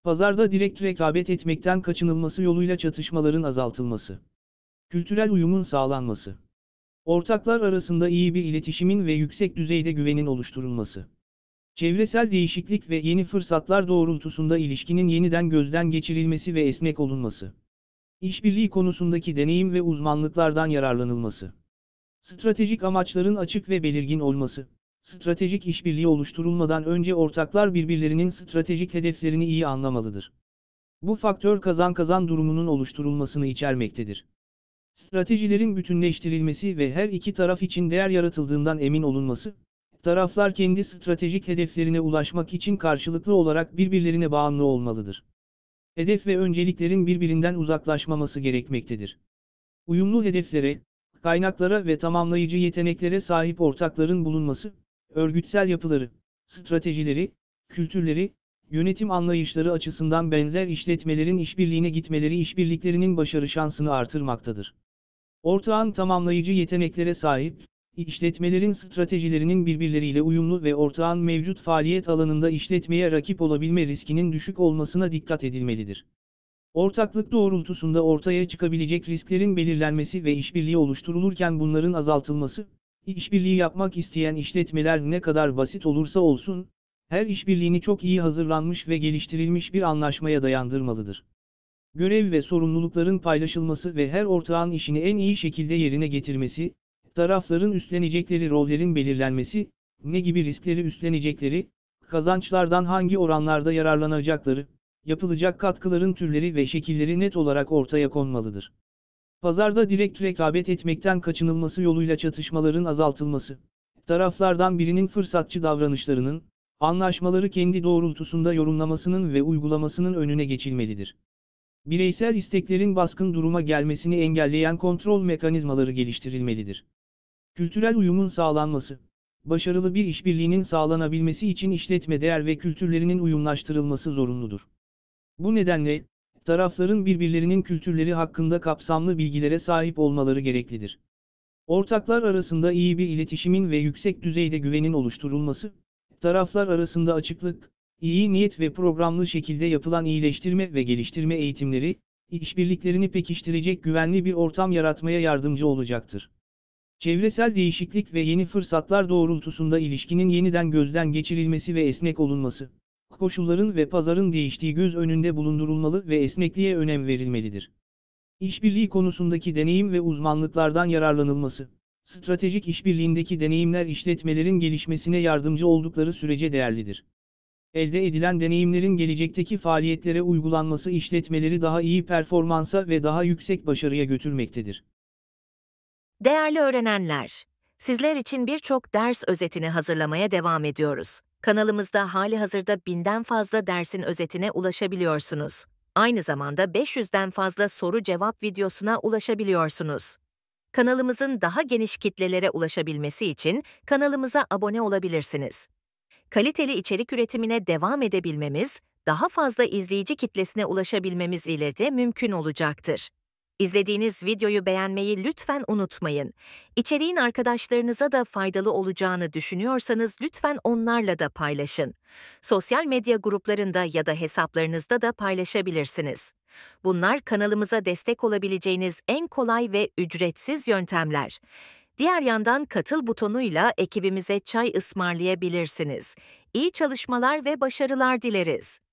Pazarda direkt rekabet etmekten kaçınılması yoluyla çatışmaların azaltılması. Kültürel uyumun sağlanması. Ortaklar arasında iyi bir iletişimin ve yüksek düzeyde güvenin oluşturulması. Çevresel değişiklik ve yeni fırsatlar doğrultusunda ilişkinin yeniden gözden geçirilmesi ve esnek olunması. İşbirliği konusundaki deneyim ve uzmanlıklardan yararlanılması. Stratejik amaçların açık ve belirgin olması. Stratejik işbirliği oluşturulmadan önce ortaklar birbirlerinin stratejik hedeflerini iyi anlamalıdır. Bu faktör kazan-kazan durumunun oluşturulmasını içermektedir. Stratejilerin bütünleştirilmesi ve her iki taraf için değer yaratıldığından emin olunması, taraflar kendi stratejik hedeflerine ulaşmak için karşılıklı olarak birbirlerine bağımlı olmalıdır. Hedef ve önceliklerin birbirinden uzaklaşmaması gerekmektedir. Uyumlu hedeflere, kaynaklara ve tamamlayıcı yeteneklere sahip ortakların bulunması, örgütsel yapıları, stratejileri, kültürleri, yönetim anlayışları açısından benzer işletmelerin işbirliğine gitmeleri işbirliklerinin başarı şansını artırmaktadır. Ortağın tamamlayıcı yeteneklere sahip, işletmelerin stratejilerinin birbirleriyle uyumlu ve ortağın mevcut faaliyet alanında işletmeye rakip olabilme riskinin düşük olmasına dikkat edilmelidir. Ortaklık doğrultusunda ortaya çıkabilecek risklerin belirlenmesi ve işbirliği oluşturulurken bunların azaltılması, işbirliği yapmak isteyen işletmeler ne kadar basit olursa olsun, her işbirliğini çok iyi hazırlanmış ve geliştirilmiş bir anlaşmaya dayandırmalıdır. Görev ve sorumlulukların paylaşılması ve her ortağın işini en iyi şekilde yerine getirmesi, tarafların üstlenecekleri rollerin belirlenmesi, ne gibi riskleri üstlenecekleri, kazançlardan hangi oranlarda yararlanacakları, yapılacak katkıların türleri ve şekilleri net olarak ortaya konmalıdır. Pazarda direkt rekabet etmekten kaçınılması yoluyla çatışmaların azaltılması, taraflardan birinin fırsatçı davranışlarının, anlaşmaları kendi doğrultusunda yorumlamasının ve uygulamasının önüne geçilmelidir. Bireysel isteklerin baskın duruma gelmesini engelleyen kontrol mekanizmaları geliştirilmelidir. Kültürel uyumun sağlanması. Başarılı bir işbirliğinin sağlanabilmesi için işletme değer ve kültürlerinin uyumlaştırılması zorunludur. Bu nedenle, tarafların birbirlerinin kültürleri hakkında kapsamlı bilgilere sahip olmaları gereklidir. Ortaklar arasında iyi bir iletişimin ve yüksek düzeyde güvenin oluşturulması, taraflar arasında açıklık, iyi niyet ve programlı şekilde yapılan iyileştirme ve geliştirme eğitimleri, işbirliklerini pekiştirecek güvenli bir ortam yaratmaya yardımcı olacaktır. Çevresel değişiklik ve yeni fırsatlar doğrultusunda ilişkinin yeniden gözden geçirilmesi ve esnek olunması, koşulların ve pazarın değiştiği göz önünde bulundurulmalı ve esnekliğe önem verilmelidir. İşbirliği konusundaki deneyim ve uzmanlıklardan yararlanılması, stratejik işbirliğindeki deneyimler işletmelerin gelişmesine yardımcı oldukları sürece değerlidir. Elde edilen deneyimlerin gelecekteki faaliyetlere uygulanması işletmeleri daha iyi performansa ve daha yüksek başarıya götürmektedir. Değerli öğrenenler, sizler için birçok ders özetini hazırlamaya devam ediyoruz. Kanalımızda halihazırda 1000'den fazla dersin özetine ulaşabiliyorsunuz. Aynı zamanda 500'den fazla soru-cevap videosuna ulaşabiliyorsunuz. Kanalımızın daha geniş kitlelere ulaşabilmesi için kanalımıza abone olabilirsiniz. Kaliteli içerik üretimine devam edebilmemiz, daha fazla izleyici kitlesine ulaşabilmemiz ile de mümkün olacaktır. İzlediğiniz videoyu beğenmeyi lütfen unutmayın. İçeriğin arkadaşlarınıza da faydalı olacağını düşünüyorsanız lütfen onlarla da paylaşın. Sosyal medya gruplarında ya da hesaplarınızda da paylaşabilirsiniz. Bunlar kanalımıza destek olabileceğiniz en kolay ve ücretsiz yöntemler. Diğer yandan katıl butonuyla ekibimize çay ısmarlayabilirsiniz. İyi çalışmalar ve başarılar dileriz.